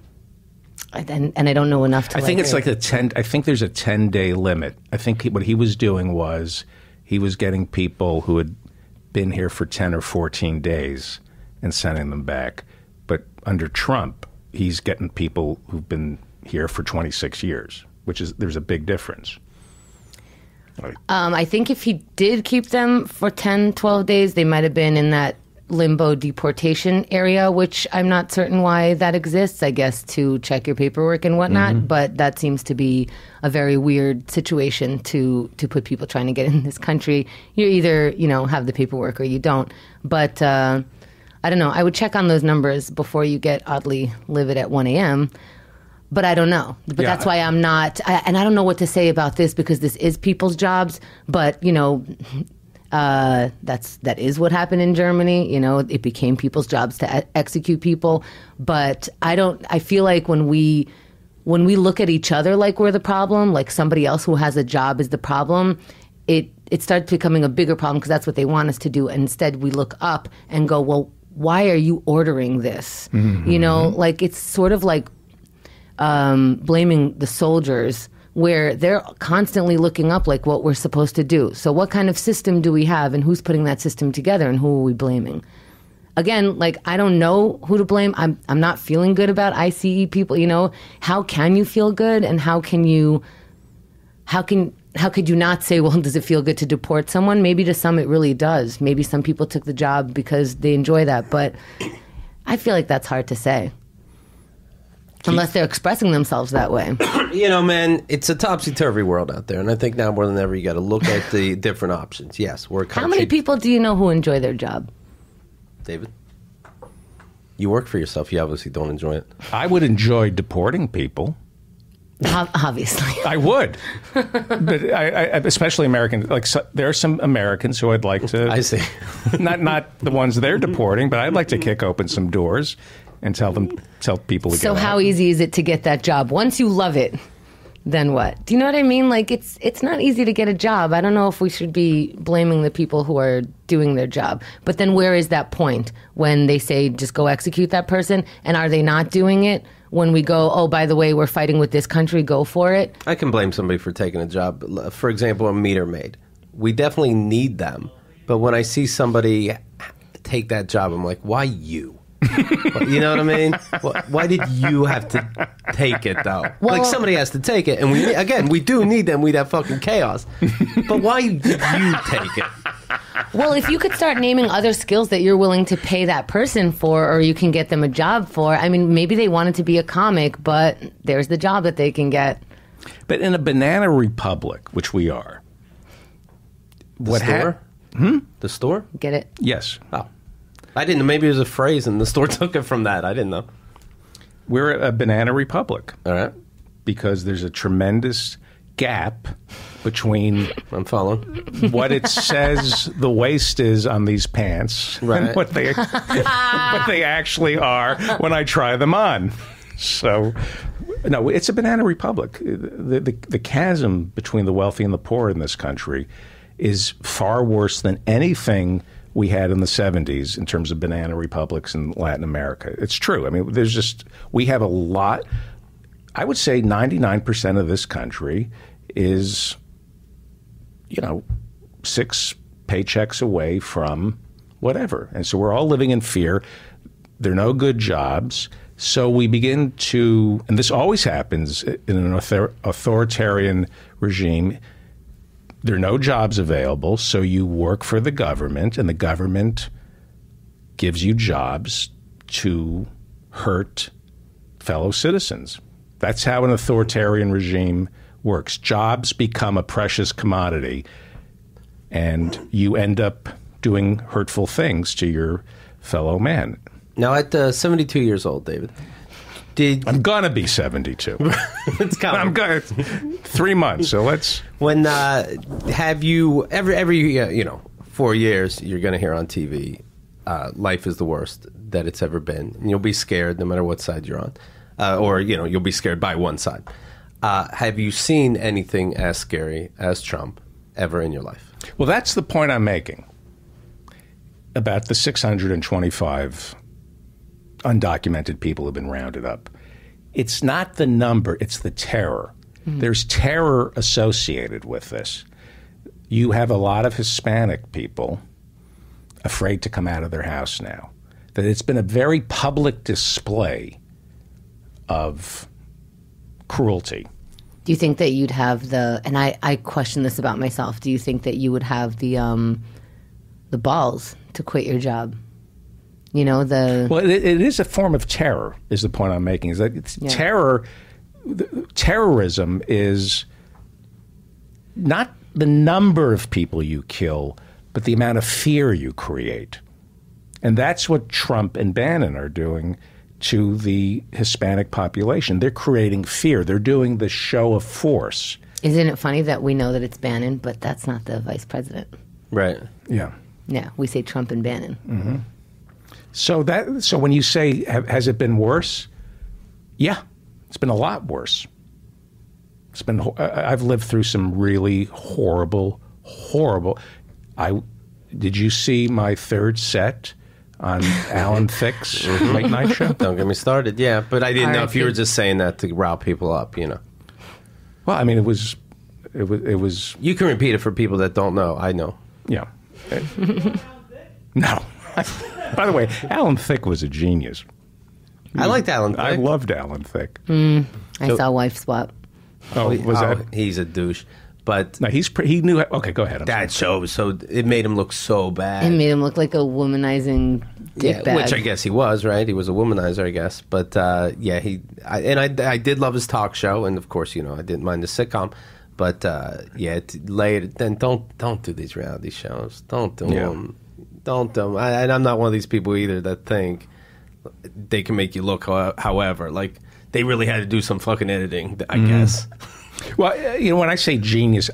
I don't know enough to... I think it's like I think there's a 10-day limit. I think what he was doing was he was getting people who had been here for 10 or 14 days and sending them back. But under Trump, he's getting people who've been here for 26 years, there's a big difference. Right. I think if he did keep them for 10, 12 days, they might have been in that limbo deportation area, which I'm not certain why that exists, I guess, to check your paperwork and whatnot. But that seems to be a very weird situation to put people trying to get in this country. You either, have the paperwork or you don't. But I don't know. I would check on those numbers before you get oddly livid at 1 a.m., but I don't know. But that's why I'm not, and I don't know what to say about this because this is people's jobs, but, that is what happened in Germany. It became people's jobs to execute people. But I feel like when we look at each other like we're the problem, like somebody else who has a job is the problem, it starts becoming a bigger problem because that's what they want us to do. And instead we look up and go, well, why are you ordering this? Like it's sort of like blaming the soldiers where they're constantly looking up like what we're supposed to do. So what kind of system do we have and who's putting that system together and who are we blaming? Again, like I don't know who to blame. I'm not feeling good about ICE people, How can you feel good and how could you not say, well, does it feel good to deport someone? Maybe to some it really does. Maybe some people took the job because they enjoy that, but I feel like that's hard to say. Unless they're expressing themselves that way. Man, it's a topsy-turvy world out there. And I think now more than ever, you got to look at the different options. Yes, we're a country. How many people do you know who enjoy their job? David? You work for yourself. You obviously don't enjoy it. I would enjoy deporting people. Obviously. I would. But I especially Americans. Like there are some Americans who I'd like to... I see. not the ones they're deporting, but I'd like to kick open some doors and tell people to get out. So how easy is it to get that job? Once you love it, then what? Do you know what I mean? Like it's not easy to get a job. I don't know if we should be blaming the people who are doing their job. But then where is that point when they say just go execute that person? And are they not doing it when we go, oh, by the way, we're fighting with this country, go for it? I can blame somebody for taking a job. For example, a meter maid. We definitely need them. But when I see somebody take that job, I'm like, why you? You know what I mean? Why did you have to take it, though? Well, like, somebody has to take it. And we do need them. We'd have fucking chaos. But why did you take it? Well, if you could start naming other skills that you're willing to pay that person for, or you can get them a job for. I mean, maybe they wanted to be a comic, but there's the job that they can get. But in a banana republic, which we are. The store? The store? Get it? Yes. Oh. I didn't know. Maybe it was a phrase and the store took it from that. I didn't know. We're a banana republic. All right. Because there's a tremendous gap between I'm following what it says the waist is on these pants and what they actually are when I try them on. So, no, it's a banana republic. The chasm between the wealthy and the poor in this country is far worse than anything we had in the 70s in terms of banana republics in Latin America. It's true. I mean, we have a lot. I would say 99% of this country is, 6 paychecks away from whatever. And so we're all living in fear. There are no good jobs. So we begin to, and this always happens in an authoritarian regime, there are no jobs available, so you work for the government, and the government gives you jobs to hurt fellow citizens. That's how an authoritarian regime works. Jobs become a precious commodity, and you end up doing hurtful things to your fellow man. Now, at 72 years old, David, I'm gonna be 72. It's coming. I'm gonna 3 months. So let's. When have you every 4 years you're gonna hear on TV, life is the worst that it's ever been, and you'll be scared no matter what side you're on, or you'll be scared by one side. Have you seen anything as scary as Trump ever in your life? Well, that's the point I'm making about the 625 undocumented people have been rounded up. It's not the number, it's the terror. Mm-hmm. There's terror associated with this. You have a lot of Hispanic people afraid to come out of their house now. That it's been a very public display of cruelty. Do you think that you'd have and I question this about myself, do you think that you would have the balls to quit your job? You know, Well, it is a form of terror, is the point I'm making. Is that terrorism is not the number of people you kill, but the amount of fear you create. And that's what Trump and Bannon are doing to the Hispanic population. They're creating fear. They're doing the show of force. Isn't it funny that we know that it's Bannon, but that's not the vice president? Right. Yeah. Yeah, we say Trump and Bannon. Mm-hmm. So when you say, has it been worse? Yeah, it's been a lot worse. It's been. I've lived through some really horrible. Did you see my third set on Alan Thicke's late night show? Don't get me started. Yeah, but I didn't know if you were just saying that to rile people up. You know. Well, I mean, it was. You can repeat it for people that don't know. I know. Yeah. No. By the way, Alan Thicke was a genius. I liked Alan Thicke. I loved Alan Thicke. I saw Wife Swap. He's a douche. But no, he knew. Okay, go ahead. That show, so it made him look so bad. It made him look like a womanizing dickbag. Which I guess he was, right? He was a womanizer, I guess. But I did love his talk show, and of course, I didn't mind the sitcom. But then don't do these reality shows. Don't do them. Don't do them. And I'm not one of these people either that think they can make you look however. Like, they really had to do some fucking editing, I guess. Well, when I say genius,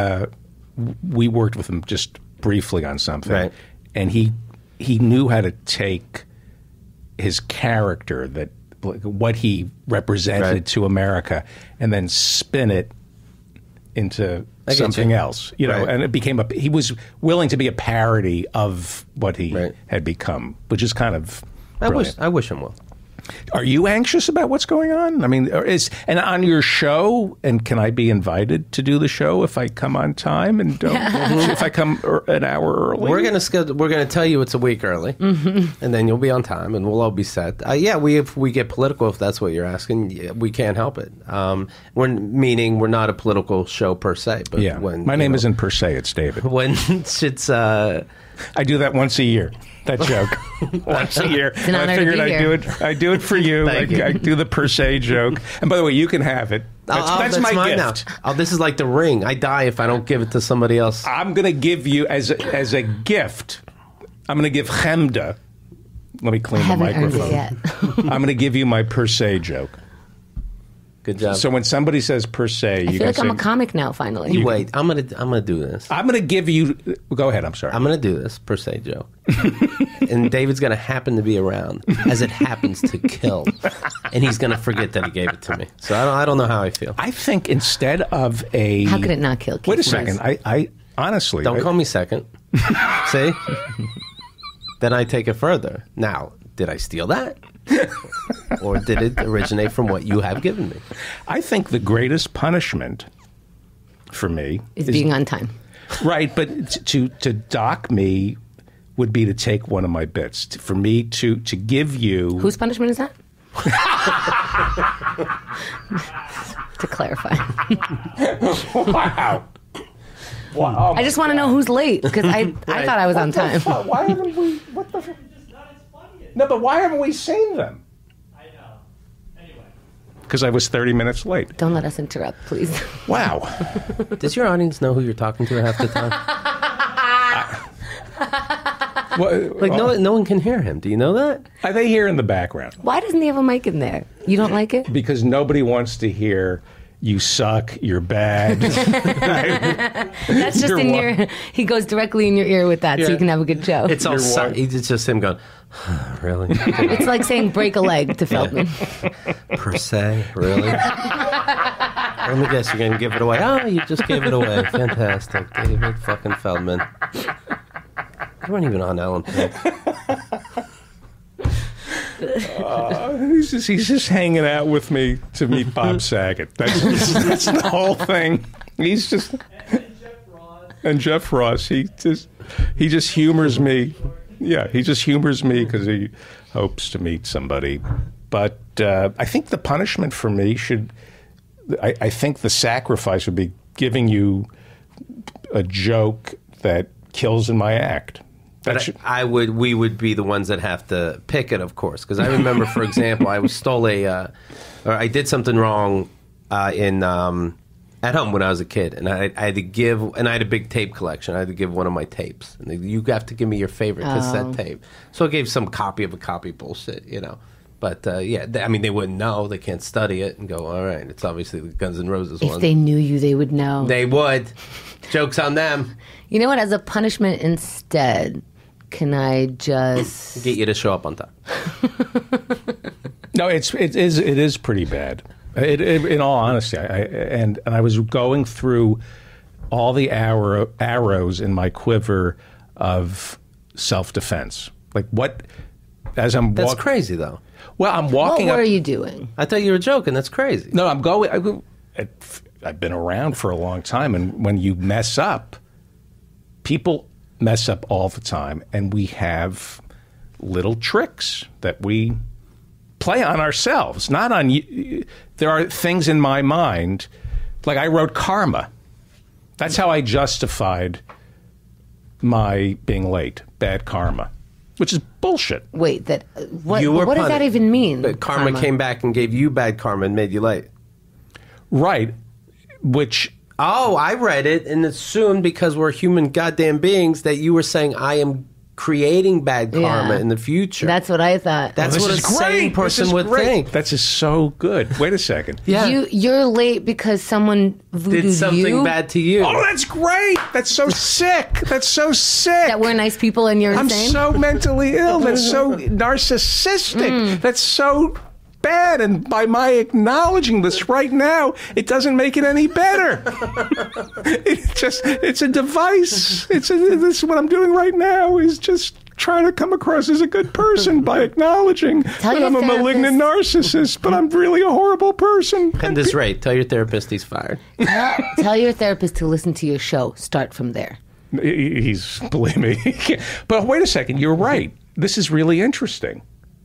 we worked with him just briefly on something. Right. And he knew how to take his character, what he represented to America, and then spin it into something else, and it became he was willing to be a parody of what he had become, which is kind of brilliant. I wish him well. Are you anxious about what's going on? I mean, and on your show, and can I be invited to do the show if I come on time and if I come an hour early? We're gonna tell you it's a week early, and then you'll be on time, and we'll all be set. If we get political, if that's what you're asking, we can't help it. We're not a political show per se, but my name isn't per se; it's David. When it's I do that once a year. That joke once a year. It's an honor I figured to be here. I do it for you. I do the per se joke. And by the way, you can have it. That's my gift. Now. This is like the ring. I die if I don't give it to somebody else. I'm going to give you as a gift. I'm going to give Chemda. Let me clean the microphone. Yet. I'm going to give you my per se joke. Good job. So when somebody says per se, I feel like I'm a comic now. Finally, you wait. I'm gonna do this. I'm gonna give you. Go ahead. I'm sorry. I'm gonna do this per se joke, and David's gonna happen to be around as it happens to kill, and he's gonna forget that he gave it to me. So I don't know how I feel. I think instead of a how could it not kill? Wait a second. I honestly don't call me second. See, then I take it further. Now, did I steal that? Or did it originate from what you have given me? I think the greatest punishment for me is being on time. Right, but to dock me would be to take one of my bits. For me to give you... Whose punishment is that? To clarify. Wow. Wow. I just want to know who's late, because I thought I was on time. Why haven't we... What the... No, but why haven't we seen them? I know. Anyway. Because I was 30 minutes late. Don't let us interrupt, please. Wow. Does your audience know who you're talking to half the time? No one can hear him. Do you know that? Are they here in the background? Why doesn't he have a mic in there? You don't like it? Because nobody wants to hear... You suck. You're bad. That's just in your... He goes directly in your ear with that, so you can have a good show. It's all it's just him going, really? It's like saying break a leg to Feldman. Per se? Really? Let me guess, you're going to give it away. Oh, you just gave it away. Fantastic. David fucking Feldman. You weren't even on Alan Thicke. He's just hanging out with me to meet Bob Saget. That's the whole thing. He's just and Jeff Ross. He just humors me. Yeah, he just humors me because he hopes to meet somebody. But I think the punishment for me should I think the sacrifice would be giving you a joke that kills in my act. But we would be the ones that have to pick it, of course. Because I remember, for example, I did something wrong at home when I was a kid, and I had to give, and I had a big tape collection. I had to give one of my tapes, and you have to give me your favorite cassette tape. So I gave some copy of a copy bullshit, you know. But they wouldn't know. They can't study it and go, all right, it's obviously the Guns N' Roses one. If they knew you, they would know. They would. Joke's on them. You know what? As a punishment instead, can I just get you to show up on time? No, it is pretty bad. In all honesty, I was going through all the arrows in my quiver of self-defense. Like what? As I'm That's crazy, though. Well, I'm walking. What were you doing? I thought you were joking. That's crazy. No, I'm going. I've been around for a long time, and when you mess up, people mess up all the time, and we have little tricks that we play on ourselves, not on you. There are things in my mind, like I wrote karma. That's how I justified my being late. Bad karma. Which is bullshit. Wait, what does that even mean? But karma came back and gave you bad karma and made you late. Right. Which... Oh, I read it and assumed because we're human goddamn beings that you were saying I am creating bad karma in the future. That's what I thought. That's what a sane person would think. That's just so good. Wait a second. Yeah. You're late because someone voodooed did something bad to you. Oh, that's great. That's so sick. That's so sick. That we're nice people and you're insane? I'm so mentally ill. That's so narcissistic. That's so bad. And by my acknowledging this right now, it doesn't make it any better. It's a device. This is what I'm doing right now is just trying to come across as a good person by acknowledging that I'm a malignant narcissist, but I'm really a horrible person. And this rate, tell your therapist he's fired. Tell your therapist to listen to your show. Start from there. Believe me. But wait a second. You're right. This is really interesting.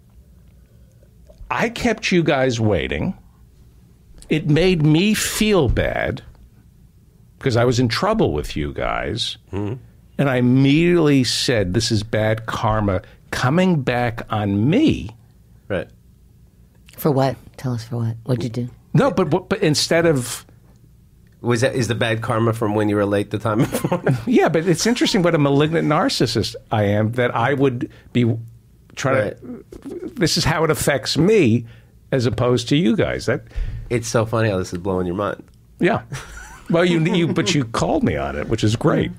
I kept you guys waiting. It made me feel bad because I was in trouble with you guys. Mm-hmm. And I immediately said, this is bad karma coming back on me. Right. For what? Tell us for what. What'd you do? No, but instead of... Is the bad karma from when you were late the time before? Yeah, but it's interesting what a malignant narcissist I am, that I would be... This is how it affects me as opposed to you guys. It's so funny how this is blowing your mind. Yeah. Well, but you called me on it, which is great.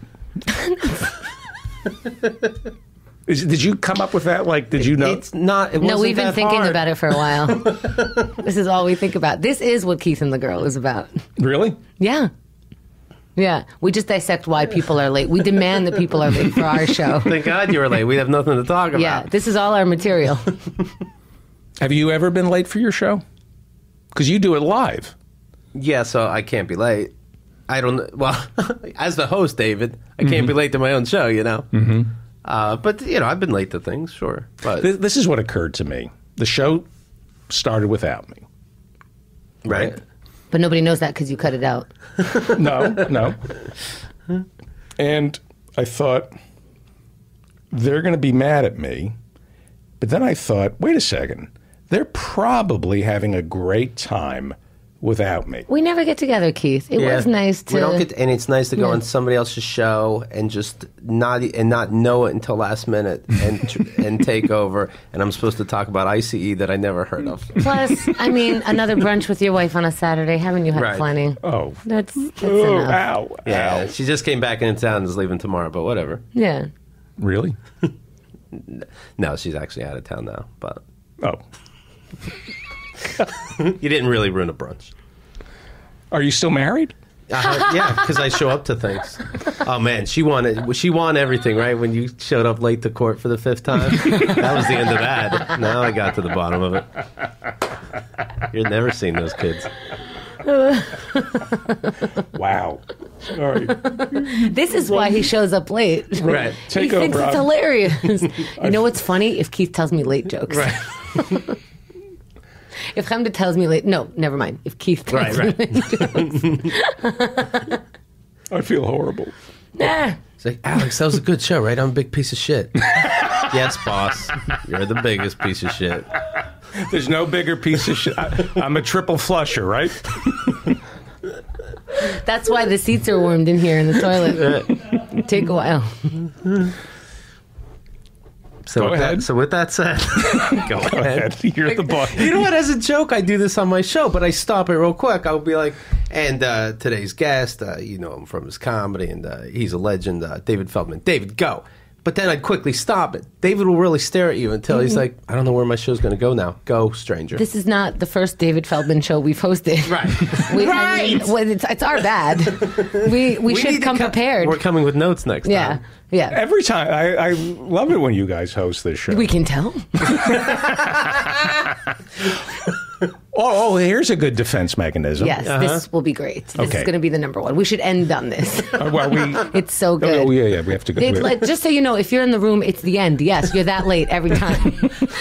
Did you come up with that? Like, did you know? It's not. It no, we've been thinking hard. about it for a while. This is all we think about. This is what Keith and the Girl is about. Really? Yeah. Yeah, we just dissect why people are late. We demand that people are late for our show. Thank God you were late. We have nothing to talk about. Yeah, this is all our material. Have you ever been late for your show? Because you do it live. Yeah, so I can't be late. I don't... Well, as the host, David, I can't be late to my own show, you know? Mm-hmm. But, you know, I've been late to things, sure. But this is what occurred to me. The show started without me. Right? But nobody knows that because you cut it out. No. And I thought, they're going to be mad at me. But then I thought, wait a second. They're probably having a great time without me. We never get together, Keith. It was nice to... We don't get, and it's nice to go on somebody else's show and just not know it until last minute and take over. And I'm supposed to talk about ICE that I never heard of. Plus, I mean, another brunch with your wife on a Saturday. Haven't you had plenty? Oh. That's enough. Ow. Yeah, she just came back into town and is leaving tomorrow, but whatever. Yeah. Really? No, she's actually out of town now, but... Oh. You didn't really ruin a brunch. Are you still married? Yeah, because I show up to things. Oh man, she won everything, right? When you showed up late to court for the 5th time, that was the end of that. Now I got to the bottom of it. You've never seen those kids. Wow. Sorry. This is why he shows up late. Right. He thinks it's hilarious. You know what's funny? If Keith tells me late jokes. Right. If Chemda tells me late, no, never mind. If Keith tells me late, I feel horrible. nah. It's like, Alex, that was a good show, right? I'm a big piece of shit. Yes, boss. You're the biggest piece of shit. There's no bigger piece of shit. I'm a triple flusher, right? That's why the seats are warmed in here in the toilet. Take a while. Go ahead. So with that said, go ahead. You're the boss. You know what? As a joke, I do this on my show, but I stop it real quick. I'll be like, and today's guest, you know him from his comedy, and he's a legend, David Feldman. David, go. But then I'd quickly stop it. David will really stare at you until he's like, I don't know where my show's going to go now. Go, stranger. This is not the first David Feldman show we've hosted. Right. I mean, well, it's our bad. We should come prepared. We're coming with notes next time. Yeah. Every time. I love it when you guys host this show. We can tell. Oh, here's a good defense mechanism. Yes, this will be great. This is going to be the number one. We should end on this. It's so good. Oh, yeah, we have to go. Just so you know, if you're in the room, it's the end. Yes, you're that late every time.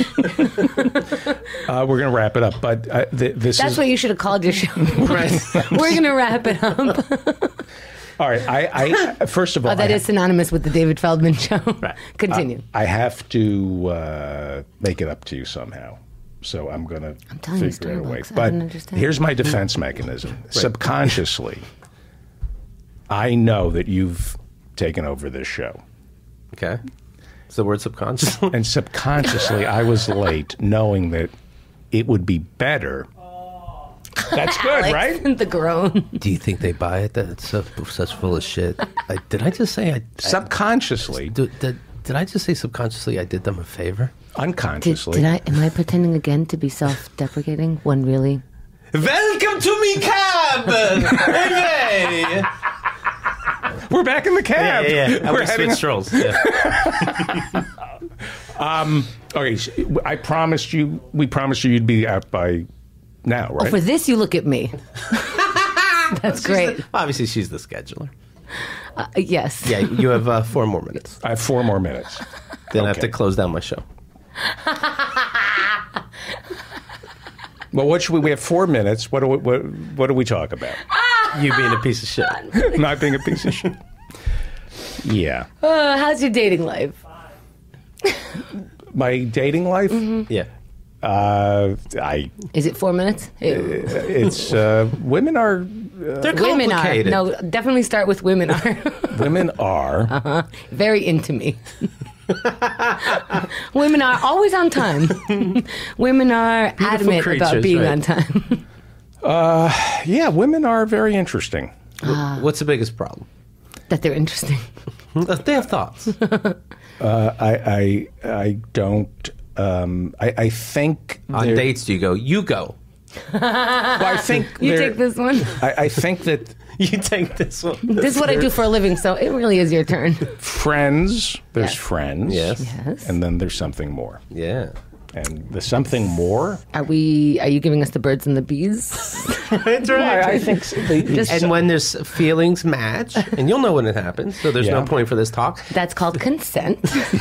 We're going to wrap it up, but That's what you should have called your show. Right. We're going to wrap it up. All right. I first of all, that is synonymous with the David Feldman show. Right. Continue. I have to make it up to you somehow. So I'm going to figure it away. But here's my defense mechanism. Right. Subconsciously, I know that you've taken over this show. Okay. It's the word subconsciously. And subconsciously, I was late knowing that it would be better. That's good, Alex, right? The groan. Do you think they buy it? That it's such full of shit. Did I just say subconsciously? Did I just say subconsciously I did them a favor? Unconsciously. Am I pretending again to be self-deprecating when really? Welcome to me cab! Hey! We're back in the cab. Yeah. We're heading strolls. Yeah. Okay, we promised you you'd be out by now, right? Oh, for this, you look at me. That's great. Obviously, she's the scheduler. Yes. Yeah, you have 4 more minutes. I have 4 more minutes. Then I have to close down my show. Well, what should we have 4 minutes. What do we talk about? You being a piece of shit. Not being a piece of shit. Yeah. How's your dating life? My dating life? Mm-hmm. Yeah. Is it 4 minutes? It's women are. They're women complicated. are. No, definitely start with women are. Women are. Very into me. Women are always on time. Women are adamant about being on time. Yeah, women are very interesting. What's the biggest problem? That they're interesting. They have thoughts. I don't. I think on dates, do you go? You go. Well, I think you take this one. I think that you take this one. This is what I do for a living, so it really is your turn. Friends. There's friends. Yes. And then there's something more. Yeah. And the something more. Are you giving us the birds and the bees? That's right. I think so. And when there's feelings match, and you'll know when it happens, so there's no point for this talk. That's called consent.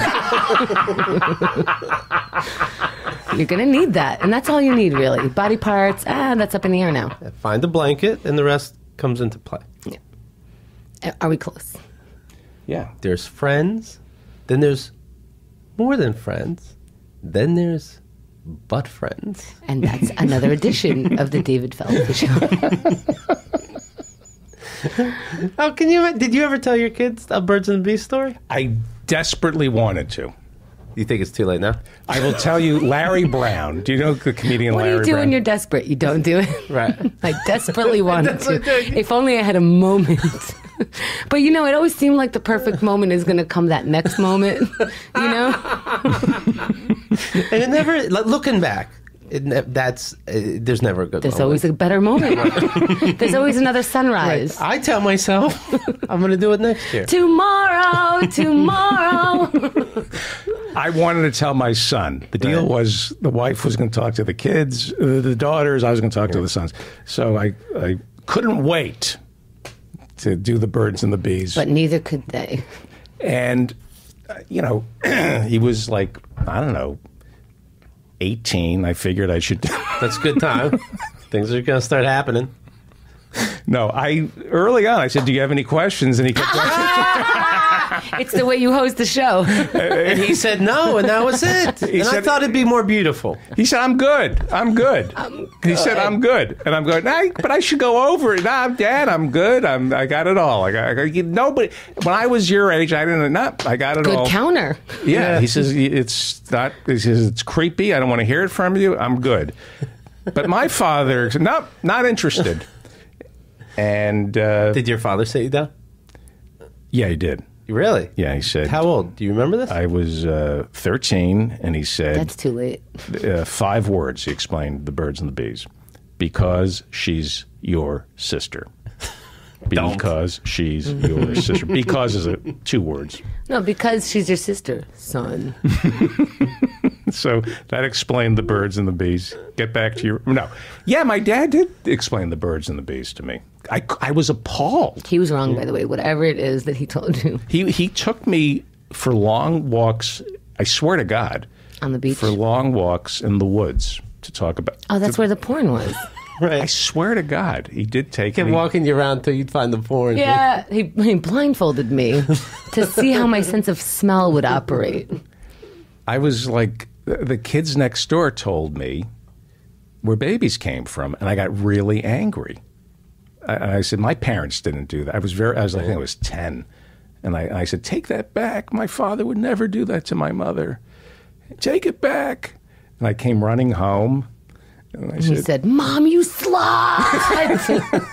You're going to need that. And that's all you need, really. Body parts, that's up in the air now. Find a blanket, and the rest comes into play. Yeah. Are we close? Yeah. There's friends. Then there's more than friends. Then there's butt friends. And that's another edition of the David Feldman Show. Oh, did you ever tell your kids a Birds and the Bees story? I desperately wanted to. You think it's too late now? I will tell you, Larry Brown. Do you know the comedian Larry Brown? What do you do when you're desperate? You don't do it. Right. I desperately wanted to. If only I had a moment. But it always seemed like the perfect moment is going to come that next moment. And it never, looking back, there's never a good moment. There's always a better moment. There's always another sunrise. Right. I tell myself, I'm going to do it next year. Tomorrow. I wanted to tell my son. The deal was the wife was going to talk to the kids, the daughters. I was going to talk to the sons. So I couldn't wait to do the birds and the bees. But neither could they. And, he was like, I don't know, 18. I figured I should That's a good time. Things are going to start happening. No, early on, I said, do you have any questions? And he kept It's the way you host the show. And he said no, and that was it. I thought it'd be more beautiful. He said, I'm good. He said, I'm good. And I'm going, but I should go over it. Nah, Dad, I'm good. I got it all. Nobody, when I was your age, I got it all. Good counter. Yeah. He says, it's creepy. I don't want to hear it from you. I'm good. But my father said, nope, not interested. And did your father sit you down? Yeah, he did. Really? Yeah, he said. How old? Do you remember this? I was 13, and he said... That's too late. 5 words, he explained the birds and the bees. Because she's your sister. Because she's your sister. Because is 2 words. No, because she's your sister, son. So that explained the birds and the bees. Get back to your... No. Yeah, my dad did explain the birds and the bees to me. I was appalled. He was wrong, by the way, whatever it is that he told you. He took me for long walks, I swear to God. On the beach? For long walks in the woods to talk about... Oh, that's where the porn was. Right. I swear to God, he did take me. Kept walking you around until you'd find the porn. Yeah, he blindfolded me to see how my sense of smell would operate. I was like, the kids next door told me where babies came from, and I got really angry. I said, my parents didn't do that. I think I was 10. And I said, take that back. My father would never do that to my mother. Take it back. And I came running home. And he said, Mom, you slut!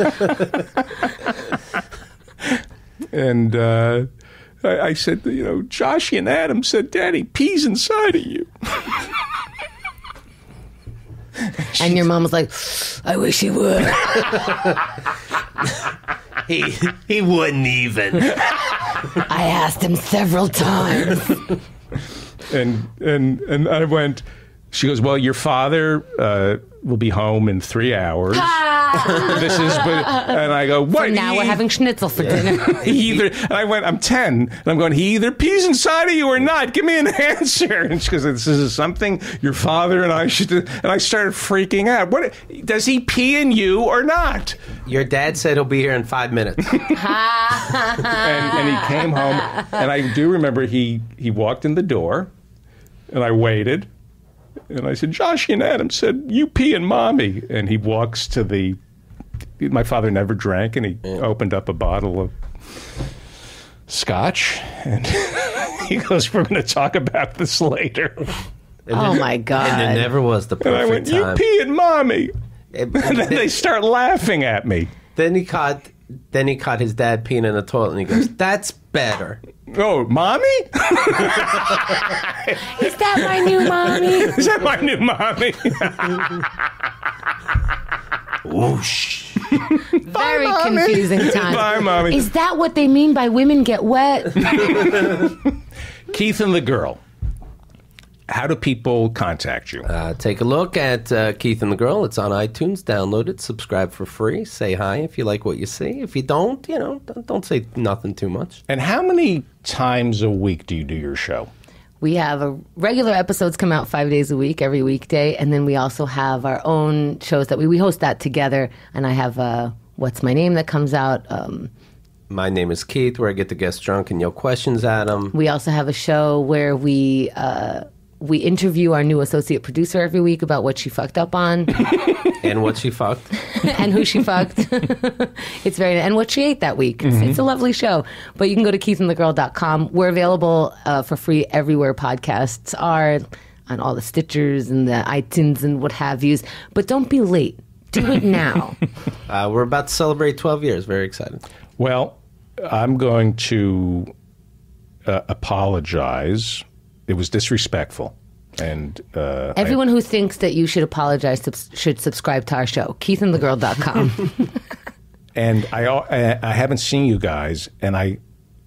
And I said, Joshy and Adam said, Daddy, pee's inside of you. And your mom was like, I wish he would. He wouldn't even. I asked him several times. And I went, she goes, well, your father will be home in 3 hours. And I go, what? So now we're having schnitzel for dinner. And I went, I'm 10. And I'm going, he either pees inside of you or not. Give me an answer. And she goes, this is something your father and I should do. And I started freaking out. What? Does he pee in you or not? Your dad said he'll be here in 5 minutes. and he came home. And I do remember he walked in the door. And I waited. And I said, Joshy and Adam said, you pee in Mommy. And he walks to my father never drank, and he opened up a bottle of scotch. And he goes, we're going to talk about this later. Oh, my God. And there never was the perfect time. And I went, time. You pee in Mommy. And then they start laughing at me. Then he caught his dad peeing in the toilet, and he goes, that's better. Oh, Mommy? Is that my new mommy? Is that my new mommy? Whoosh. Very confusing time. Bye, Mommy. Is that what they mean by women get wet? Keith and the Girl. How do people contact you? Take a look at Keith and the Girl. It's on iTunes. Download it. Subscribe for free. Say hi if you like what you see. If you don't, don't say nothing too much. And how many times a week do you do your show? We have regular episodes come out 5 days a week, every weekday. And then we also have our own shows that we host that together. And I have What's My Name that comes out. My Name is Keith, where I get the guests drunk and yell questions at them. We also have a show where we interview our new associate producer every week about what she fucked up on. And what she fucked. And who she fucked. It's and what she ate that week. It's a lovely show. But you can go to keithandthegirl.com. We're available for free everywhere podcasts are, on all the Stitchers and the iTunes and what have yous. But don't be late. Do it now. We're about to celebrate 12 years. Very excited. Well, I'm going to apologize. It was disrespectful. And everyone who thinks that you should apologize should subscribe to our show, keithandthegirl.com. And I haven't seen you guys, and I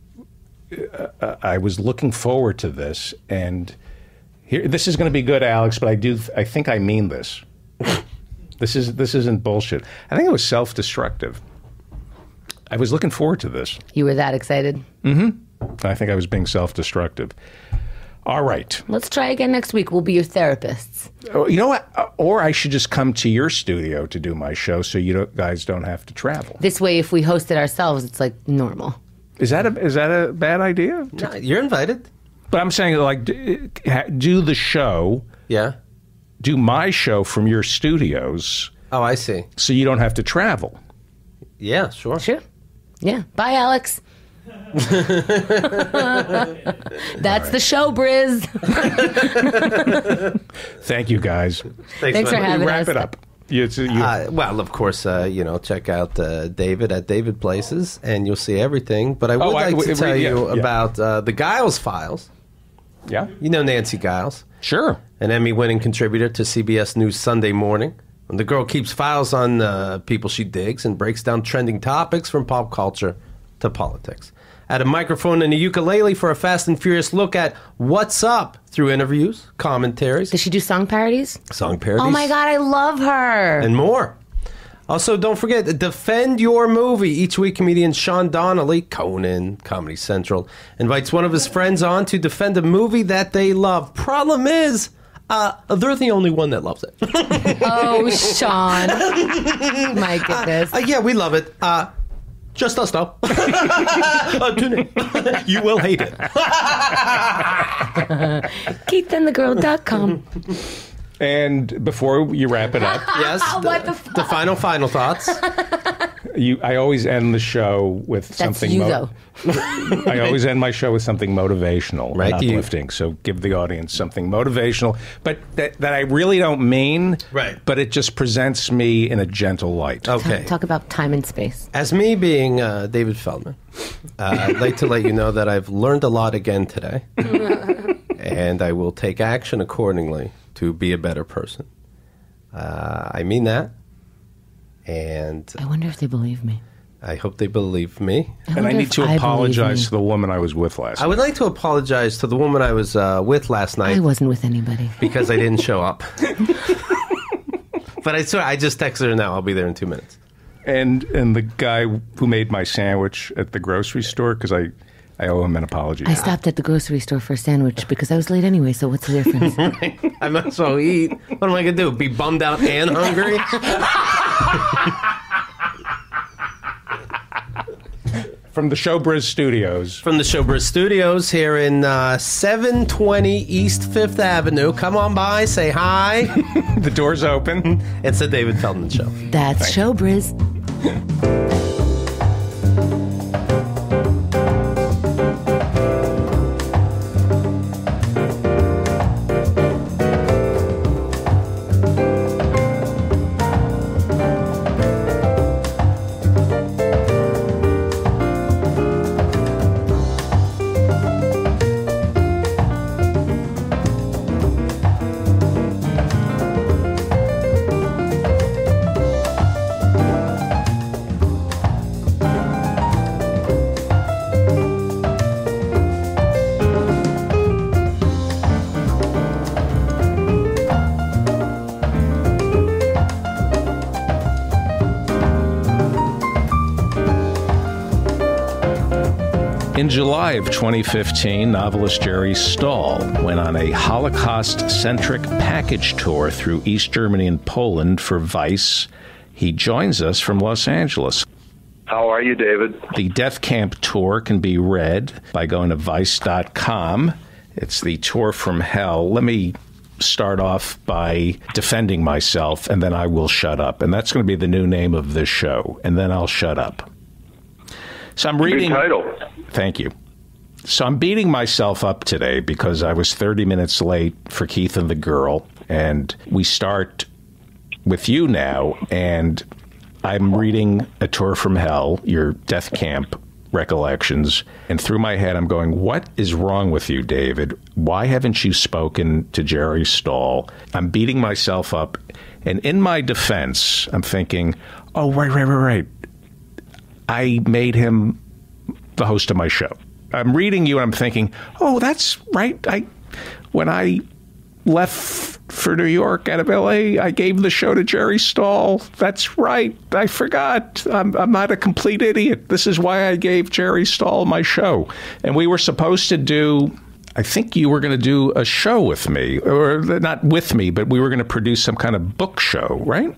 was looking forward to this. And this is going to be good, Alex, but I think I mean this. This isn't bullshit. I think it was self-destructive. I was looking forward to this. You were that excited? Mm-hmm. I think I was being self-destructive. All right. Let's try again next week. We'll be your therapists. Oh, you know what? Or I should just come to your studio to do my show so guys don't have to travel. This way, if we host it ourselves, it's like normal. Is that a bad idea? No, you're invited. But I'm saying, like, do the show. Yeah. Do my show from your studios. Oh, I see. So you don't have to travel. Yeah, sure. Sure. Yeah. Bye, Alex. That's the show, Briz. Thank you, guys. Thanks for having us. Wrap it up. Well, of course, check out David at David Places, and you'll see everything. But I would like to tell you about the Giles Files. Yeah. You know Nancy Giles. Sure. An Emmy-winning contributor to CBS News Sunday Morning. And the girl keeps files on people she digs and breaks down trending topics from pop culture to politics. Add a microphone and a ukulele for a fast and furious look at what's up through interviews, commentaries. Does she do song parodies? Song parodies. Oh my God, I love her. And more. Also, don't forget, Defend Your Movie. Each week, comedian Sean Donnelly, Conan, Comedy Central, invites one of his friends on to defend a movie that they love. Problem is, they're the only one that loves it. Oh, Sean. My goodness. Yeah, we love it. Just us, though. Tune in. You will hate it. KeithAndTheGirl.com. And before you wrap it up, yes, What the fuck? the final thoughts. I always end the show with something. That's you, though. I always end my show with something motivational, Right, and uplifting. So give the audience something motivational, but that I really don't mean. Right. But it just presents me in a gentle light. Okay. Talk about time and space. As me being David Feldman, I'd like to let you know that I've learned a lot again today, and I will take action accordingly to be a better person. I mean that, and I wonder if they believe me. I hope they believe me. And I need to apologize to the woman I was with last I night. would like to apologize to the woman I was with last night I wasn't with anybody. because I didn't show up. But I just texted her now. I'll be there in 2 minutes. And the guy who made my sandwich at the grocery store, because I owe him an apology. I stopped at the grocery store for a sandwich because I was late anyway, so what's the difference? I might as well eat. What am I going to do? Be bummed out and hungry? From the Showbiz Studios. From the Showbiz Studios here in 720 East 5th Avenue. Come on by, say hi. The door's open. It's the David Feldman Show. That's Showbiz. In July of 2015, novelist Jerry Stahl went on a Holocaust-centric package tour through East Germany and Poland for Vice. He joins us from Los Angeles. How are you, David? The Death Camp tour can be read by going to Vice.com. It's the tour from hell. Let me start off by defending myself, and then I will shut up. And that's going to be the new name of this show, and then I'll shut up. So I'm reading... Good title. Thank you. So I'm beating myself up today because I was 30 minutes late for Keith and the Girl, and we start with you now, and I'm reading A Tour from Hell, your Death Camp recollections, and through my head I'm going, what is wrong with you, David? Why haven't you spoken to Jerry Stahl? I'm beating myself up, and in my defense, I'm thinking, oh, right. I made him the host of my show. I'm reading you and I'm thinking, oh, that's right. When I left for New York out of L.A., I gave the show to Jerry Stahl. That's right. I forgot. I'm not a complete idiot. This is why I gave Jerry Stahl my show. And we were supposed to do I think you were going to do a show with me, or not with me, but we were going to produce some kind of book show, right?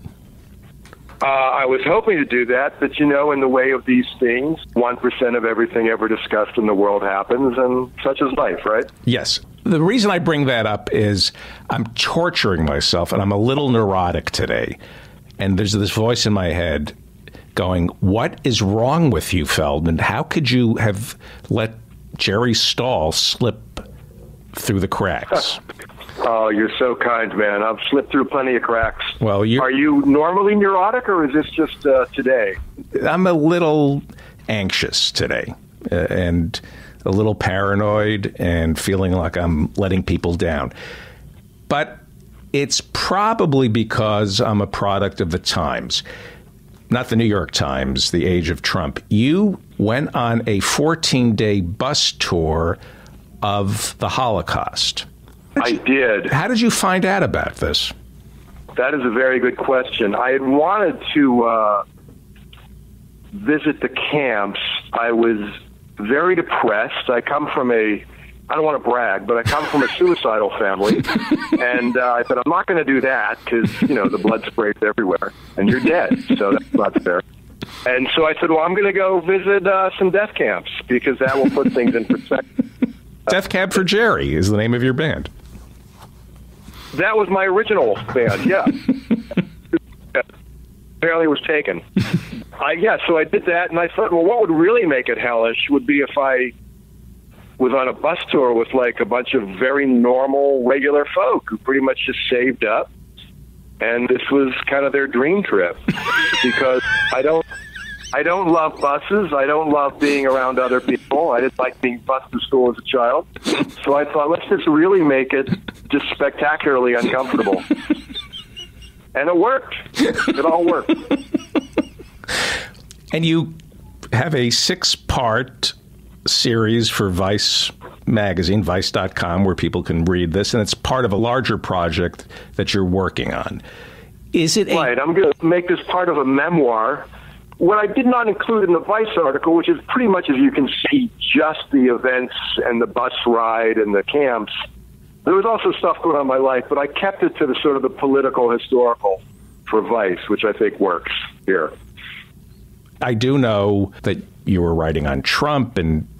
I was hoping to do that, but in the way of these things, 1% of everything ever discussed in the world happens, and such is life, right? Yes. The reason I bring that up is I'm torturing myself, and I'm a little neurotic today. And there's this voice in my head going, what is wrong with you, Feldman? How could you have let Jerry Stahl slip through the cracks? Oh, you're so kind, man. I've slipped through plenty of cracks. Well, are you normally neurotic, or is this just today? I'm a little anxious today, and a little paranoid, and feeling like I'm letting people down. But it's probably because I'm a product of the times. Not the New York Times, the age of Trump. You went on a 14-day bus tour of the Holocaust. I did. How did you find out about this? That is a very good question. I had wanted to visit the camps. I was very depressed. I come from I don't want to brag, but I come from a suicidal family. And I said, I'm not going to do that because, the blood sprays everywhere and you're dead. So that's not fair. And so I said, well, I'm going to go visit some death camps because that will put things in perspective. Death Cab for Jerry is the name of your band. That was my original band, yeah. Apparently it was taken. So I did that, and I thought, well, what would really make it hellish would be if I was on a bus tour with like a bunch of very normal, regular folk who pretty much just saved up, and this was kind of their dream trip. Because I don't love buses. I don't love being around other people. I didn't like being bused to school as a child. So I thought, let's just really make it just spectacularly uncomfortable. And it worked. It all worked. And you have a 6-part series for Vice magazine, Vice.com, where people can read this, and it's part of a larger project that you're working on. Is it right? I'm going to make this part of a memoir. What I did not include in the Vice article, which is pretty much, as you can see, just the events and the bus ride and the camps. There was also stuff going on in my life, but I kept it to the sort of the political, historical for Vice, which I think works here. I do know that you were writing on Trump,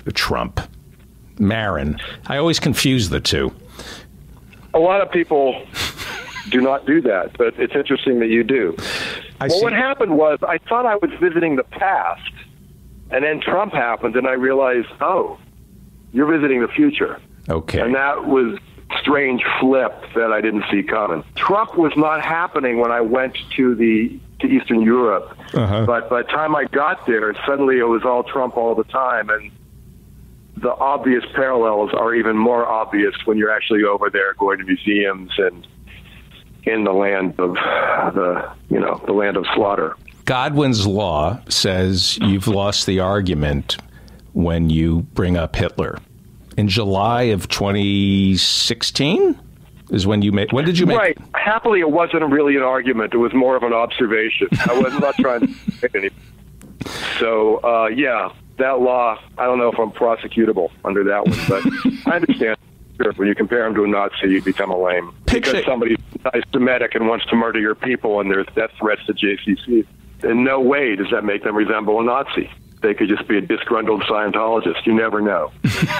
Maron. I always confuse the two. A lot of people do not do that, but it's interesting that you do. What happened was I thought I was visiting the past, and then Trump happened, and I realized, oh, you're visiting the future. Okay. And that was a strange flip that I didn't see coming. Trump was not happening when I went to Eastern Europe, but by the time I got there, suddenly it was all Trump all the time, and the obvious parallels are even more obvious when you're actually over there going to museums and in the land of the land of slaughter. Godwin's law says you've lost the argument when you bring up Hitler. In July of 2016 is when you made. When did you make? Right. Happily, it wasn't really an argument. It was more of an observation. I was not trying to make anything. So, that law. I don't know if I'm prosecutable under that one, but I understand. When you compare him to a Nazi, you become a lame. Because somebody's anti-Semitic and wants to murder your people, and there's death threats to JCC. In no way does that make them resemble a Nazi. They could just be a disgruntled Scientologist. You never know.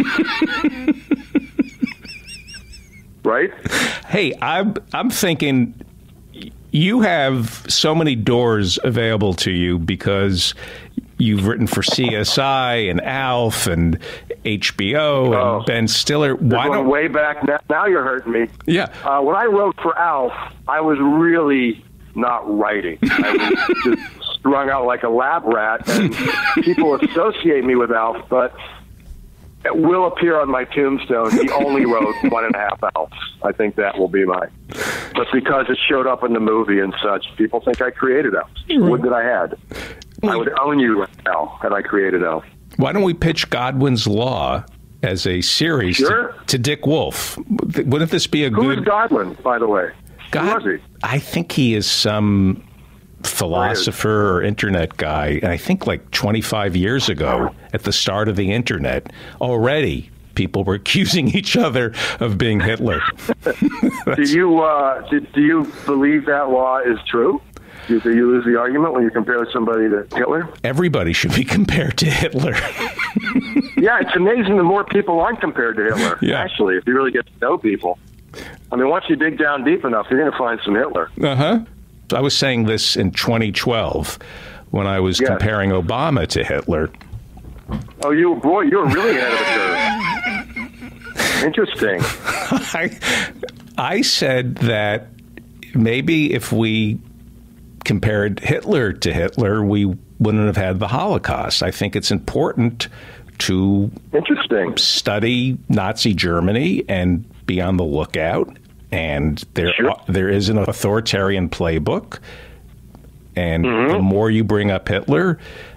Right? Hey, I'm thinking you have so many doors available to you because you've written for CSI and ALF and HBO and Ben Stiller. Why don't way back now? You're hurting me. Yeah. When I wrote for ALF, I was really not writing. I was just strung out like a lab rat, and people associate me with ALF, but it will appear on my tombstone. He only wrote 1.5 ALFs. I think that will be mine. But because it showed up in the movie and such, people think I created ALF. Would that I had. I would own you right now had I created ALF. Why don't we pitch Godwin's Law as a series to Dick Wolf? Wouldn't this be a good... Who is Godwin, by the way? Who was he? I think he is some philosopher or internet guy. And I think like 25 years ago, at the start of the internet, already people were accusing each other of being Hitler. Do you believe that law is true? Do you lose the argument when you compare somebody to Hitler? Everybody should be compared to Hitler. Yeah, it's amazing the more people aren't compared to Hitler. Yeah. Actually, if you really get to know people. I mean, once you dig down deep enough, you're going to find some Hitler. Uh-huh. I was saying this in 2012 when I was comparing Obama to Hitler. Oh, you're really ahead of the curve. Interesting. I said that maybe if we compared Hitler to Hitler, we wouldn't have had the Holocaust. I think it's important to study Nazi Germany and be on the lookout. And there is an authoritarian playbook. And the more you bring up Hitler,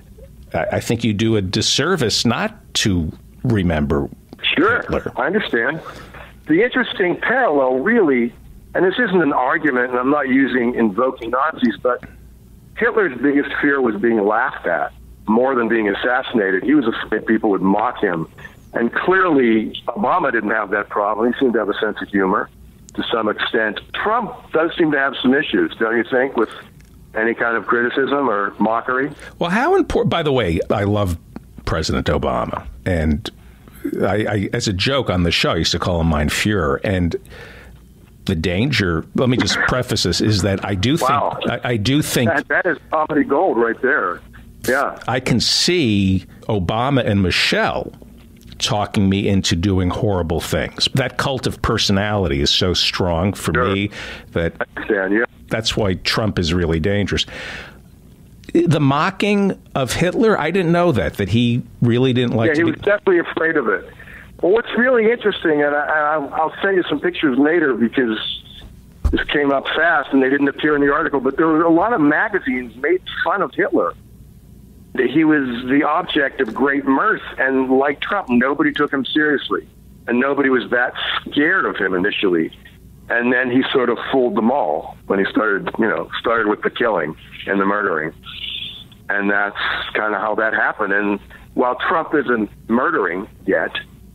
I think you do a disservice not to remember Hitler. I understand. The interesting parallel, really, and this isn't an argument, and I'm not invoking Nazis, but Hitler's biggest fear was being laughed at more than being assassinated. He was afraid people would mock him. And clearly, Obama didn't have that problem. He seemed to have a sense of humor to some extent. Trump does seem to have some issues, don't you think, with any kind of criticism or mockery? Well, how important, by the way, I love President Obama. And I as a joke on the show, I used to call him Mein Fuhrer. And the danger, let me just preface this, is that I do think that is comedy gold right there. Yeah. I can see Obama and Michelle talking me into doing horrible things. That cult of personality is so strong for me that that's why Trump is really dangerous. The mocking of Hitler, I didn't know that he really didn't like to he was definitely afraid of it. Well, what's really interesting, and I'll send you some pictures later because this came up fast and they didn't appear in the article, but there were a lot of magazines made fun of Hitler. He was the object of great mirth, and like Trump, nobody took him seriously, and nobody was that scared of him initially. And then he sort of fooled them all when he started with the killing and the murdering. And that's kind of how that happened. And while Trump isn't murdering yet,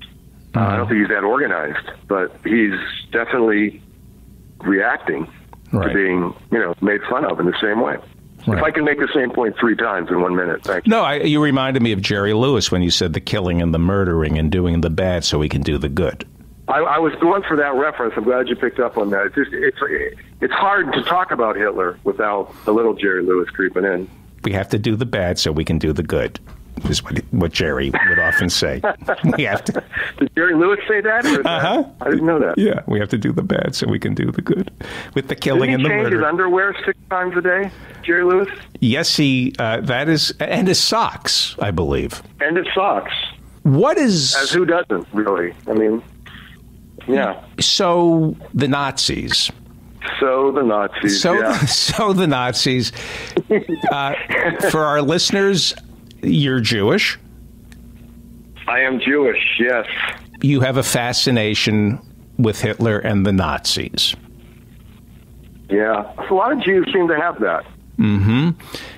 I don't think he's that organized, but he's definitely reacting to being, made fun of in the same way. Right. If I can make the same point 3 times in 1 minute, thank you. No, you reminded me of Jerry Lewis when you said the killing and the murdering and doing the bad so we can do the good. I was going for that reference. I'm glad you picked up on that. It's hard to talk about Hitler without a little Jerry Lewis creeping in. We have to do the bad so we can do the good, is what Jerry would often say. We have to. Did Jerry Lewis say that? I didn't know that. Yeah, we have to do the bad so we can do the good. With the killing and the murder. Did he change his underwear 6 times a day, Jerry Lewis? Yes, that is, and his socks, I believe. And his socks. What is... As who doesn't, really? I mean, yeah. So the Nazis... So the Nazis. For our listeners, you're Jewish. I am Jewish, yes. You have a fascination with Hitler and the Nazis. Yeah. A lot of Jews seem to have that. Mm-hmm.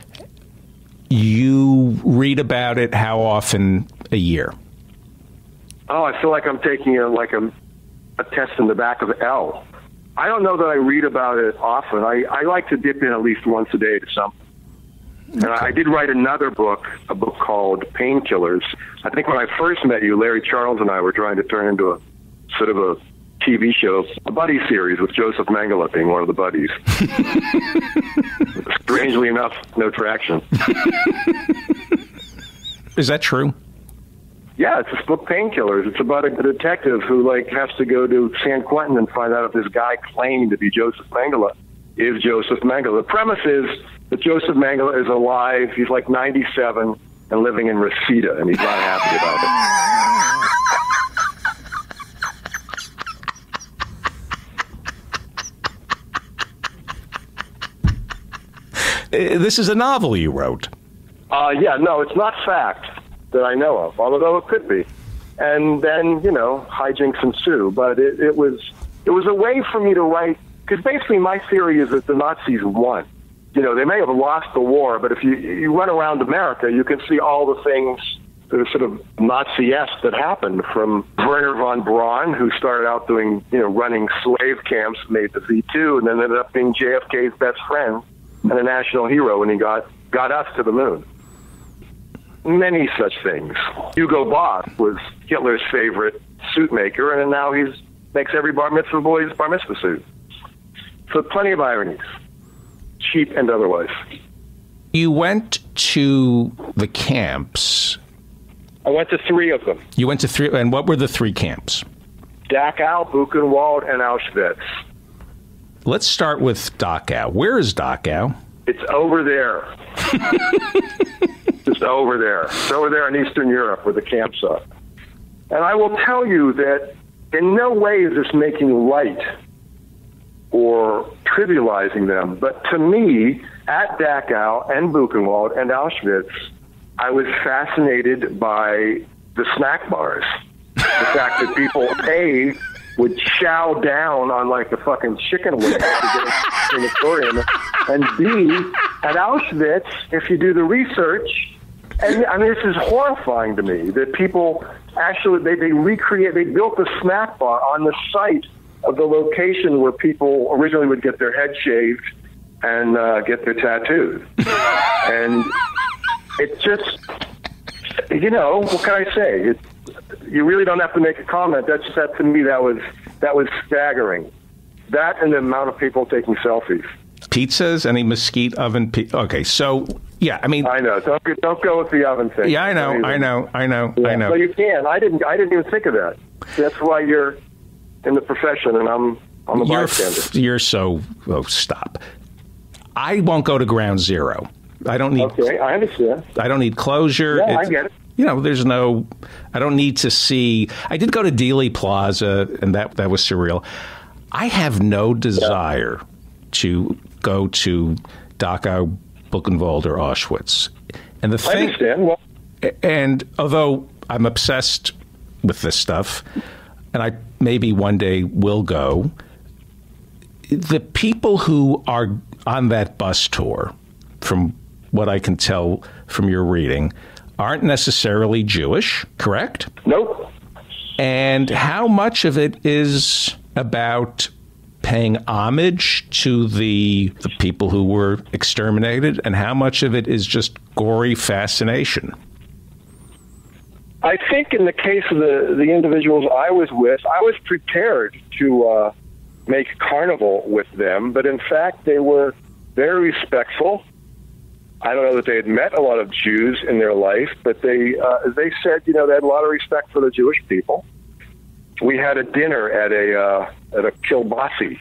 You read about it how often a year? Oh, I feel like I'm taking a test in the back of L. I don't know that I read about it often. I like to dip in at least once a day to something. And I did write another book, a book called Painkillers. I think when I first met you, Larry Charles and I were trying to turn into a sort of a TV show, a buddy series with Joseph Mengele being one of the buddies. Strangely enough, no traction. Is that true? Yeah, it's this book, Painkillers. It's about a detective who has to go to San Quentin and find out if this guy claiming to be Joseph Mengele is Joseph Mengele. The premise is that Joseph Mengele is alive. He's 97 and living in Reseda, and he's not happy about it. This is a novel you wrote. Yeah, no, it's not fact that I know of, although it could be. And then, hijinks ensue. But it was a way for me to write, because basically my theory is that the Nazis won. They may have lost the war, but if you run around America, you can see all the things sort of Nazi-esque that happened, from Werner von Braun, who started out doing, running slave camps, made the V2, and then ended up being JFK's best friend and a national hero when he got us to the moon. Many such things. Hugo Boss was Hitler's favorite suit maker, and now makes every bar mitzvah boy's bar mitzvah suit. So plenty of ironies, cheap and otherwise. You went to the camps. I went to 3 of them. You went to 3, and what were the 3 camps? Dachau, Buchenwald, and Auschwitz. Let's start with Dachau. Where is Dachau? It's over there. Just over there. It's over there in Eastern Europe where the camps are. And I will tell you that in no way is this making light or trivializing them, but to me, at Dachau and Buchenwald and Auschwitz, I was fascinated by the snack bars. The fact that people, A, would chow down on like a fucking chicken wing to get a crematorium, and B, at Auschwitz, if you do the research, and I mean, this is horrifying to me, that people actually, they built a snack bar on the site of the location where people originally would get their head shaved and get their tattooed. And it just, what can I say? You really don't have to make a comment. That to me, that was staggering. That and the amount of people taking selfies. Pizzas? Any mesquite oven? Okay, so yeah, I mean, I know. Don't go with the oven thing. Yeah, I know. Yeah, so you can. I didn't even think of that. That's why you're in the profession, and I'm a bystander. You're so. Oh, stop. I won't go to ground zero. I don't need. Okay, I understand. I don't need closure. Yeah, I get it. There's no. I don't need to see. I did go to Dealey Plaza, and that was surreal. I have no desire to go to Dachau, Buchenwald, or Auschwitz. And the thing, I understand. Well, and although I'm obsessed with this stuff, and I maybe one day will go, the people who are on that bus tour, from what I can tell from your reading, aren't necessarily Jewish, correct? Nope. And how much of it is about paying homage to the people who were exterminated, and how much of it is just gory fascination? I think in the case of the individuals I was with, I was prepared to make carnival with them, but in fact they were very respectful. I don't know that they had met a lot of Jews in their life, but they said, they had a lot of respect for the Jewish people. We had a dinner at a kielbasi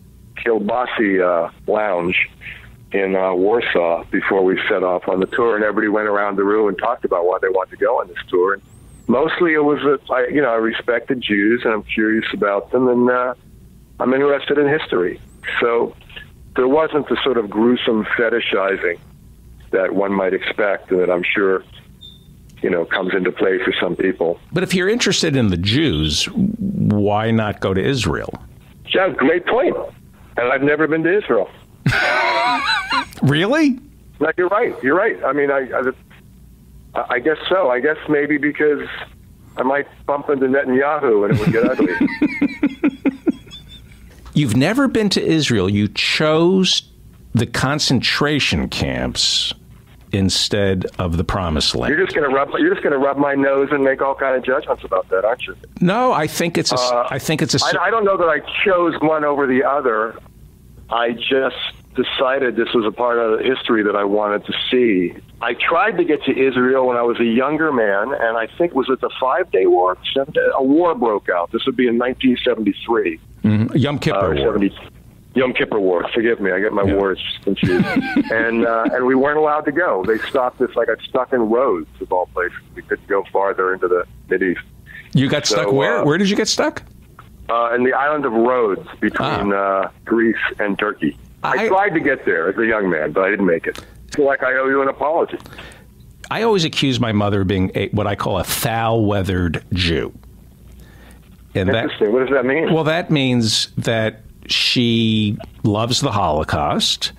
lounge in Warsaw before we set off on the tour, and everybody went around the room and talked about why they wanted to go on this tour. And mostly it was I respected Jews, and I'm curious about them, and I'm interested in history. So there wasn't the sort of gruesome fetishizing that one might expect, and that I'm sure comes into play for some people. But if you're interested in the Jews, why not go to Israel? Yeah, great point. And I've never been to Israel. Really? No, you're right. I mean, I guess so. I guess maybe because I might bump into Netanyahu and it would get ugly. You've never been to Israel. You chose the concentration camps instead of the Promised Land. You're just going to rub my nose and make all kind of judgments about that, aren't you? No, I think it's a. I don't know that I chose one over the other. I just decided this was a part of history that I wanted to see. I tried to get to Israel when I was a younger man, and I think was it the 5-Day War? A war broke out. This would be in 1973. Mm-hmm. Yom Kippur War. Yom Kippur War. Forgive me, I get my wars confused. And we weren't allowed to go. They stopped us. I got stuck in Rhodes, of all places. We couldn't go farther into the Mideast. You got stuck where? Where did you get stuck? In the island of Rhodes, between Greece and Turkey. I tried to get there as a young man, but I didn't make it. I feel like I owe you an apology. I always accuse my mother of being what I call a foul-weathered Jew. And interesting. What does that mean? Well, that means that she loves the Holocaust.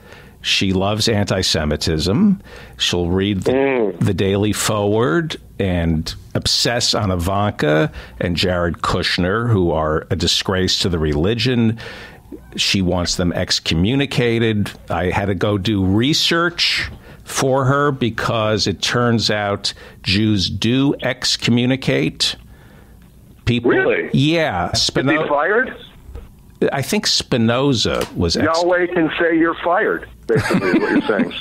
She loves anti-Semitism. She'll read the Daily Forward and obsess on Ivanka and Jared Kushner, who are a disgrace to the religion. She wants them excommunicated. I had to go do research for her because it turns out Jews do excommunicate people. Really? Yeah. Is he fired? I think Spinoza was... Yahweh can say you're fired, basically, is what you're saying.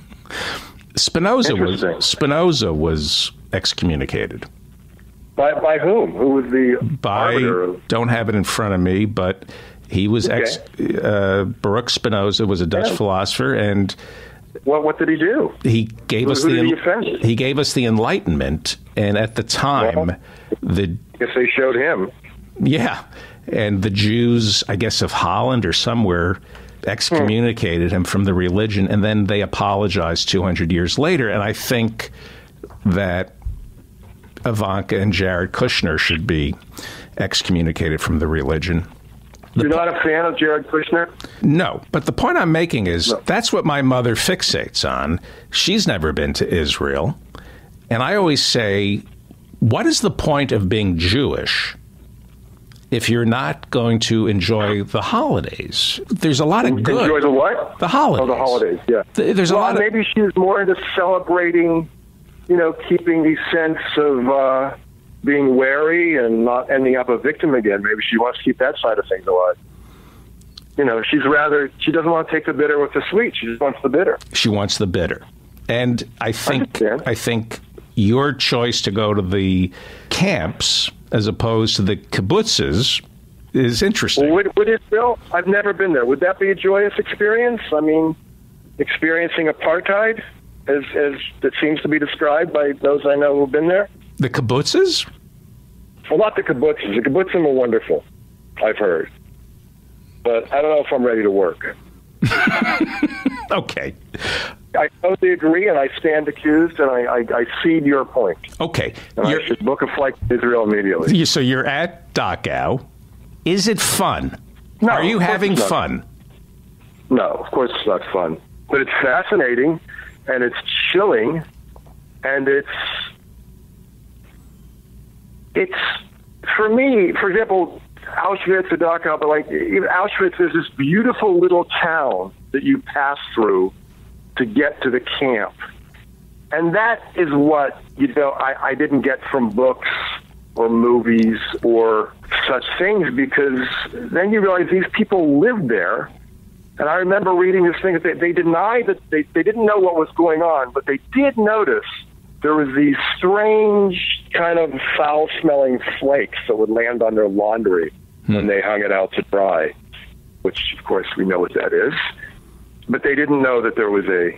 Spinoza was excommunicated. By whom? Who was the arbiter? Don't have it in front of me, but he was Baruch Spinoza was a Dutch philosopher, and what did he do? He gave us did he offend? He gave us the Enlightenment, and at the time, I guess they showed him. Yeah, and the Jews, I guess of Holland or somewhere, excommunicated him from the religion, and then they apologized 200 years later. And I think that Ivanka and Jared Kushner should be excommunicated from the religion. You're not a fan of Jared Kushner? No, but the point I'm making is that's what my mother fixates on. She's never been to Israel. And I always say, what is the point of being Jewish if you're not going to enjoy the holidays? There's a lot of good. Enjoy the what? The holidays. Oh, the holidays, yeah. There's a lot of... Maybe she's more into celebrating, keeping the sense of being wary and not ending up a victim again. Maybe she wants to keep that side of things alive. She doesn't want to take the bitter with the sweet. She just wants the bitter. She wants the bitter. And I think your choice to go to the camps as opposed to the kibbutzes is interesting. Well, would it, Bill? I've never been there. Would that be a joyous experience? I mean, experiencing apartheid, as it seems to be described by those I know who've been there? The kibbutzes? Well, not the kibbutzes. The kibbutzim are wonderful, I've heard. But I don't know if I'm ready to work. Okay. I totally agree, and I stand accused, and I cede your point. Okay. And I should book a flight to Israel immediately. So you're at Dachau. Is it fun? No. Are you having fun? No, of course it's not fun. But it's fascinating, and it's chilling, and it's for me, for example, Auschwitz or Dachau, but like even Auschwitz is this beautiful little town that you pass through to get to the camp. And that is what, I didn't get from books or movies or such things, because then you realize these people lived there. And I remember reading this thing that they denied that they didn't know what was going on, but they did notice there was these strange kind of foul-smelling flakes that would land on their laundry when they hung it out to dry, which, of course, we know what that is. But they didn't know that there was a,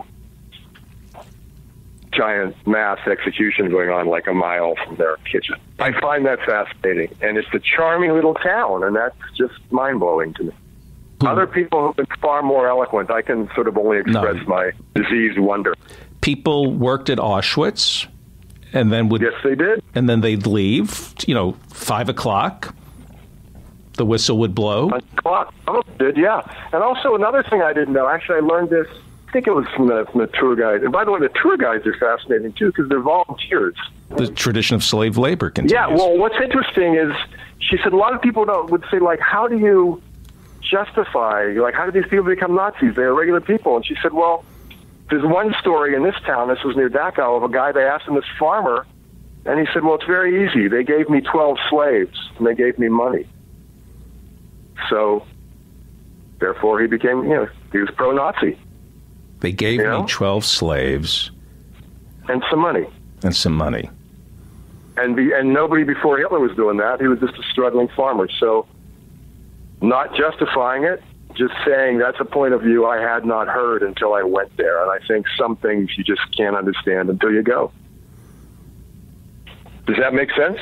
giant mass execution going on like a mile from their kitchen. I find that fascinating. And it's a charming little town, and that's just mind-blowing to me. Other people have been far more eloquent. I can sort of only express my diseased wonder. People worked at Auschwitz and then would... Yes, they did. And then they'd leave, 5 o'clock. The whistle would blow. 5 o'clock. Oh, did, yeah. And also another thing I didn't know, actually I learned this, I think it was from the tour guide. And by the way, the tour guides are fascinating too, because they're volunteers. The tradition of slave labor continues. Yeah, well, what's interesting is, she said a lot of people would say, like, how do you justify, how did these people become Nazis? They're regular people. And she said, well, there's one story in this town, this was near Dachau, of a guy, they asked him, this farmer, and he said, well, it's very easy. They gave me 12 slaves, and they gave me money. So, therefore, he became, he was pro-Nazi. They gave me 12 slaves. And some money. And nobody before Hitler was doing that. He was just a struggling farmer. So, not justifying it, just saying that's a point of view I had not heard until I went there. And I think some things you just can't understand until you go. Does that make sense?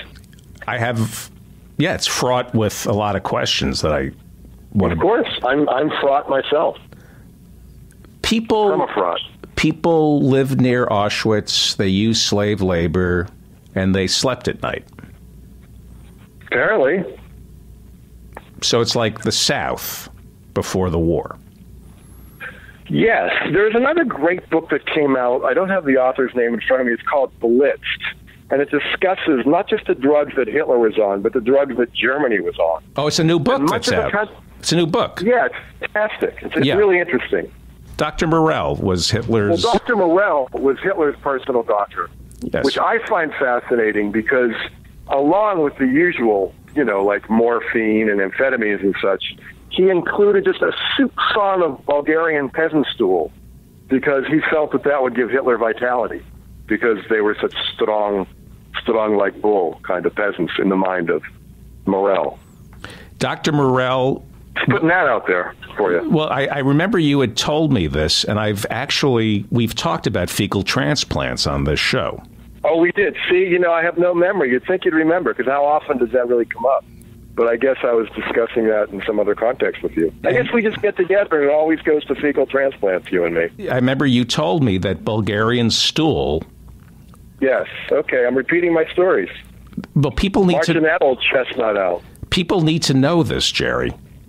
It's fraught with a lot of questions that I want to... Of course. I'm fraught myself. I'm a fraud. People lived near Auschwitz, they used slave labor, and they slept at night. Apparently. So it's like the South before the war. Yes, there's another great book that came out. I don't have the author's name in front of me. It's called Blitzed, and it discusses not just the drugs that Hitler was on, but the drugs that Germany was on. Oh, it's a new book that's out. It's a new book. Yeah, it's fantastic. It's really interesting. Dr. Morell was Hitler's... Well, Dr. Morell was Hitler's personal doctor, which I find fascinating because along with the usual, like morphine and amphetamines and such, he included just a soupçon of Bulgarian peasant stool because he felt that would give Hitler vitality because they were such strong like bull kind of peasants in the mind of Morell. Dr. Morell... Just putting that out there for you. Well, I remember you had told me this, and we've talked about fecal transplants on this show. Oh, we did. See, I have no memory. You'd think you'd remember, because how often does that really come up? But I guess I was discussing that in some other context with you. I guess we just get together and it always goes to fecal transplants, you and me. I remember you told me that Bulgarian stool... Yes. Okay, I'm repeating my stories. Well, people need Marching that old chestnut out. People need to know this, Jerry.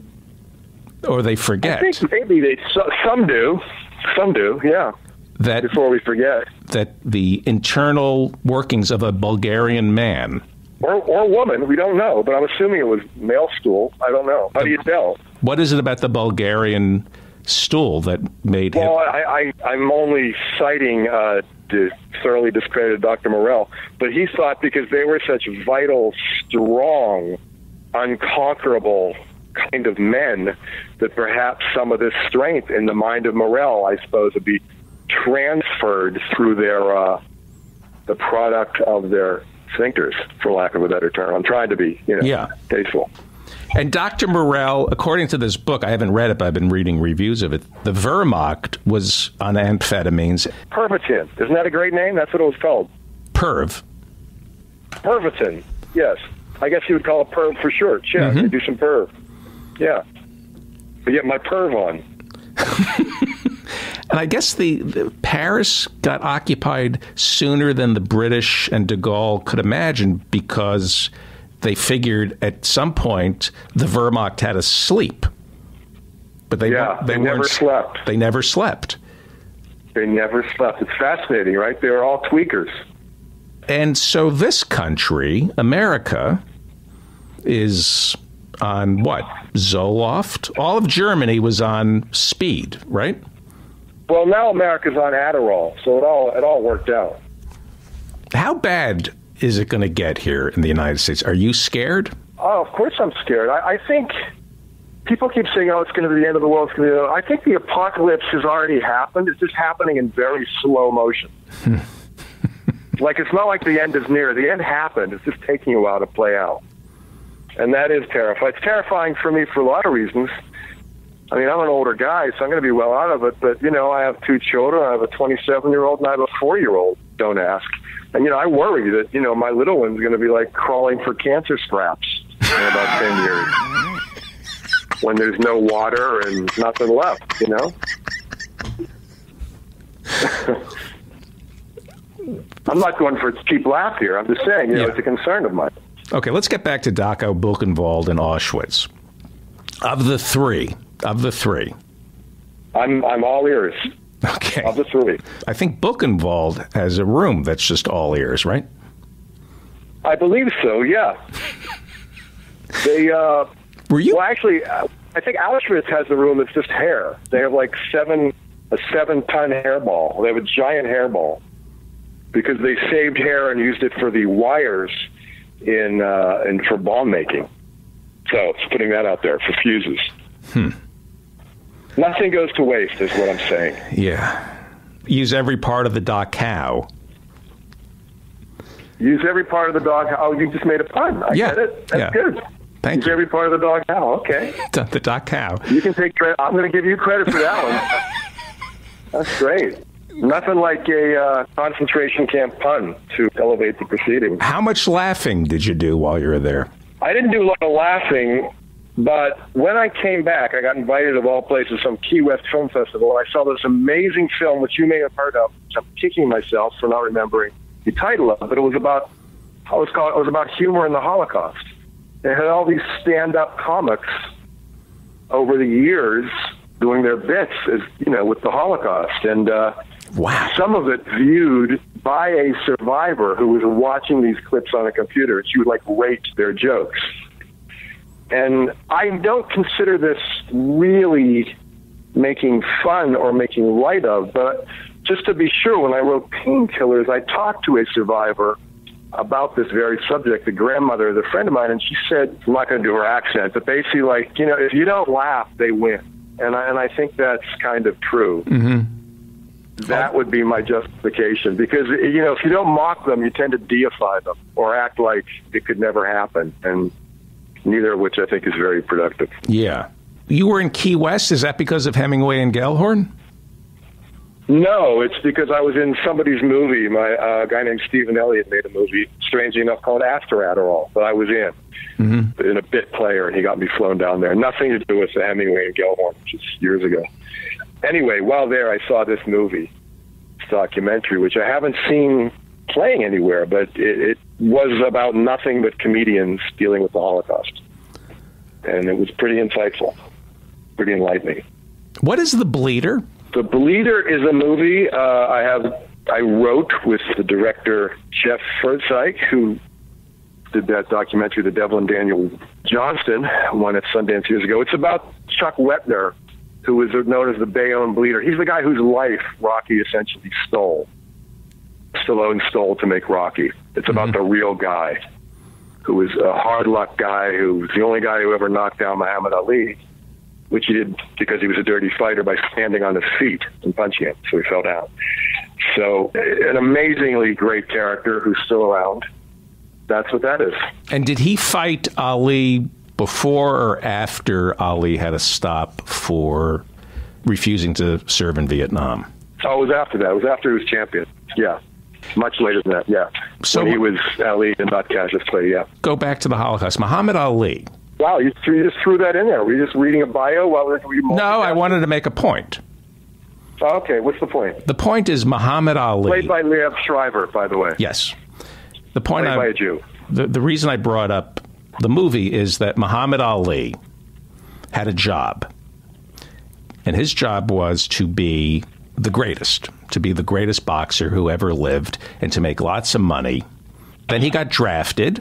Or they forget. I think maybe some do. Some do, yeah. Before we forget. That the internal workings of a Bulgarian man... Or woman, we don't know, but I'm assuming it was male stool. I don't know. How do you tell? What is it about the Bulgarian stool that made him... Well, I'm only citing the thoroughly discredited Dr. Morell, but he thought because they were such vital, strong, unconquerable kind of men that perhaps some of this strength in the mind of Morell, I suppose, would be transferred through their the product of their sphincters, for lack of a better term. I'm trying to be, tasteful. And Dr. Morell, according to this book, I haven't read it, but I've been reading reviews of it. The Wehrmacht was on amphetamines. Pervitin. Isn't that a great name? That's what it was called. Perv. Pervitin. Yes. I guess you would call it Perv for short. Yeah, you do some Perv. Yeah. But get my Perv on. And I guess the Paris got occupied sooner than the British and de Gaulle could imagine because they figured at some point the Wehrmacht had to sleep. But they never slept. They never slept. They never slept. It's fascinating, right? They were all tweakers. And so this country, America, is on what? Zoloft? All of Germany was on speed, right? Well, now America's on Adderall, so it all worked out. How bad is it going to get here in the United States? Are you scared? Oh, of course I'm scared. I think people keep saying, it's going to be the end of the world. I think the apocalypse has already happened. It's just happening in very slow motion. Like, it's not like the end is near. The end happened. It's just taking a while to play out. And that is terrifying. It's terrifying for me for a lot of reasons. I mean, I'm an older guy, so I'm going to be well out of it. But, I have 2 children. I have a 27-year-old and I have a 4-year-old, don't ask. And, I worry that, my little one's going to be like crawling for cancer scraps in about 10 years when there's no water and nothing left, I'm not going for a cheap laugh here. I'm just saying, it's a concern of mine. Okay, let's get back to Dachau, Buchenwald, and Auschwitz. Of the three, I'm all ears. Okay. Of the 3. I think Buchenwald has a room that's just all ears, right? I believe so, yeah. They, were you? Well, actually, I think Auschwitz has a room that's just hair. They have like a 7-ton hairball. They have a giant hairball because they saved hair and used it for the wires in for bomb making. So it's putting that out there for fuses. Nothing goes to waste, is what I'm saying. Yeah. Use every part of the Dachau. Use every part of the dog. Oh, you just made a pun. I get it. That's good. Thank Use you. every part of the dog now. Okay. The Dachau. You can take credit. I'm going to give you credit for that one. That's great. Nothing like a concentration camp pun to elevate the proceedings. How much laughing did you do while you were there? I didn't do a lot of laughing, but when I came back, I got invited, of all places, some Key West Film Festival, and I saw this amazing film, which you may have heard of, which I'm kicking myself for not remembering the title of it. It was about humor in the Holocaust. It had all these stand-up comics over the years doing their bits, as with the Holocaust, and Wow. some of it viewed by a survivor who was watching these clips on a computer. She would rate their jokes. And I don't consider this really making fun or making light of, but just to be sure, when I wrote Painkillers, I talked to a survivor about this very subject, the grandmother of a friend of mine, and she said, I'm not going to do her accent, but basically if you don't laugh, they win. And I think that's kind of true. Mm-hmm. That would be my justification, because, if you don't mock them, you tend to deify them or act like it could never happen, and neither of which I think is very productive. Yeah. You were in Key West. Is that because of Hemingway and Gellhorn? No, it's because I was in somebody's movie. My guy named Stephen Elliott made a movie, strangely enough, called After Adderall, that I was in a bit player, and he got me flown down there. Nothing to do with the Hemingway and Gellhorn, which is years ago. Anyway, while there, I saw this movie, this documentary, which I haven't seen playing anywhere, but it was about nothing but comedians dealing with the Holocaust. And it was pretty insightful, pretty enlightening. What is The Bleeder? The Bleeder is a movie I wrote with the director Jeff Ferzike, who did that documentary, The Devil and Daniel Johnston, won at Sundance years ago. It's about Chuck Wepner, who was known as the Bayonne Bleeder. He's the guy whose life Rocky essentially stole. Stallone stole to make Rocky. It's about the real guy, who was a hard luck guy, who was the only guy who ever knocked down Muhammad Ali, which he did because he was a dirty fighter by standing on his feet and punching him, so he fell down. So an amazingly great character who's still around. That's what that is. And did he fight Ali before or after Ali had to stop for refusing to serve in Vietnam? Oh, it was after that. It was after he was champion. Yeah. Much later than that, yeah. So when he was Ali and not Cassius Clay, yeah. Go back to the Holocaust. Muhammad Ali. Wow, you just threw that in there. Were you just reading a bio while we were No, I wanted to make a point. Oh, okay, what's the point? The point is Muhammad Ali. Played by Liev Schreiber, by the way. Yes. The point Played by a Jew. The reason I brought up the movie is that Muhammad Ali had a job. And his job was to be the greatest, to be the greatest boxer who ever lived, and to make lots of money. Then he got drafted.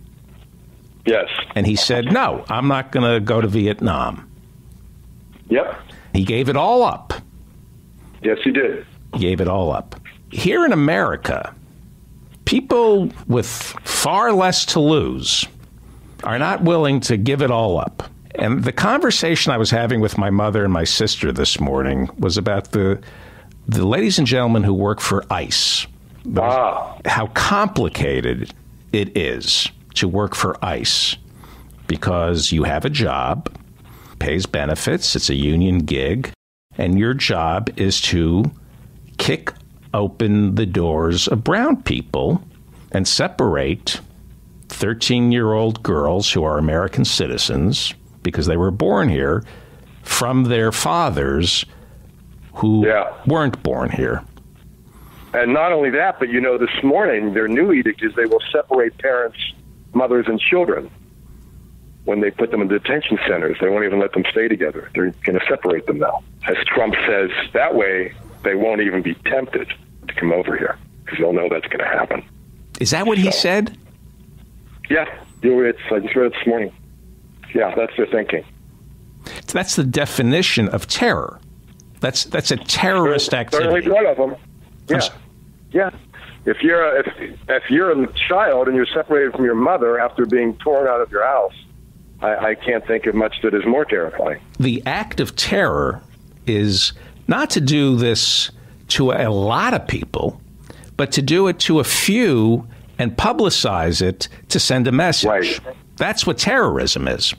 Yes. And he said, no, I'm not going to go to Vietnam. Yep. He gave it all up. Yes, he did. He gave it all up. Here in America, people with far less to lose are not willing to give it all up. And the conversation I was having with my mother and my sister this morning was about the ladies and gentlemen who work for ICE. How complicated it is to work for ICE, because you have a job, pays benefits, it's a union gig, and your job is to kick open the doors of brown people and separate 13-year-old girls who are American citizens because they were born here from their fathers who weren't born here. And not only that, but this morning their new edict is they will separate parents, mothers, and children when they put them in detention centers. They won't even let them stay together. They're going to separate them now. As Trump says, that way they won't even be tempted to come over here because they'll know that's going to happen. Is that what he said? Yeah. I just read it this morning. Yeah, that's their thinking. That's the definition of terror. That's a terrorist activity. Certainly one of them. Yeah. Yeah. If you're a child and you're separated from your mother after being torn out of your house, I can't think of much that is more terrifying. The act of terror is not to do this to a lot of people, but to do it to a few and publicize it to send a message. Right. That's what terrorism is.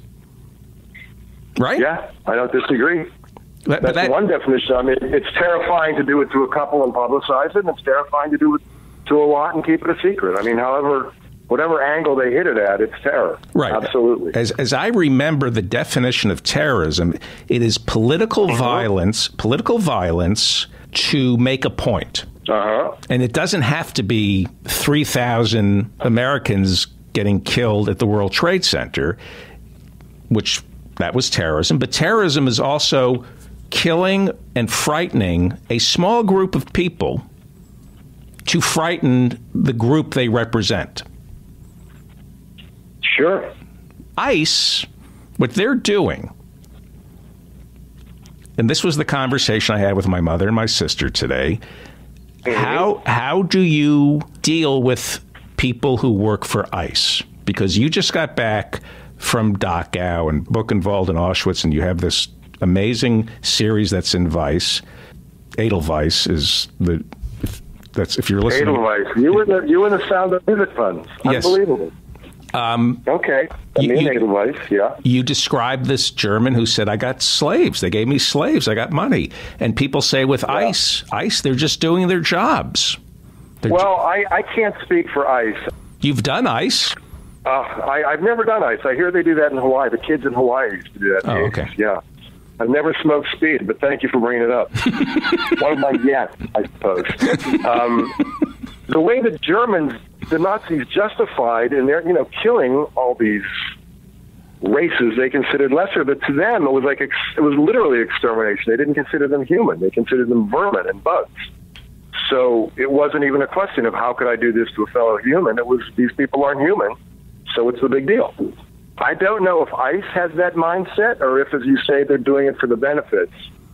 Right? Yeah, I don't disagree. That's one definition. I mean, it's terrifying to do it to a couple and publicize it, and it's terrifying to do it to a lot and keep it a secret. I mean, whatever angle they hit it at, it's terror. Right. Absolutely. As I remember the definition of terrorism, it is political violence to make a point. Uh-huh. And it doesn't have to be 3,000 Americans getting killed at the World Trade Center, which that was terrorism. But terrorism is also killing and frightening a small group of people to frighten the group they represent. Sure. ICE, what they're doing, and this was the conversation I had with my mother and my sister today, how do you deal with people who work for ICE? Because you just got back from Dachau and Buchenwald and Auschwitz, and you have this amazing series that's in Vice. Edelweiss is if you're listening. Edelweiss. You were the Sound of Music funds. Yes. Unbelievable. Okay. Edelweiss, yeah. You described this German who said, I got slaves. They gave me slaves. I got money. And people say with ICE, they're just doing their jobs. I can't speak for ICE. You've done ICE? I've never done ICE. I hear they do that in Hawaii. The kids in Hawaii used to do that. Oh, okay. Yeah. I've never smoked speed, but thank you for bringing it up. One of my yes, I suppose. The way the Nazis justified in their, killing all these races they considered lesser, but to them it was literally extermination. They didn't consider them human. They considered them vermin and bugs. So it wasn't even a question of how could I do this to a fellow human. It was these people aren't human, so it's a big deal. I don't know if ICE has that mindset or if, as you say, they're doing it for the benefits.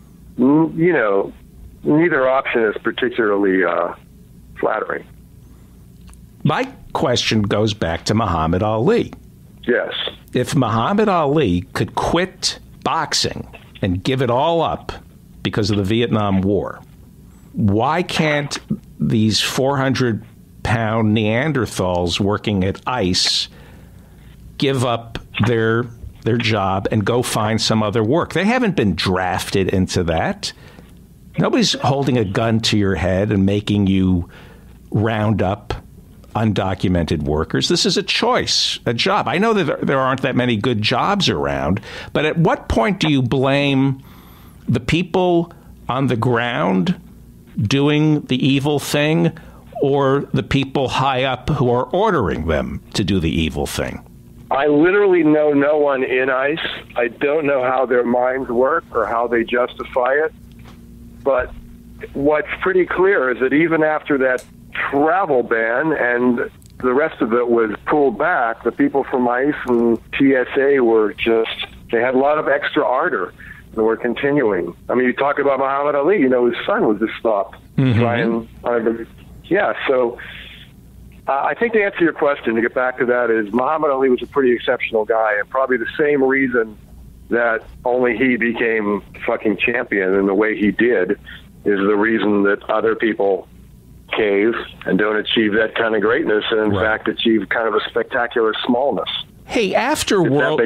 Neither option is particularly flattering. My question goes back to Muhammad Ali. Yes. If Muhammad Ali could quit boxing and give it all up because of the Vietnam War, why can't these 400-pound Neanderthals working at ICE give up their job and go find some other work? They haven't been drafted into that. Nobody's holding a gun to your head and making you round up undocumented workers. This is a choice, a job. I know that there aren't that many good jobs around, but at what point do you blame the people on the ground doing the evil thing or the people high up who are ordering them to do the evil thing? I literally know no one in ICE. I don't know how their minds work or how they justify it. But what's pretty clear is that even after that travel ban and the rest of it was pulled back, the people from ICE and TSA they had a lot of extra ardor and were continuing. I mean, you talk about Muhammad Ali, his son was just stopped. So I think the answer to your question, to get back to that, is Muhammad Ali was a pretty exceptional guy, and probably the same reason that only he became fucking champion in the way he did is the reason that other people cave and don't achieve that kind of greatness and, in fact, achieve kind of a spectacular smallness. Hey, after World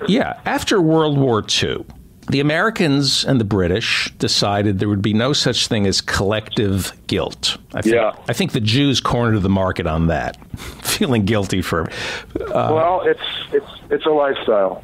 War II, the Americans and the British decided there would be no such thing as collective guilt. I think the Jews cornered the market on that, feeling guilty for. Well, it's a lifestyle.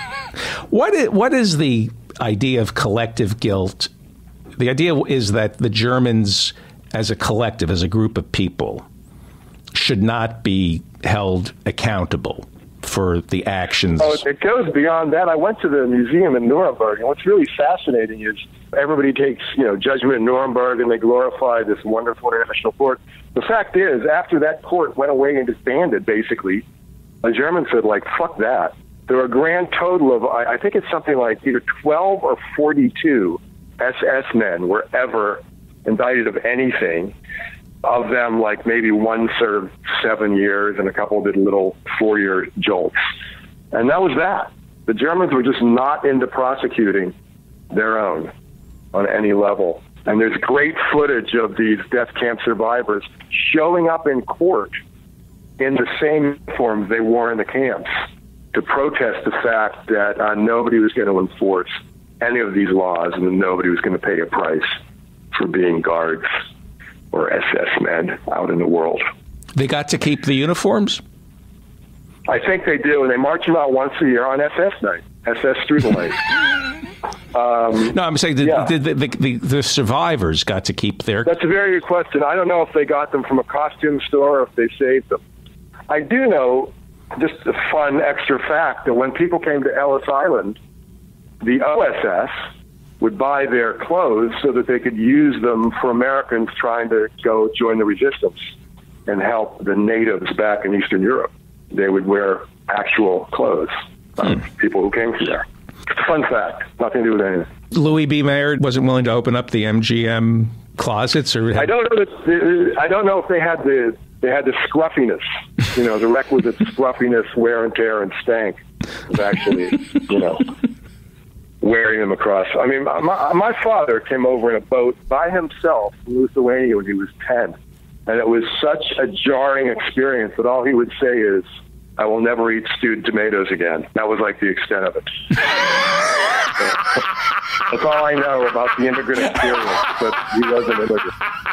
What is the idea of collective guilt? The idea is that the Germans, as a collective, as a group of people, should not be held accountable for the actions. Oh, it goes beyond that. I went to the museum in Nuremberg, and what's really fascinating is everybody takes, judgment in Nuremberg, and they glorify this wonderful international court. The fact is, after that court went away and disbanded, basically, the Germans said, fuck that. There were a grand total of, I think it's something like either 12 or 42 SS men were ever indicted of anything. Of them, maybe one served 7 years and a couple did little 4-year jolts. And that was that. The Germans were just not into prosecuting their own on any level. And there's great footage of these death camp survivors showing up in court in the same uniforms they wore in the camps to protest the fact that nobody was going to enforce any of these laws and that nobody was going to pay a price for being guards or SS men out in the world. They got to keep the uniforms? I think they do, and they march them out once a year on SS night, SS Strudel night. No, I'm saying the survivors got to keep their... That's a very good question. I don't know if they got them from a costume store or if they saved them. I do know, just a fun extra fact, that when people came to Ellis Island, the OSS would buy their clothes so that they could use them for Americans trying to go join the resistance and help the natives back in Eastern Europe. They would wear actual clothes of people who came from there. It's a fun fact. Nothing to do with anything. Louis B. Mayer wasn't willing to open up the MGM closets, or I don't know if they had the scruffiness, the requisite scruffiness, wear and tear, and stank of actually, wearing them across. I mean, my father came over in a boat by himself from Lithuania when he was 10, and it was such a jarring experience that all he would say is, "I will never eat stewed tomatoes again." That was like the extent of it. That's all I know about the immigrant experience, but he was an immigrant.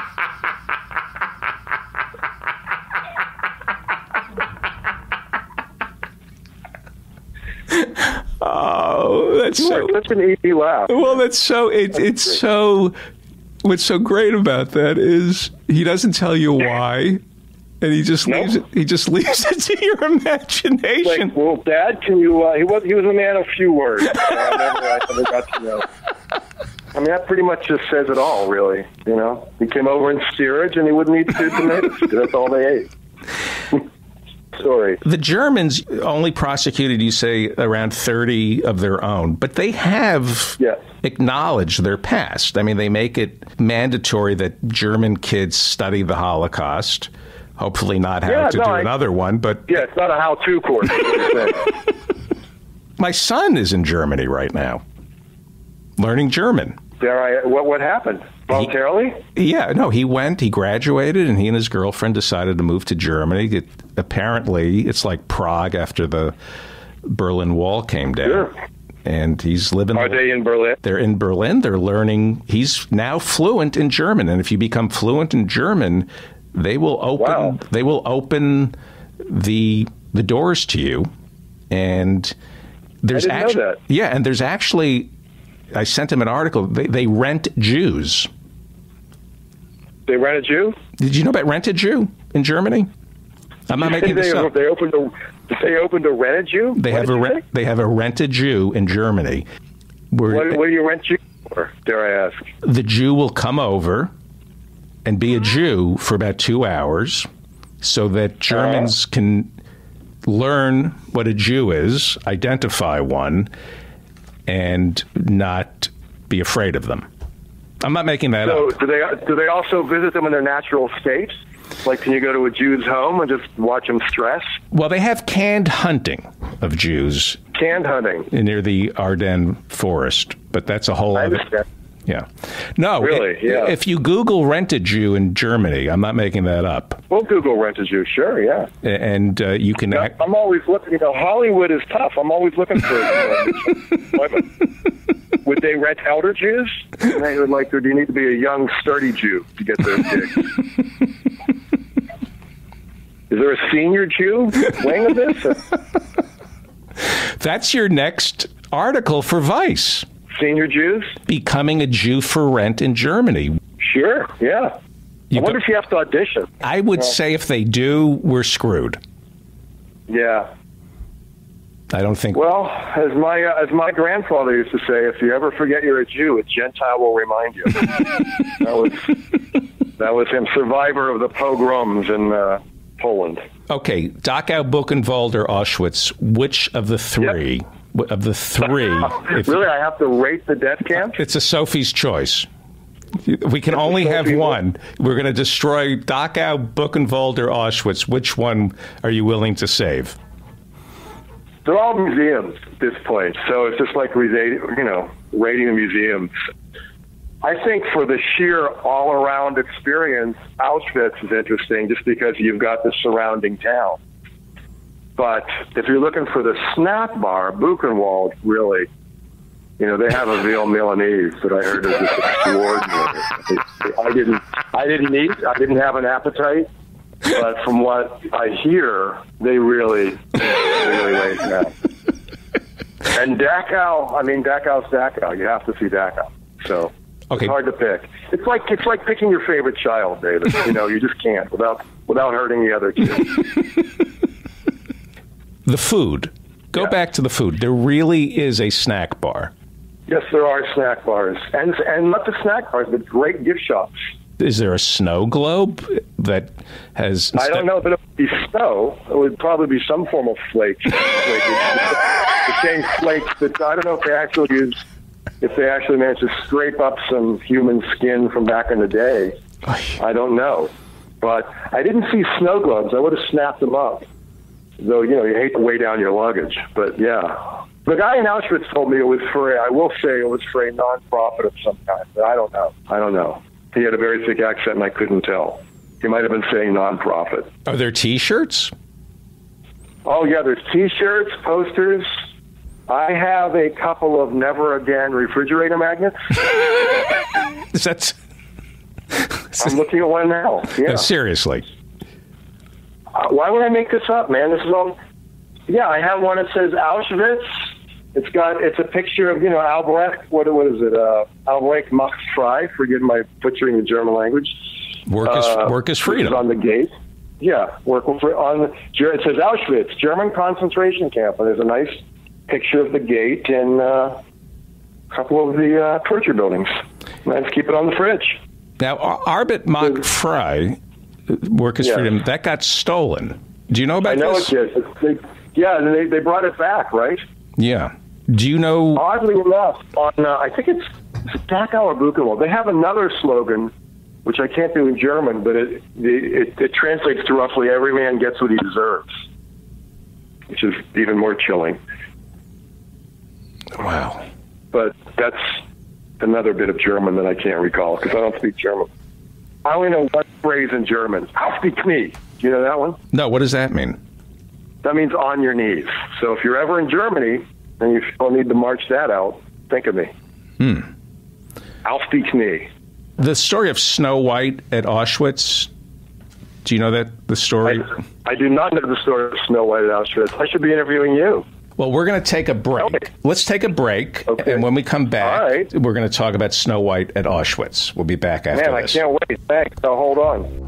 Oh, that's so... Such an easy laugh. Well, that's so... It's so... What's so great about that is he doesn't tell you why, and he just leaves it. He just leaves it to your imagination. Like, well, Dad, can you? He was a man of few words. I never got to know. I mean, that pretty much just says it all, really. He came over in steerage, and he wouldn't eat stewed tomatoes. That's all they ate. Sorry. The Germans only prosecuted, you say, around 30 of their own, but they have acknowledged their past. I mean, they make it mandatory that German kids study the Holocaust. Hopefully not how to do another one, but... Yeah, it's not a how-to course. My son is in Germany right now, learning German. What happened? Voluntarily? He went, he graduated, and he and his girlfriend decided to move to Germany. Apparently, it's like Prague after the Berlin Wall came down. Sure. And he's living... Are they in Berlin? They're in Berlin. They're learning... He's now fluent in German, and if you become fluent in German, they will open... Wow. They will open the doors to you, and there's I didn't know that. Yeah, and there's actually... I sent him an article. They rent Jews. They rent a Jew? Did you know about Rent a Jew in Germany? I'm not making this up. They opened a Rent a Jew? They have a Rent a Jew in Germany. What do you rent Jew for, dare I ask? The Jew will come over and be a Jew for about 2 hours so that Germans can learn what a Jew is, identify one, and not be afraid of them. I'm not making that up. So do they also visit them in their natural state? Like, can you go to a Jew's home and just watch them stress? Well, they have canned hunting of Jews. Canned hunting? Near the Ardennes forest, but that's a whole other... understand. Yeah. No, really? If you Google Rent a Jew in Germany, I'm not making that up. We'll Google Rent a Jew, sure, yeah. And you can... I'm always looking, Hollywood is tough. I'm always looking for employment. Would they rent elder Jews? And they would or do you need to be a young, sturdy Jew to get those gigs? Is there a senior Jew wing of this? That's your next article for Vice. Senior Jews? Becoming a Jew for rent in Germany. Sure, yeah. I wonder if you have to audition. I would say if they do, we're screwed. Yeah. I don't think... Well, as my grandfather used to say, if you ever forget you're a Jew, a Gentile will remind you. That was him, survivor of the pogroms in Poland. Okay, Dachau, Buchenwald, or Auschwitz, which of the three... Yep. Of the three... Really, I have to rate the death camps? It's a Sophie's choice. We can only have one. We're going to destroy Dachau, Buchenwald, or Auschwitz. Which one are you willing to save? They're all museums at this point, so it's just like rating the museums. I think for the sheer all-around experience, Auschwitz is interesting just because you've got the surrounding town. But if you're looking for the snack bar, Buchenwald, really, they have a veal Milanese that I heard is just extraordinary. I didn't eat. I didn't have an appetite. But from what I hear, they really lay it down. And Dachau's Dachau. You have to see Dachau. So it's hard to pick. It's like picking your favorite child, David. You just can't without hurting the other kids. The food. Go back to the food. There really is a snack bar. Yes, there are snack bars, and not the snack bars, but great gift shops. Is there a snow globe that has... I don't know, but if it would be snow, it would probably be some form of flake. The same flakes that, I don't know if they actually managed to scrape up some human skin from back in the day. I don't know. But I didn't see snow globes. I would have snapped them up. Though, you hate to weigh down your luggage. But, yeah. The guy in Auschwitz told me it was I will say it was for a non-profit of some kind. But I don't know. He had a very thick accent, and I couldn't tell. He might have been saying non-profit. Are there T-shirts? Oh, yeah, there's T-shirts, posters. I have a couple of Never Again refrigerator magnets. I'm looking at one now. Yeah. No, seriously. Why would I make this up, man? This is all... Yeah, I have one that says Auschwitz. It's a picture of, Albrecht. What is it? Albrecht macht frei. Forgive my butchering the German language. Work is freedom. On the gate. Yeah, it says Auschwitz, German concentration camp. And there's a nice picture of the gate and a couple of the torture buildings. Let's keep it on the fridge. Now, Arbeit macht frei, work is freedom, that got stolen. Do you know about this? I know it did. They brought it back, right? Yeah. Do you know... Oddly enough, on I think it's Dachau or Buchenwald, they have another slogan, which I can't do in German, but it translates to roughly every man gets what he deserves, which is even more chilling. Wow. But that's another bit of German that I can't recall because I don't speak German. I only know one phrase in German. Auf die Knie. Do you know that one? No, what does that mean? That means on your knees. So if you're ever in Germany and you still need to march that out, think of me. Auf die Knie. The story of Snow White at Auschwitz, do you know the story? I do not know the story of Snow White at Auschwitz. I should be interviewing you. Well, we're going to take a break. Okay. Let's take a break, and when we come back, we're going to talk about Snow White at Auschwitz. We'll be back after this. Man, I can't wait. Thanks. So hold on.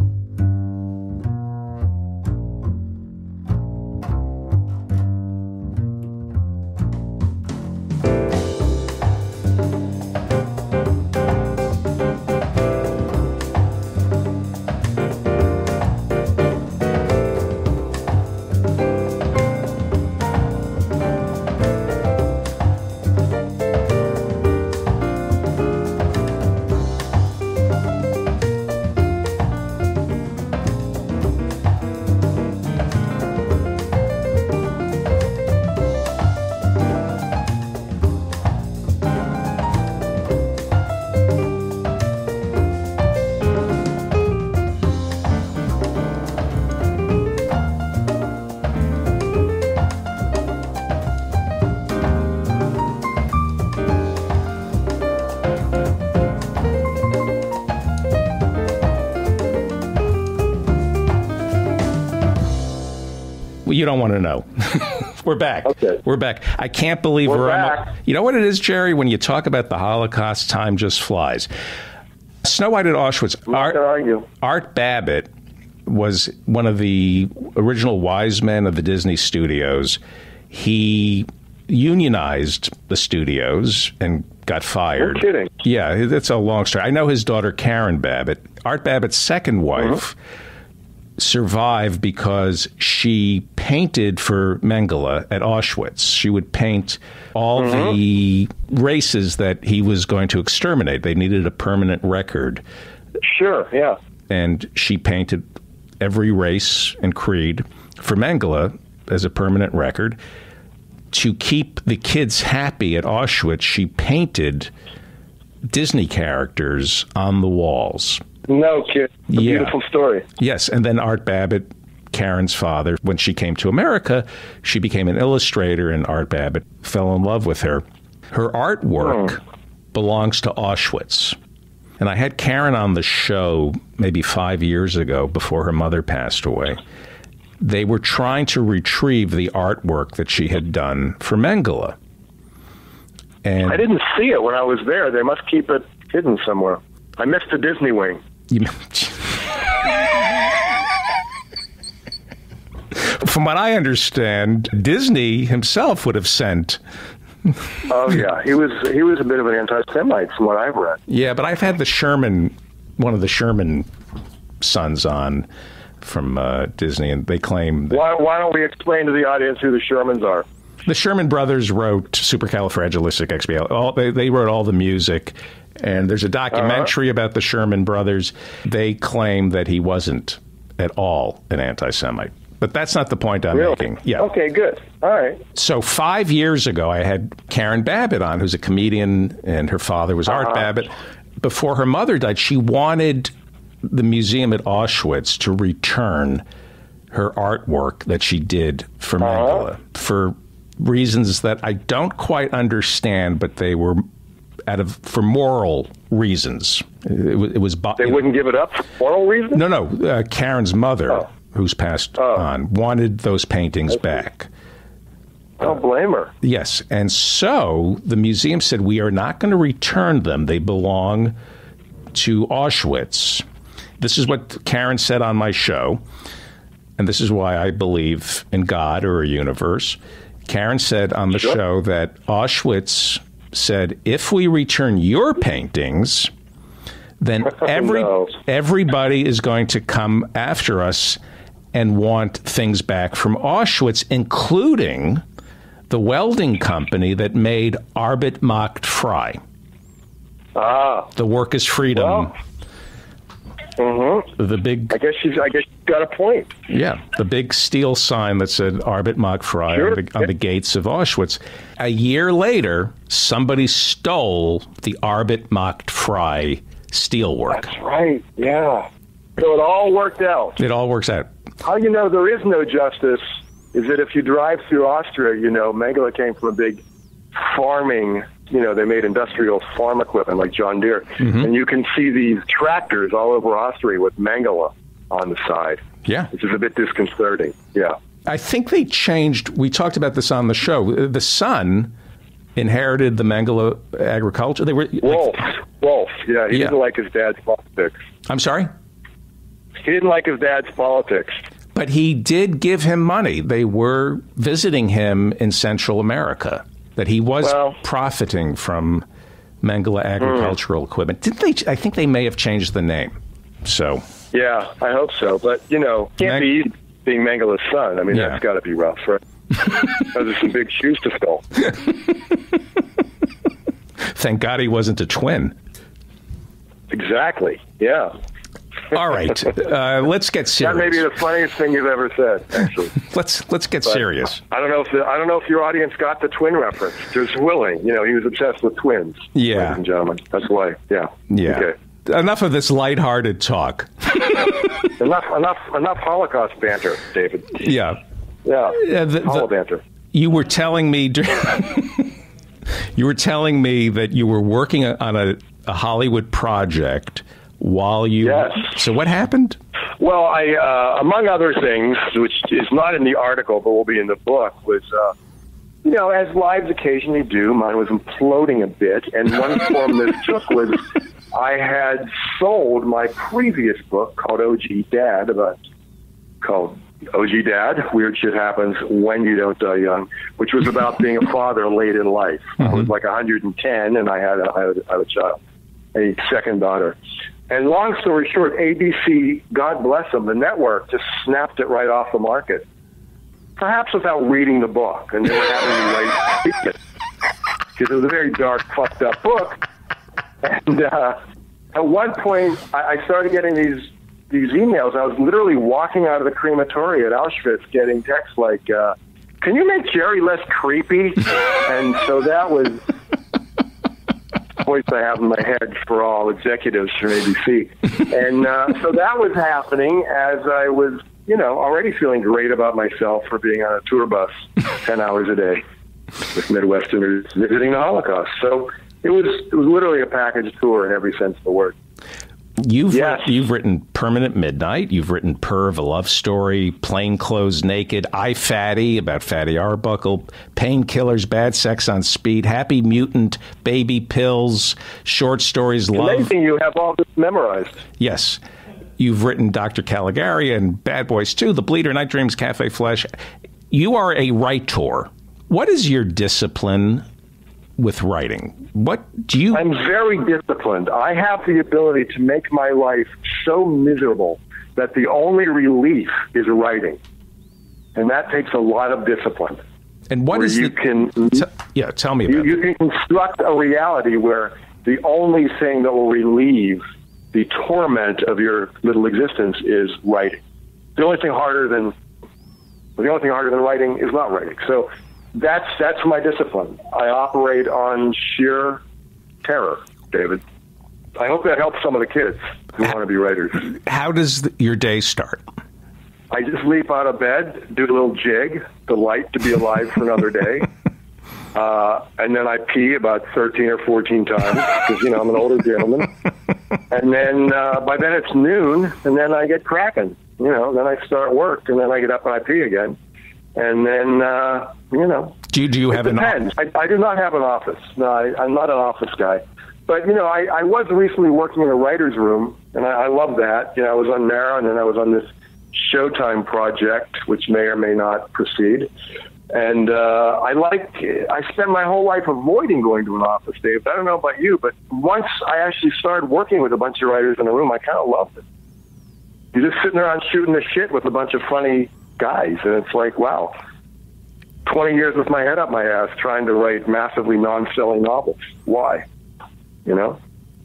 You don't want to know. We're back. Okay. We're back. I can't believe we're back. You know what it is, Jerry? When you talk about the Holocaust, time just flies. Snow White at Auschwitz. Art Babbitt was one of the original wise men of the Disney studios. He unionized the studios and got fired. No kidding. Yeah, that's a long story. I know his daughter, Karen Babbitt. Art Babbitt's second wife survived because she painted for Mengele at Auschwitz. She would paint all the races that he was going to exterminate. They needed a permanent record. Sure, yeah. And she painted every race and creed for Mengele as a permanent record. To keep the kids happy at Auschwitz, she painted Disney characters on the walls. No kid. A beautiful story. Yes, and then Art Babbitt, Karen's father, when she came to America, she became an illustrator, and Art Babbitt fell in love with her. Her artwork belongs to Auschwitz. And I had Karen on the show maybe 5 years ago before her mother passed away. They were trying to retrieve the artwork that she had done for Mengele. And I didn't see it when I was there. They must keep it hidden somewhere. I missed the Disney wing. From what I understand, Disney himself would have sent Oh yeah, he was a bit of an anti-Semite from what I've read. Yeah, but I've had one of the Sherman sons on from Disney, and they claim that Why don't we explain to the audience who the Shermans are? the Sherman brothers wrote Supercalifragilisticexpialidocious. They wrote all the music, and there's a documentary about the Sherman brothers. They claim that he wasn't at all an anti-Semite. But that's not the point I'm making. Yeah. Okay, good. All right. So 5 years ago, I had Karen Babbitt on, who's a comedian, and her father was Art Babbitt. Before her mother died, she wanted the museum at Auschwitz to return her artwork that she did for Mengele for reasons that I don't quite understand, but they were for moral reasons. It was they wouldn't give it up for moral reasons? No. Karen's mother, who's passed on, wanted those paintings back. Don't blame her. Yes. And so the museum said, we are not going to return them. They belong to Auschwitz. This is what Karen said on my show. And this is why I believe in God or a universe. Karen said on the show that Auschwitz said, if we return your paintings, then everybody is going to come after us and want things back from Auschwitz, including the welding company that made Arbeit macht frei. The work is freedom. Well, the big. I guess she's got a point. Yeah, the big steel sign that said Arbeit macht frei on the gates of Auschwitz. A year later, somebody stole the Arbeit macht frei steelwork. That's right. Yeah. So it all worked out. It all works out. How you know there is no justice is that if you drive through Austria, Mengele came from a big farming, they made industrial farm equipment like John Deere. And you can see these tractors all over Austria with Mengele on the side. Yeah. Which is a bit disconcerting. Yeah. I think they changed. We talked about this on the show. The son inherited the Mengele agriculture. They were Wolf. Yeah, he didn't like his dad's politics. I'm sorry? He didn't like his dad's politics. But he did give him money. They were visiting him in Central America. That he was profiting from Mengele agricultural equipment. Didn't they? I think they may have changed the name. So. Yeah, I hope so. But, can't be easy being Mengele's son. I mean, that's got to be rough, right? Those are some big shoes to fill. Thank God he wasn't a twin. Exactly. Yeah. All right. Let's get serious. That may be the funniest thing you've ever said, actually. Let's get serious. I don't know if your audience got the twin reference. There's Willing. He was obsessed with twins. Yeah. Ladies and gentlemen. That's why. Yeah. Yeah. Okay. Enough of this lighthearted talk. enough Holocaust banter, David. Yeah. Yeah. Holo banter. You were telling me that you were working on a Hollywood project while you... Yes. So what happened? Well, I, among other things, which is not in the article but will be in the book, was, as lives occasionally do, mine was imploding a bit, and one form this took was I had sold my previous book called OG Dad, Weird Shit Happens When You Don't Die Young, which was about being a father late in life. I was like 110, and I had a child, a second daughter. And long story short, ABC, God bless them, the network just snapped it right off the market, perhaps without reading the book. And they were having me write because it was a very dark, fucked up book. And at one point, I started getting these emails. I was literally walking out of the crematory at Auschwitz getting texts like, can you make Jerry less creepy? And so that was voice I have in my head for all executives from ABC. And so that was happening as I was, already feeling great about myself for being on a tour bus 10 hours a day with Midwesterners visiting the Holocaust. So it was literally a package tour in every sense of the word. You've written Permanent Midnight. You've written Perv, a love story, Plainclothes Naked, I Fatty, about Fatty Arbuckle, Painkillers, Bad Sex on Speed, Happy Mutant, Baby Pills, short stories, Love. Amazing you have all this memorized. Yes. You've written Dr. Caligari and Bad Boys 2, The Bleeder, Night Dreams, Cafe Flesh. You are a writer. What is your discipline with writing? What do you... I'm very disciplined. I have the ability to make my life so miserable that the only relief is writing. And that takes a lot of discipline. And what is you can... tell me about You can construct a reality where the only thing that will relieve the torment of your little existence is writing. The only thing harder than writing is not writing. So that's my discipline. I operate on sheer terror, David. I hope that helps some of the kids who want to be writers. How does your day start? I just leap out of bed, do a little jig, delight to be alive for another day. And then I pee about 13 or 14 times because, I'm an older gentleman. And then by then it's noon, and then I get cracking. Then I start work, and then I get up and I pee again. And then, Do you have an office? I do not have an office. No, I'm not an office guy. But, I was recently working in a writer's room, and I love that. I was on Maron, and I was on this Showtime project, which may or may not proceed. And I spent my whole life avoiding going to an office, Dave. I don't know about you, but once I actually started working with a bunch of writers in a room, I kind of loved it. You're just sitting around shooting the shit with a bunch of funny guys, and it's like, wow, 20 years with my head up my ass trying to write massively non-selling novels. Why? So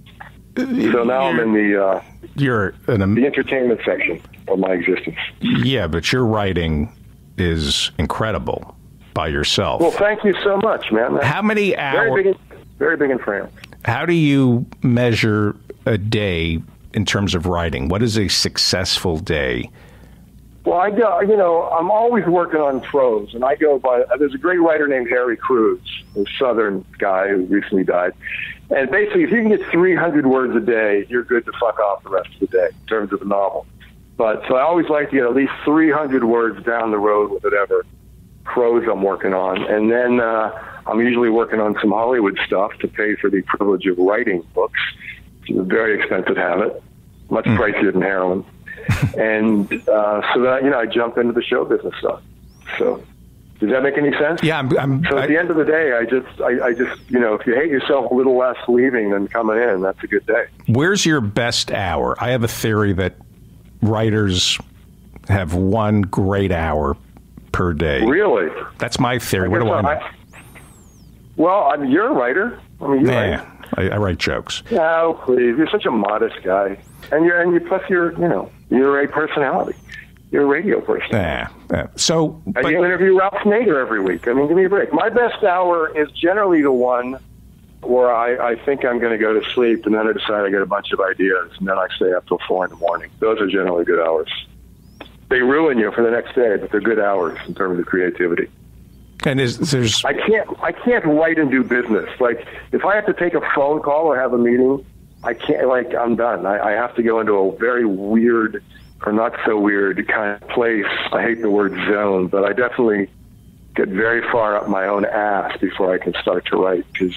now I'm in the entertainment section of my existence. Yeah, but your writing is incredible by yourself. Well, thank you so much, man. How many hours? Very big in France. How do you measure a day in terms of writing? What is a successful day? Well, I'm always working on prose, and I go by, there's a great writer named Harry Cruz, a Southern guy who recently died. And basically, if you can get 300 words a day, you're good to fuck off the rest of the day in terms of a novel. But so I always like to get at least 300 words down the road with whatever prose I'm working on. And then I'm usually working on some Hollywood stuff to pay for the privilege of writing books. It's a very expensive habit, much pricier than heroin. And so that, I jump into the show business stuff. So does that make any sense? Yeah. So at the end of the day, I just, if you hate yourself a little less leaving than coming in, that's a good day. Where's your best hour? I have a theory that writers have one great hour per day. Really? That's my theory. What do I know? Well, you're a writer. I write jokes. No, please. You're such a modest guy. And plus you're a personality. You're a radio person. But you interview Ralph Nader every week. I mean, give me a break. My best hour is generally the one where I think I'm going to go to sleep, and then I decide I get a bunch of ideas, and then I stay up till 4 a.m. Those are generally good hours. They ruin you for the next day, but they're good hours in terms of creativity. And there's I can't write and do business. Like, if I have to take a phone call or have a meeting, I can't, I'm done. I have to go into a very weird or not so weird kind of place. I hate the word zone, but I definitely get very far up my own ass before I can start to write. Because,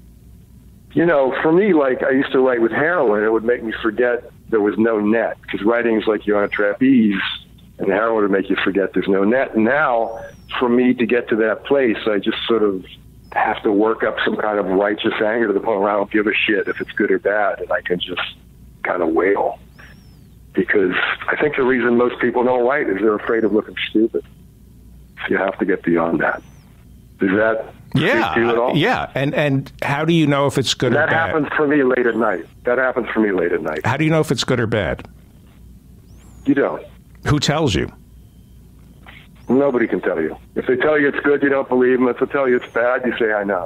for me, I used to write with heroin, it would make me forget there was no net. Because writing is like you're on a trapeze, and heroin would make you forget there's no net. And now, for me to get to that place, I just sort of have to work up some kind of righteous anger to the point where I don't give a shit if it's good or bad, and I can just kind of wail. Because I think the reason most people don't write is they're afraid of looking stupid. So you have to get beyond that. Does that speak to you at all? Yeah. And how do you know if it's good or bad? That happens for me late at night. How do you know if it's good or bad? You don't. Who tells you? Nobody can tell you. If they tell you it's good, you don't believe them. If they tell you it's bad, you say, I know.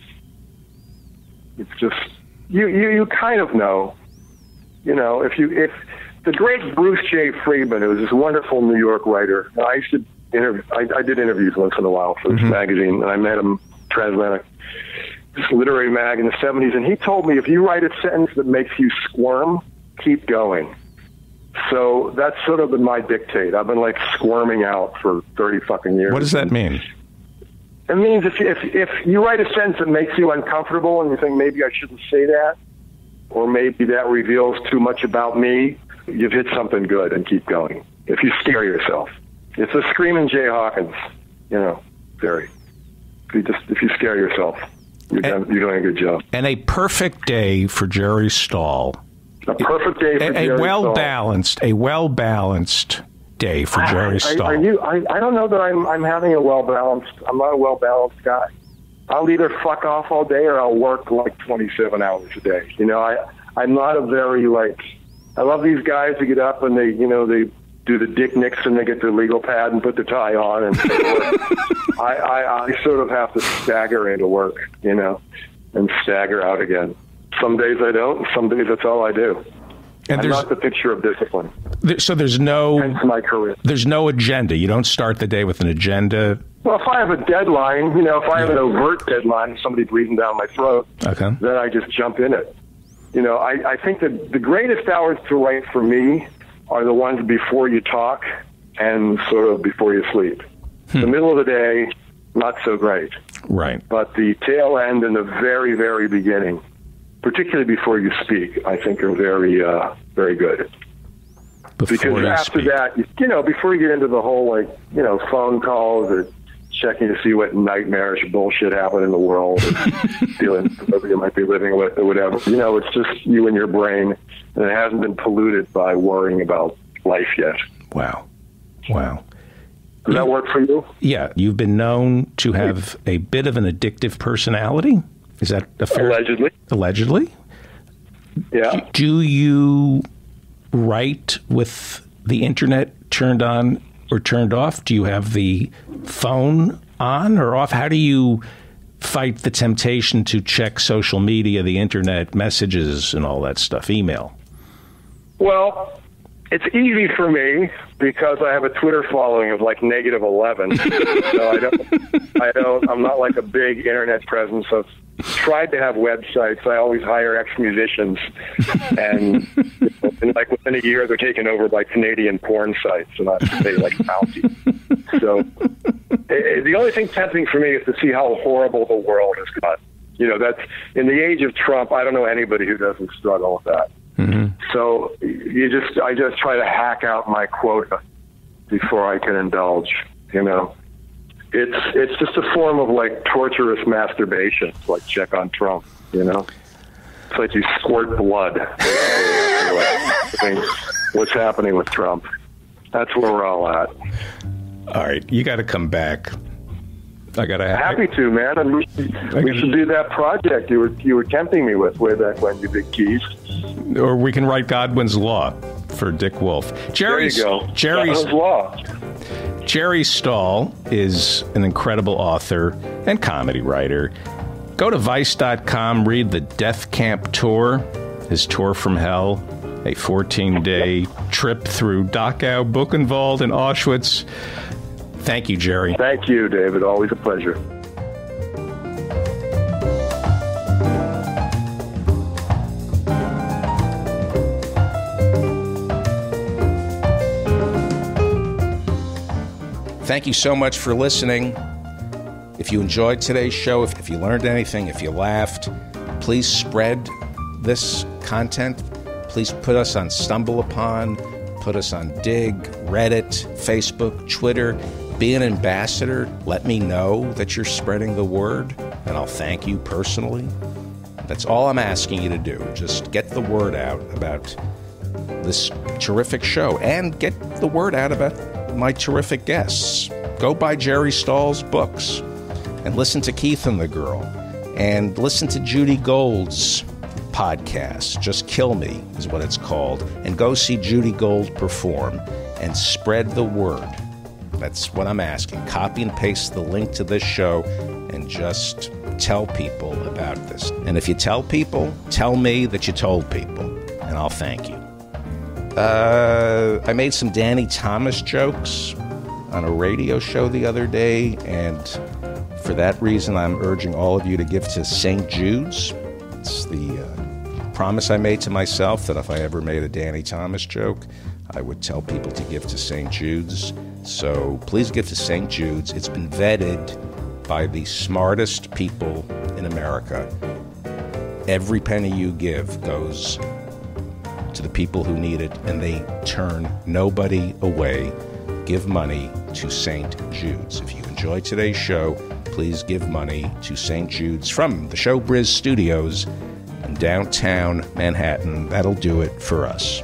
It's just, you kind of know. If the great Bruce J. Friedman, who was this wonderful New York writer, I used to I did interviews once in a while for this magazine, and I met him, Transatlantic, this literary mag in the 70s, and he told me, if you write a sentence that makes you squirm, keep going. So that's sort of been my dictate. I've been squirming out for 30 fucking years. What does that mean? It means if you write a sentence that makes you uncomfortable and you think maybe I shouldn't say that, or maybe that reveals too much about me, you've hit something good, and keep going. If you scare yourself. It's a screaming Jay Hawkins, theory. If you scare yourself. You're doing a good job. And a perfect day for Jerry Stahl. A perfect day for Jerry Stahl. A well-balanced day for Jerry Stahl. I don't know that I'm having a well-balanced. I'm not a well-balanced guy. I'll either fuck off all day or I'll work like 27 hours a day. You know, I'm not a very I love these guys who get up and they do the Dick Nixon, they get their legal pad and put the tie on and I sort of have to stagger into work, you know, and stagger out again. Some days I don't, some days that's all I do. And I'm not the picture of discipline. So there's no... Hence my career. There's no agenda. You don't start the day with an agenda. Well, if I have a deadline, you know, if I have an overt deadline, somebody breathing down my throat, then I just jump in it. You know, I think that the greatest hours to write for me are the ones before you talk and sort of before you sleep. The middle of the day, not so great. Right. But the tail end and the very, very beginning, particularly before you speak, I think are very, very good. Because after that, you know, before you get into the whole, phone calls or checking to see what nightmarish bullshit happened in the world and dealing with whoever you might be living with or whatever, you know, it's just you and your brain, and it hasn't been polluted by worrying about life yet. Wow. Does that work for you? Yeah. You've been known to have a bit of an addictive personality. Is that a fair... Allegedly? Yeah. Do you write with the internet turned on or turned off? Do you have the phone on or off? How do you fight the temptation to check social media, the internet, messages, and all that stuff, email? Well, it's easy for me because I have a Twitter following of like -11. So I'm not like a big internet presence. I've tried to have websites. I always hire ex-musicians, and like within a year they're taken over by Canadian porn sites, and I have to pay like bounty. So the only thing tempting for me is to see how horrible the world has gotten. You know, that's in the age of Trump. I don't know anybody who doesn't struggle with that. Mm-hmm. So I just try to hack out my quota before I can indulge. You know, it's just a form of like torturous masturbation. It's like check on Trump. You know, it's like you squirt blood. What's happening with Trump? That's where we're all at. All right, you got to come back. Happy to, man. And we should do that project you were tempting me with way back when, you big keys. Or we can write Godwin's Law for Dick Wolf. There you go. Godwin's Law. Jerry Stahl is an incredible author and comedy writer. Go to Vice.com, read the Death Camp Tour, his tour from hell, a 14-day trip through Dachau, Buchenwald, and Auschwitz. Thank you, Jerry. Thank you, David. Always a pleasure. Thank you so much for listening. If you enjoyed today's show, if you learned anything, if you laughed, please spread this content. Please put us on StumbleUpon, put us on Dig, Reddit, Facebook, Twitter. Be an ambassador. Let me know that you're spreading the word, and I'll thank you personally. That's all I'm asking you to do. Just get the word out about this terrific show, and get the word out about my terrific guests. Go buy Jerry Stahl's books, and listen to Keith and the Girl, and listen to Judy Gold's podcast. Just Kill Me is what it's called. And go see Judy Gold perform, and spread the word. That's what I'm asking. Copy and paste the link to this show and just tell people about this. And if you tell people, tell me that you told people, and I'll thank you. I made some Danny Thomas jokes on a radio show the other day, and for that reason, I'm urging all of you to give to St. Jude's. It's the promise I made to myself that if I ever made a Danny Thomas joke, I would tell people to give to St. Jude's. So please give to St. Jude's. It's been vetted by the smartest people in America. Every penny you give goes to the people who need it, and they turn nobody away. Give money to St. Jude's. If you enjoyed today's show, please give money to St. Jude's from the Showbiz Studios in downtown Manhattan. That'll do it for us.